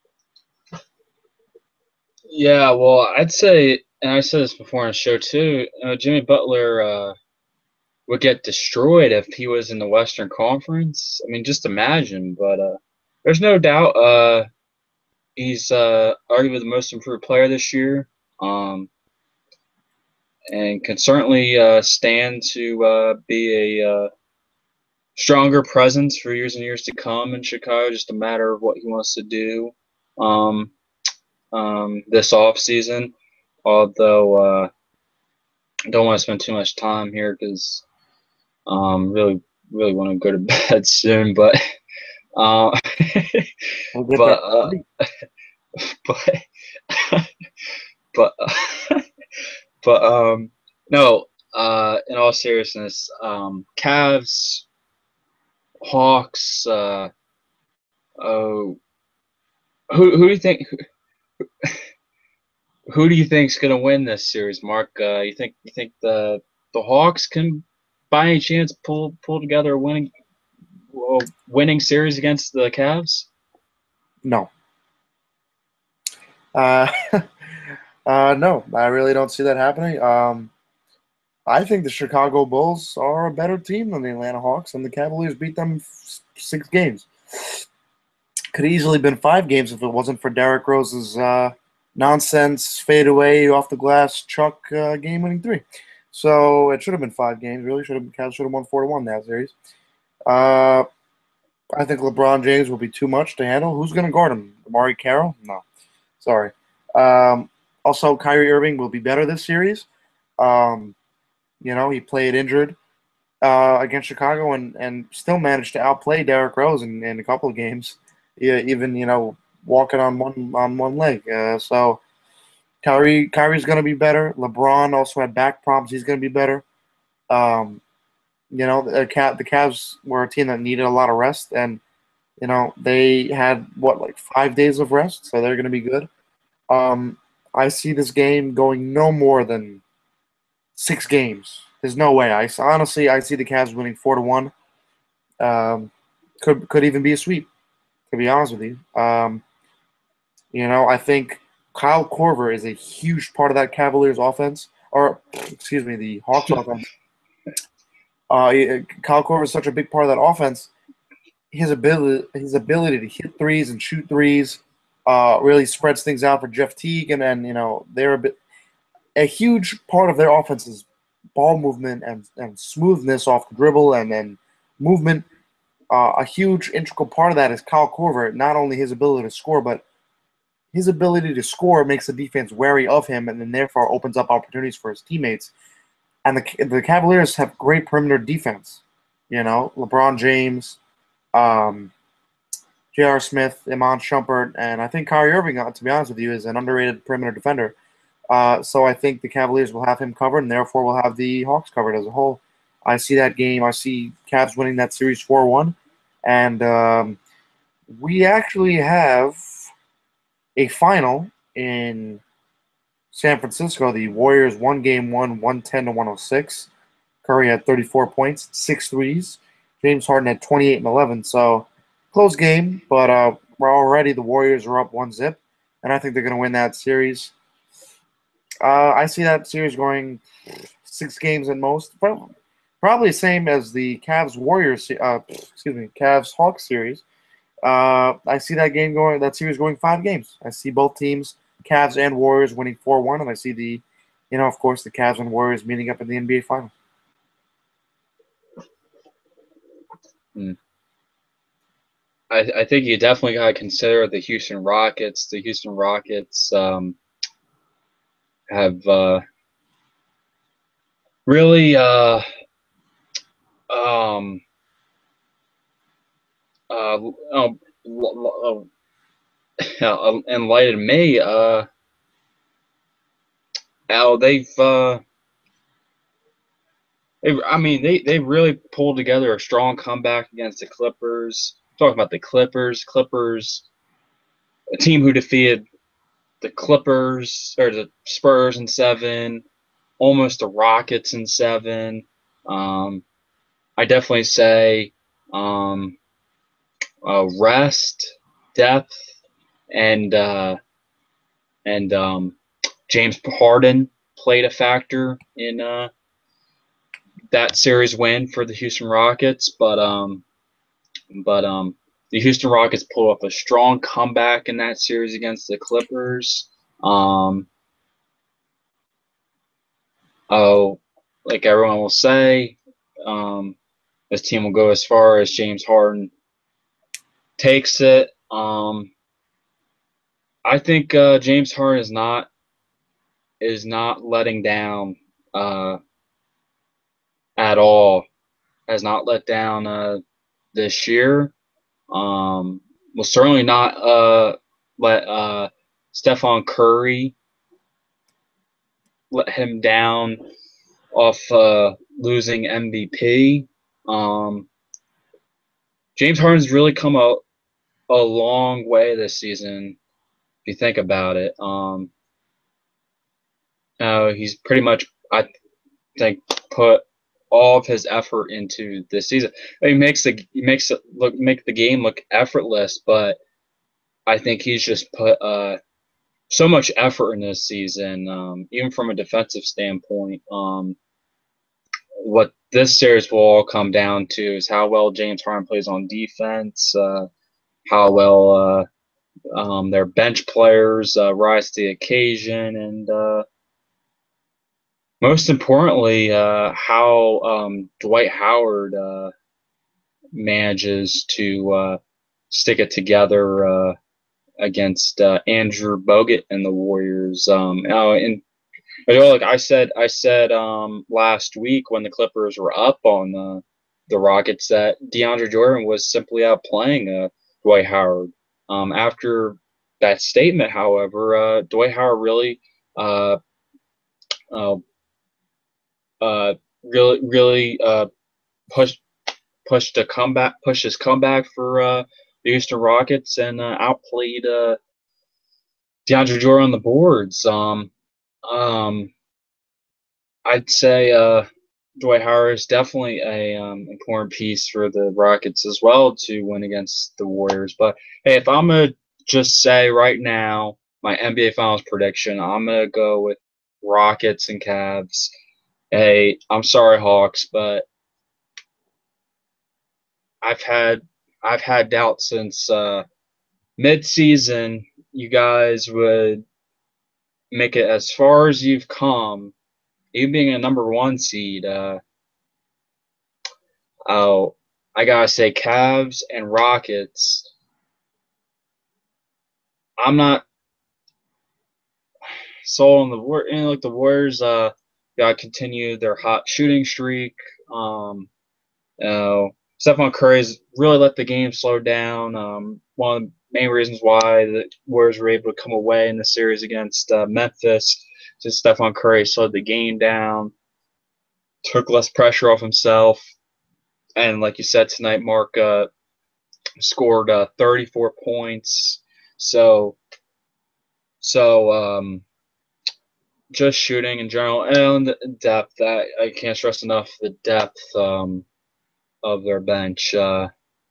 Yeah, well, I'd say, and I said this before on the show too, uh, Jimmy Butler uh, would get destroyed if he was in the Western Conference. I mean, just imagine. But uh, there's no doubt uh, he's uh, arguably the most improved player this year, um, and can certainly uh, stand to uh, be a uh, stronger presence for years and years to come in Chicago. Just a matter of what he wants to do um, um, this off season. Although uh, I don't want to spend too much time here because um, really, really want to go to bed soon. But uh, We'll get but there. uh, but but uh, but um, no. Uh, in all seriousness, um, Cavs, Hawks. Uh, oh, who who do you think? Who, who do you think's gonna win this series, Mark? Uh, you think you think the the Hawks can, by any chance, pull pull together a winning well, winning series against the Cavs? No. Uh, uh, no, I really don't see that happening. Um, I think the Chicago Bulls are a better team than the Atlanta Hawks, and the Cavaliers beat them f- six games. Could have easily been five games if it wasn't for Derrick Rose's uh, nonsense fade away off the glass chuck uh, game-winning three. So it should have been five games. Really, should have Cavs should have won four to one that series. Uh, I think LeBron James will be too much to handle. Who's going to guard him? Amari Carroll? No, sorry. Um, also, Kyrie Irving will be better this series. Um, you know, he played injured uh, against Chicago and, and still managed to outplay Derrick Rose in, in a couple of games. Yeah, even you know walking on one on one leg. Uh, so Kyrie Kyrie's going to be better. LeBron also had back problems. He's going to be better. Um, you know, the Cav, the Cavs were a team that needed a lot of rest, and you know they had what like five days of rest, so they're going to be good. Um, I see this game going no more than six games. There's no way. I honestly I see the Cavs winning four to one. Um, could could even be a sweep, to be honest with you. Um, you know, I think Kyle Korver is a huge part of that Cavaliers offense, or excuse me, the Hawks offense. Uh, Kyle Korver is such a big part of that offense. His ability, his ability to hit threes and shoot threes, uh, really spreads things out for Jeff Teague, and then you know they're a bit a huge part of their offense is ball movement and, and smoothness off the dribble and then movement. Uh, a huge integral part of that is Kyle Korver, not only his ability to score, but his ability to score makes the defense wary of him and then therefore opens up opportunities for his teammates. And the the Cavaliers have great perimeter defense. You know, LeBron James, um, J R. Smith, Iman Shumpert, and I think Kyrie Irving, uh, to be honest with you, is an underrated perimeter defender. Uh, so I think the Cavaliers will have him covered, and therefore will have the Hawks covered as a whole. I see that game. I see Cavs winning that series four one. And um, we actually have a final in San Francisco. The Warriors won game one, one ten to one oh six. Curry had thirty-four points, six threes. James Harden had twenty-eight and eleven. So close game, but uh, we're already the Warriors are up one zip, and I think they're going to win that series. Uh, I see that series going six games at most, but probably the same as the Cavs Warriors. Uh, excuse me, Cavs Hawks series. Uh, I see that game going, that series going five games. I see both teams, Cavs and Warriors, winning four one, and I see the, you know, of course, the Cavs and Warriors meeting up in the N B A Final. Hmm. I, I think you definitely got to consider the Houston Rockets. The Houston Rockets um, have uh, really uh, um, uh, um, uh, enlightened me. Uh, how they've, uh, they, I mean, they, they really pulled together a strong comeback against the Clippers. Talking about the Clippers, Clippers, a team who defeated the Clippers or the Spurs in seven, almost the Rockets in seven. Um, I definitely say um, uh, rest, depth, and uh, and um, James Harden played a factor in uh, that series win for the Houston Rockets. But um, but um, the Houston Rockets pulled up a strong comeback in that series against the Clippers. Um, oh, like everyone will say, um, this team will go as far as James Harden takes it. Um, I think uh, James Harden is not is not letting down uh, at all. Has not let down uh, this year. Um, will certainly not uh, let uh, Stephon Curry let him down off uh, losing M V P. Um, James Harden's really come a, a long way this season, if you think about it. Um, uh, he's pretty much, I think, put all of his effort into this season. He makes the he makes it look make the game look effortless, but I think he's just put uh, so much effort in this season, um, even from a defensive standpoint. Um, what this series will all come down to is how well James Harden plays on defense, uh, how well uh, um, their bench players uh, rise to the occasion, and uh, most importantly, uh, how um, Dwight Howard uh, manages to uh, stick it together uh, against uh, Andrew Bogut and the Warriors. Um, oh, and you know, like I said, I said um, last week when the Clippers were up on the the Rockets that DeAndre Jordan was simply outplaying uh, Dwight Howard. Um, after that statement, however, uh, Dwight Howard really, uh, uh, uh, really, really uh, pushed pushed a comeback, pushed his comeback for uh, the Houston Rockets and uh, outplayed uh, DeAndre Jordan on the boards. Um, um, I'd say uh, Dwight Howard is definitely a um, important piece for the Rockets as well to win against the Warriors. But hey, if I'm gonna just say right now my N B A Finals prediction, I'm gonna go with Rockets and Cavs. Hey, I'm sorry, Hawks, but I've had I've had doubts since uh, mid-season. You guys would make it as far as you've come, even being a number one seed. Uh, oh, I gotta say, Cavs and Rockets. I'm not sold on the War. You know, like the Warriors. Uh, gotta continue their hot shooting streak. Um, Uh, Stephon Curry's really let the game slow down. Um, one of the main reasons why the Warriors were able to come away in the series against uh, Memphis, just Stephon Curry slowed the game down, took less pressure off himself, and like you said tonight, Mark uh, scored uh, thirty-four points. So, so um, just shooting in general and the depth. I, I can't stress enough the depth um, of their bench. Uh,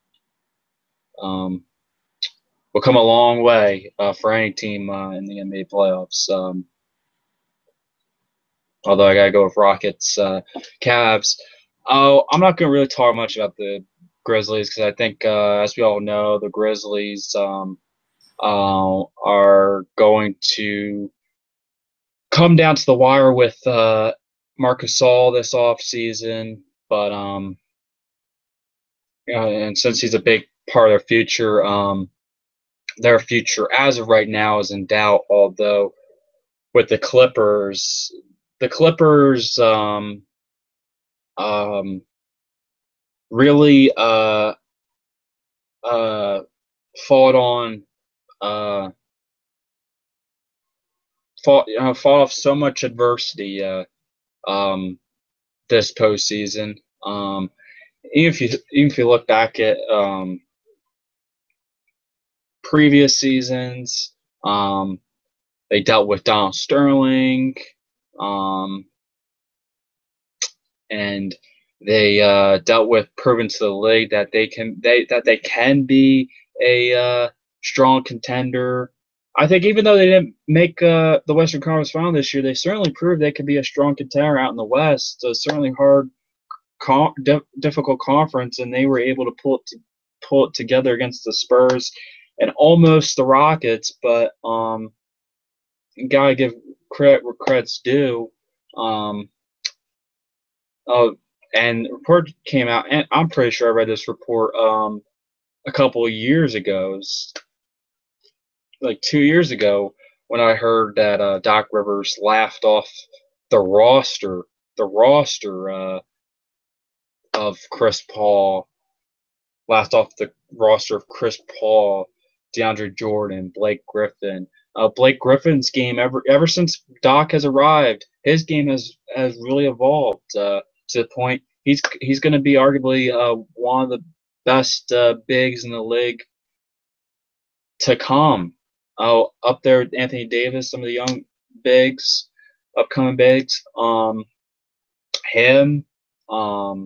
um, will come a long way uh, for any team uh, in the N B A playoffs. Um, although I gotta go with Rockets, uh, Cavs. Oh, I'm not gonna really talk much about the Grizzlies because I think, uh, as we all know, the Grizzlies um, uh, are going to come down to the wire with uh, Marcus Gasol this offseason. But um, yeah, and since he's a big part of their future, um, their future as of right now is in doubt. Although with the Clippers, the Clippers um, um, really uh, uh, fought on uh, fought you know, fought off so much adversity uh, um, this postseason. Um, even if you even if you look back at um, previous seasons, um, they dealt with Donald Sterling, um, and they uh, dealt with proving to the league that they can they that they can be a uh, strong contender. I think even though they didn't make uh, the Western Conference Final this year, they certainly proved they could be a strong contender out in the West. So it's certainly hard, com- di- difficult conference, and they were able to pull it to, pull it together against the Spurs and almost the Rockets. But um, gotta give credit where credit's due. Um, oh, and the report came out, and I'm pretty sure I read this report um, a couple of years ago. It was like two years ago when I heard that uh, Doc Rivers laughed off the roster, the roster uh, of Chris Paul, laughed off the roster of Chris Paul, DeAndre Jordan, Blake Griffin. Uh, Blake Griffin's game ever ever since Doc has arrived, his game has has really evolved uh, to the point he's he's going to be arguably uh, one of the best uh, bigs in the league to come. Oh, up there with Anthony Davis, some of the young bigs, upcoming bigs. Um, him, um,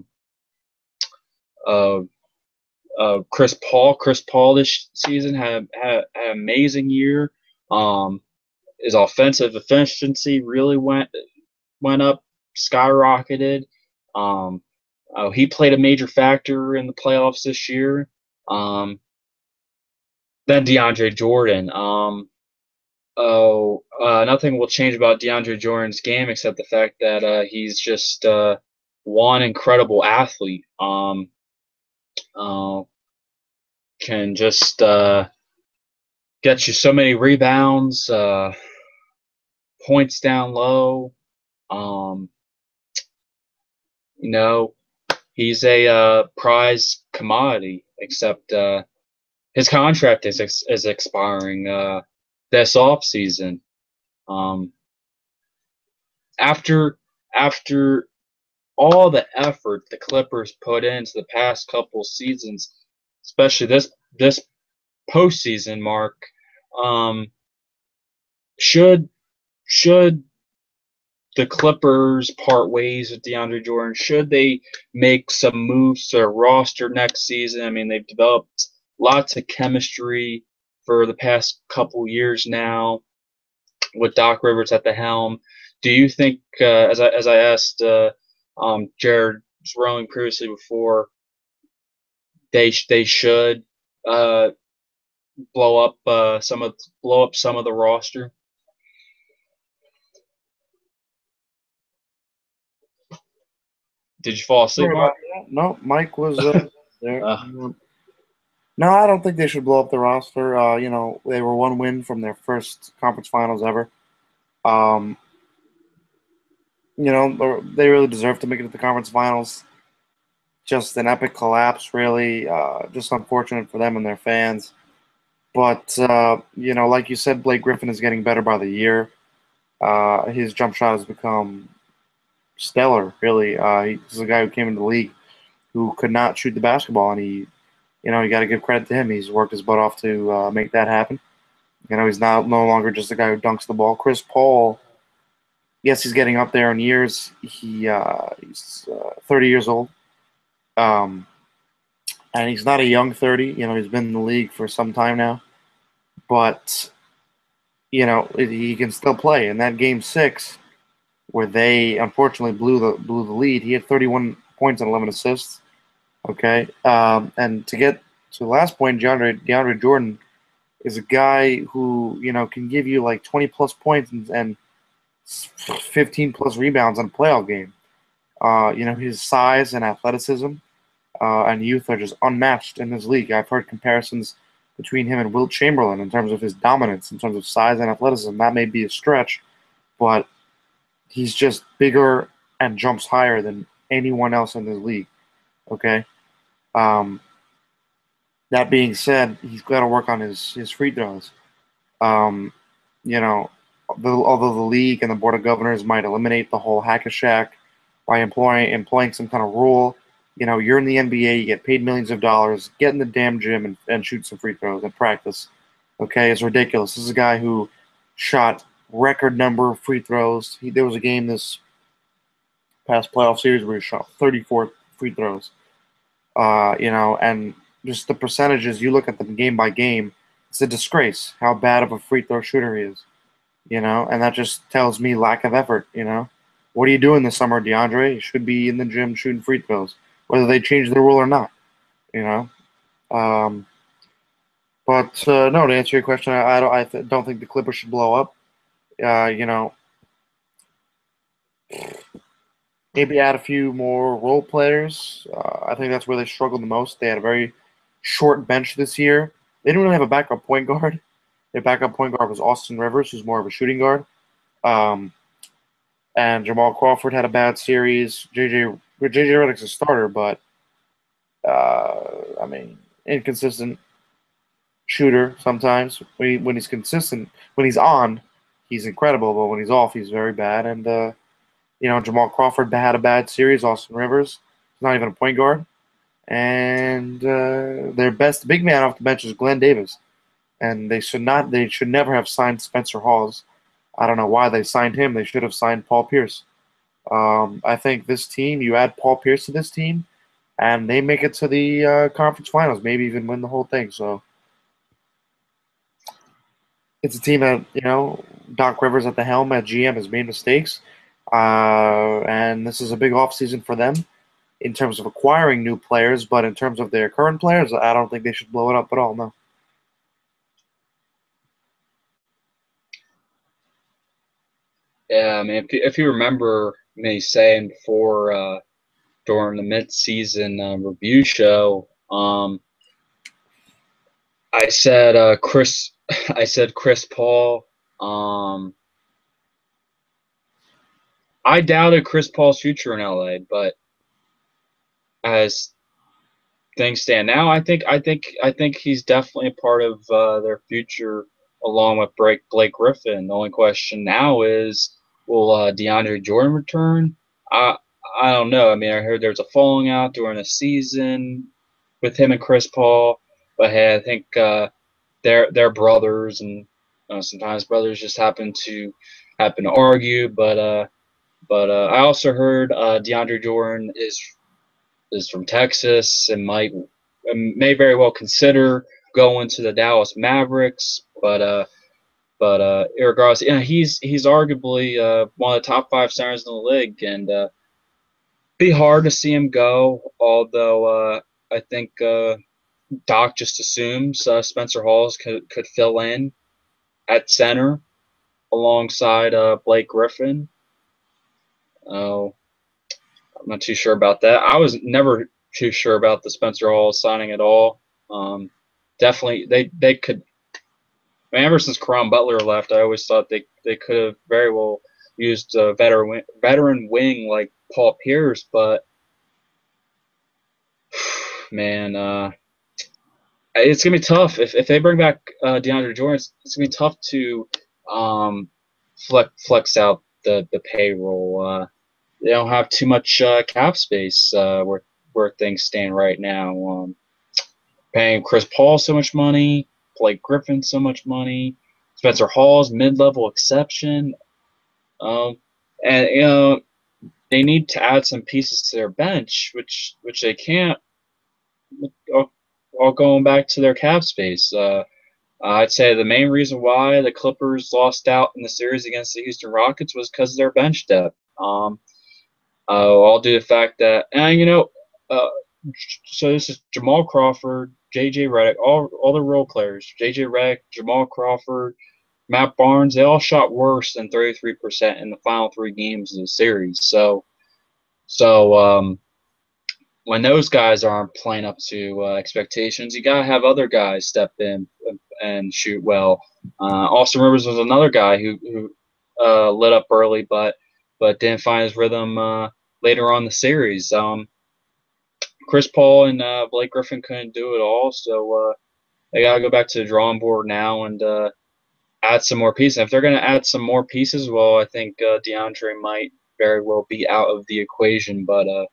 uh, uh, Chris Paul. Chris Paul this season had, had, had an amazing year. Um, his offensive efficiency really went went up, skyrocketed. Um, uh, he played a major factor in the playoffs this year. Um, then DeAndre Jordan. Um, oh, uh, nothing will change about DeAndre Jordan's game except the fact that uh, he's just uh, one incredible athlete. Um, uh, can just uh, get you so many rebounds, uh, points down low. Um, you know, he's a uh, prize commodity, except uh, his contract is ex- is expiring uh, this off season. Um, after after all the effort the Clippers put into the past couple seasons, especially this this postseason, Mark, um, should should the Clippers part ways with DeAndre Jordan? Should they make some moves to their roster next season? I mean, they've developed lots of chemistry for the past couple years now with Doc Rivers at the helm. Do you think, uh, as I as I asked uh, um, Jared Zwerling previously before, they sh- they should uh, blow up uh, some of blow up some of the roster? Did you fall asleep, Sorry Mark? about that. No, Mike was uh, there. Uh, No, I don't think they should blow up the roster. Uh, you know, they were one win from their first conference finals ever. Um, you know, they really deserve to make it to the conference finals. just an epic collapse, really. Uh, just unfortunate for them and their fans. But, uh, you know, like you said, Blake Griffin is getting better by the year. Uh, his jump shot has become stellar, really. Uh, he's a guy who came into the league who could not shoot the basketball, and he, you know, you got to give credit to him. He's worked his butt off to uh, make that happen. You know, he's not no longer just a guy who dunks the ball. Chris Paul, yes, he's getting up there in years. He uh, he's uh, thirty years old, um, and he's not a young thirty. You know, he's been in the league for some time now, but you know, he can still play. In that game six, where they unfortunately blew the blew the lead, he had thirty-one points and eleven assists. Okay, um, and to get to the last point, DeAndre DeAndre Jordan is a guy who you know can give you like twenty plus points and, and fifteen plus rebounds in a playoff game. Uh, you know his size and athleticism uh, and youth are just unmatched in this league. I've heard comparisons between him and Wilt Chamberlain in terms of his dominance, in terms of size and athleticism. That may be a stretch, but he's just bigger and jumps higher than anyone else in this league. Okay. Um, that being said, he's got to work on his, his free throws. Um, you know, the, although the league and the board of governors might eliminate the whole hack a Shaq by employing employing some kind of rule, you know, you're in the N B A, you get paid millions of dollars, get in the damn gym and, and shoot some free throws and practice. Okay, it's ridiculous. This is a guy who shot record number of free throws. He, there was a game this past playoff series where he shot thirty-four free throws. Uh, you know, and just the percentages, you look at them game by game, it's a disgrace how bad of a free throw shooter he is. You know, and that just tells me lack of effort, you know. What are you doing this summer, DeAndre? You should be in the gym shooting free throws, whether they change the rule or not, you know. Um, but, uh, no, to answer your question, I, I, don't, I th- don't think the Clippers should blow up. Uh, you know, maybe add a few more role players. Uh, I think that's where they struggled the most. They had a very short bench this year. They didn't really have a backup point guard. Their backup point guard was Austin Rivers, who's more of a shooting guard. Um, and Jamal Crawford had a bad series. J J J J Redick's a starter, but uh, I mean, inconsistent shooter sometimes. When, he, when he's consistent, when he's on, he's incredible, but when he's off, he's very bad. And uh, you know, Jamal Crawford had a bad series. Austin Rivers, he's not even a point guard. And uh, their best big man off the bench is Glenn Davis, and they should not. They should never have signed Spencer Hawes. I don't know why they signed him. They should have signed Paul Pierce. Um, I think this team, you add Paul Pierce to this team, and they make it to the uh, conference finals, maybe even win the whole thing. So it's a team that, you know, Doc Rivers at the helm at G M has made mistakes, uh, and this is a big offseason for them in terms of acquiring new players, but in terms of their current players, I don't think they should blow it up at all, no. Yeah, I mean, if you, if you remember me saying before uh, during the mid-season uh, review show, um, I said uh, Chris, I said Chris Paul. Um, I doubted Chris Paul's future in L A, but as things stand now, I think I think I think he's definitely a part of uh, their future, along with Blake Blake Griffin. The only question now is, will uh, DeAndre Jordan return? I I don't know. I mean, I heard there's a falling out during the season with him and Chris Paul, but hey, I think uh, they're they're brothers, and uh, sometimes brothers just happen to happen to argue. But uh, but uh, I also heard uh, DeAndre Jordan is is from Texas and might may very well consider going to the Dallas Mavericks. But uh, but uh, regardless, yeah, he's he's arguably uh, one of the top five centers in the league, and uh, be hard to see him go. Although uh, I think uh, Doc just assumes uh, Spencer Hawes could could fill in at center alongside uh, Blake Griffin. Oh, I'm not too sure about that. I was never too sure about the Spencer Hawes signing at all. Um, definitely, they they could. I mean, ever since Caron Butler left, I always thought they, they could have very well used a veteran veteran wing like Paul Pierce, but man, uh, it's gonna be tough if if they bring back uh, DeAndre Jordan. It's, it's gonna be tough to um, flex flex out the the payroll. Uh, they don't have too much uh, cap space uh, where where things stand right now. Um, paying Chris Paul so much money, Blake Griffin so much money, Spencer Hall's mid-level exception, um, and you know they need to add some pieces to their bench, which which they can't. All, all going back to their cap space. Uh, I'd say the main reason why the Clippers lost out in the series against the Houston Rockets was because of their bench depth. Um, uh, all due to the fact that, and you know, uh, so this is Jamal Crawford, J J Redick, all all the role players, J J Redick, Jamal Crawford, Matt Barnes, they all shot worse than thirty-three percent in the final three games of the series. So, so um, when those guys aren't playing up to uh, expectations, you gotta have other guys step in and shoot well. Uh, Austin Rivers was another guy who, who uh, lit up early, but but didn't find his rhythm uh, later on in the series. Um, Chris Paul and uh, Blake Griffin couldn't do it all, so uh, they gotta go back to the drawing board now and uh, add some more pieces. If they're gonna add some more pieces, well, I think uh, DeAndre might very well be out of the equation, but. Uh,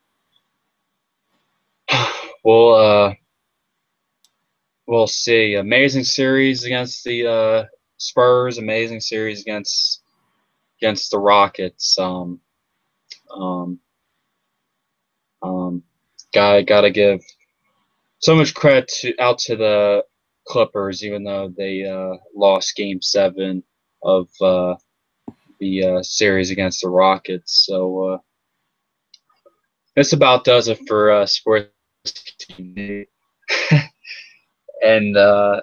We'll uh, we'll see. Amazing series against the uh, Spurs. Amazing series against against the Rockets. Um, um, um, got gotta give so much credit to, out to the Clippers, even though they uh, lost Game Seven of uh, the uh, series against the Rockets. So uh, this about does it for uh, sports T V. And uh,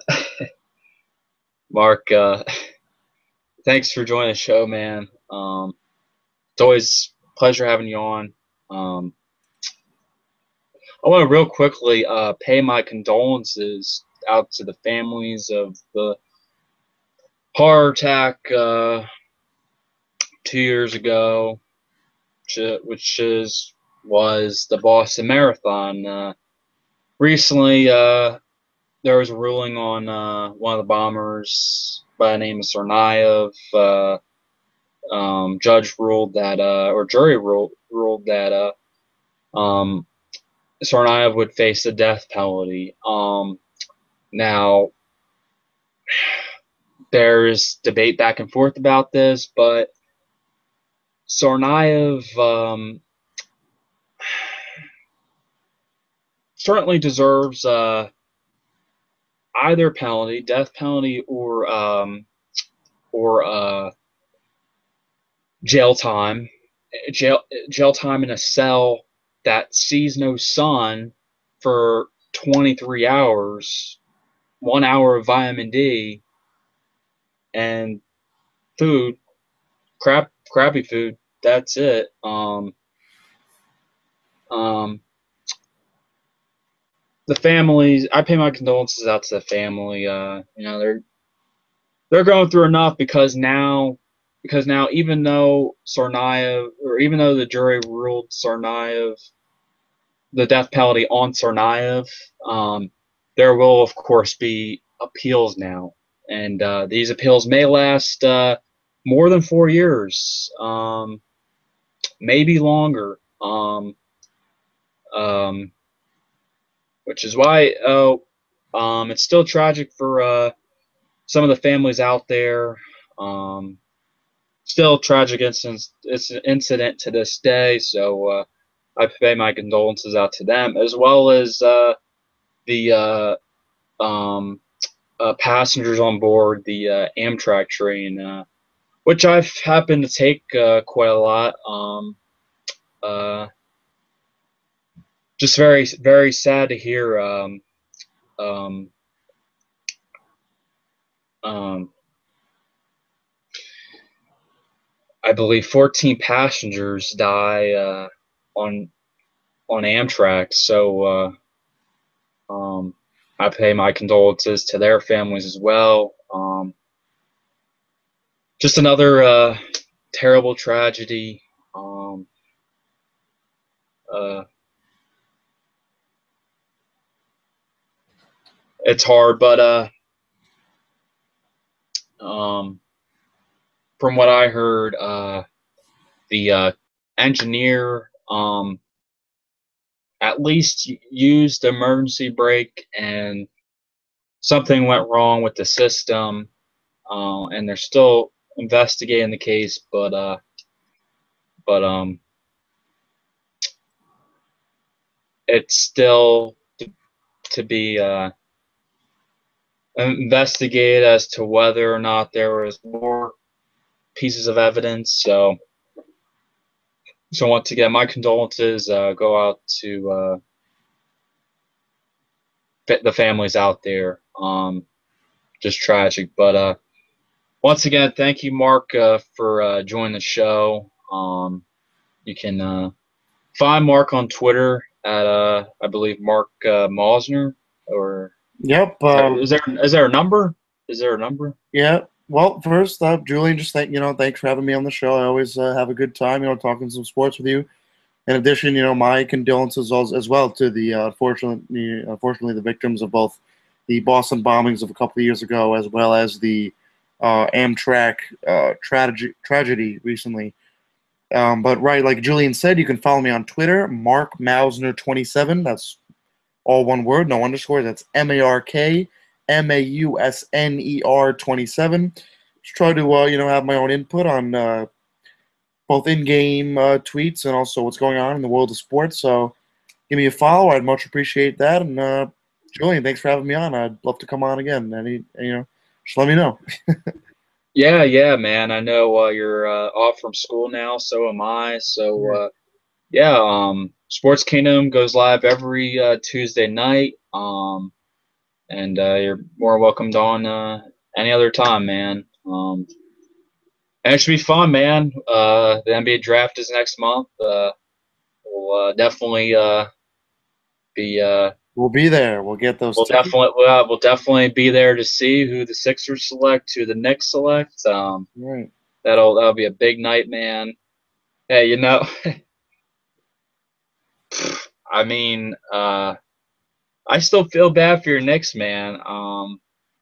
Mark, uh, thanks for joining the show, man. Um, it's always a pleasure having you on. Um, I want to real quickly uh, pay my condolences out to the families of the heart attack uh, two years ago, which, which is was the Boston Marathon. Uh, recently, uh, there was a ruling on uh, one of the bombers by the name of Tsarnaev. Uh, um, judge ruled that, uh, or jury ruled ruled that uh, um, Tsarnaev would face the death penalty. Um, now, there's debate back and forth about this, but Tsarnaev um, certainly deserves uh, either penalty, death penalty, or um, or uh, jail time, jail jail time in a cell that sees no sun for twenty-three hours, one hour of vitamin D, and food, crap, crappy food. That's it. Um, um, the families, I pay my condolences out to the family. Uh, you know, they're they're going through enough because now, because now, even though Tsarnaev, or even though the jury ruled Tsarnaev the death penalty on Tsarnaev, um, there will of course be appeals now, and uh, these appeals may last uh, more than four years, um, maybe longer. Um, um, which is why oh, um, it's still tragic for uh, some of the families out there. Um, still tragic incident, it's an incident to this day. So uh, I pay my condolences out to them, as well as uh, the uh, um, uh, passengers on board the uh, Amtrak train, uh, which I've happened to take uh, quite a lot. Um, uh, just very, very sad to hear. Um, um, um, I believe fourteen passengers die uh, on on Amtrak. So uh, um, I pay my condolences to their families as well. Um, just another uh, terrible tragedy. Um, uh, it's hard, but uh, um, from what I heard, uh, the uh, engineer um at least used the emergency brake, and something went wrong with the system, uh, and they're still investigating the case, but uh, but um, it's still to, to be uh, investigated as to whether or not there was more pieces of evidence. So, so once again, my condolences uh, go out to uh, the families out there. Um, just tragic, but uh. Once again, thank you, Mark, uh, for uh, joining the show. Um, you can uh, find Mark on Twitter at, uh, I believe, Mark uh, Mausner. Or Yep. is there, Um, is there is there a number? Is there a number? yeah. Well, first up, Julian, just thank you know, thanks for having me on the show. I always uh, have a good time, you know, talking some sports with you. In addition, you know, my condolences as, as well to the uh, unfortunately, unfortunately, the victims of both the Boston bombings of a couple of years ago, as well as the uh, Amtrak uh, tragedy tragedy recently. Um, but right, like Julian said, you can follow me on Twitter, Mark Mausner twenty-seven. That's all one word, no underscore. That's M A R K M A U S N E R twenty-seven. Just try to uh, you know have my own input on uh, both in-game uh, tweets and also what's going on in the world of sports. So give me a follow. I'd much appreciate that. And uh, Julian, thanks for having me on. I'd love to come on again. Any you know, just let me know. Yeah, yeah, man. I know uh, you're uh, off from school now. So am I. So uh, yeah, um, Sports Kingdom goes live every uh, Tuesday night. Um, and uh, you're more welcomed on uh, any other time, man. Um, and it should be fun, man. Uh, the N B A draft is next month. Uh, we'll uh, definitely uh, be uh, We'll be there. We'll get those we'll tickets. definitely we'll, we'll definitely be there to see who the Sixers select, who the Knicks select. Um, Right. that'll that'll be a big night, man. Hey, you know, I mean, uh, I still feel bad for your Knicks, man. Um,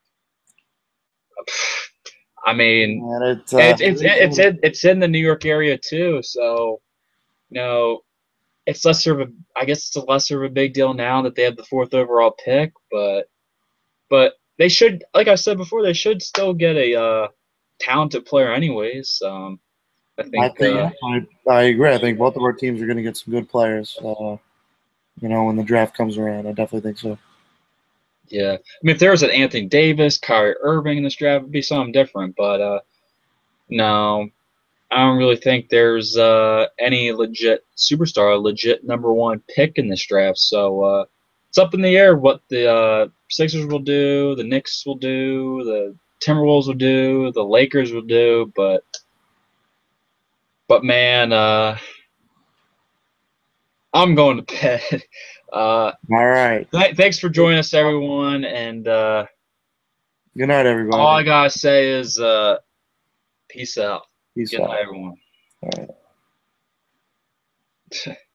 I mean, And it, uh, it's it's it's in, it's in the New York area too, so you know, it's lesser of a, I guess it's a lesser of a big deal now that they have the fourth overall pick, but but they should, like I said before, they should still get a uh, talented player anyways. Um, I I think, think uh, yeah, I, I agree. I think both of our teams are going to get some good players. Uh, you know, when the draft comes around, I definitely think so. yeah. I mean, if there was an Anthony Davis, Kyrie Irving in this draft, it'd be something different. But uh, no, I don't really think there's uh, any legit superstar, legit number one pick in this draft. So uh, it's up in the air what the uh, Sixers will do, the Knicks will do, the Timberwolves will do, the Lakers will do. But but man, uh, I'm going to bed. Uh, All right. th- thanks for joining us, everyone. And uh, Good night, all I everybody. gotta say is uh, peace out. Peace Good night, out. everyone. All right.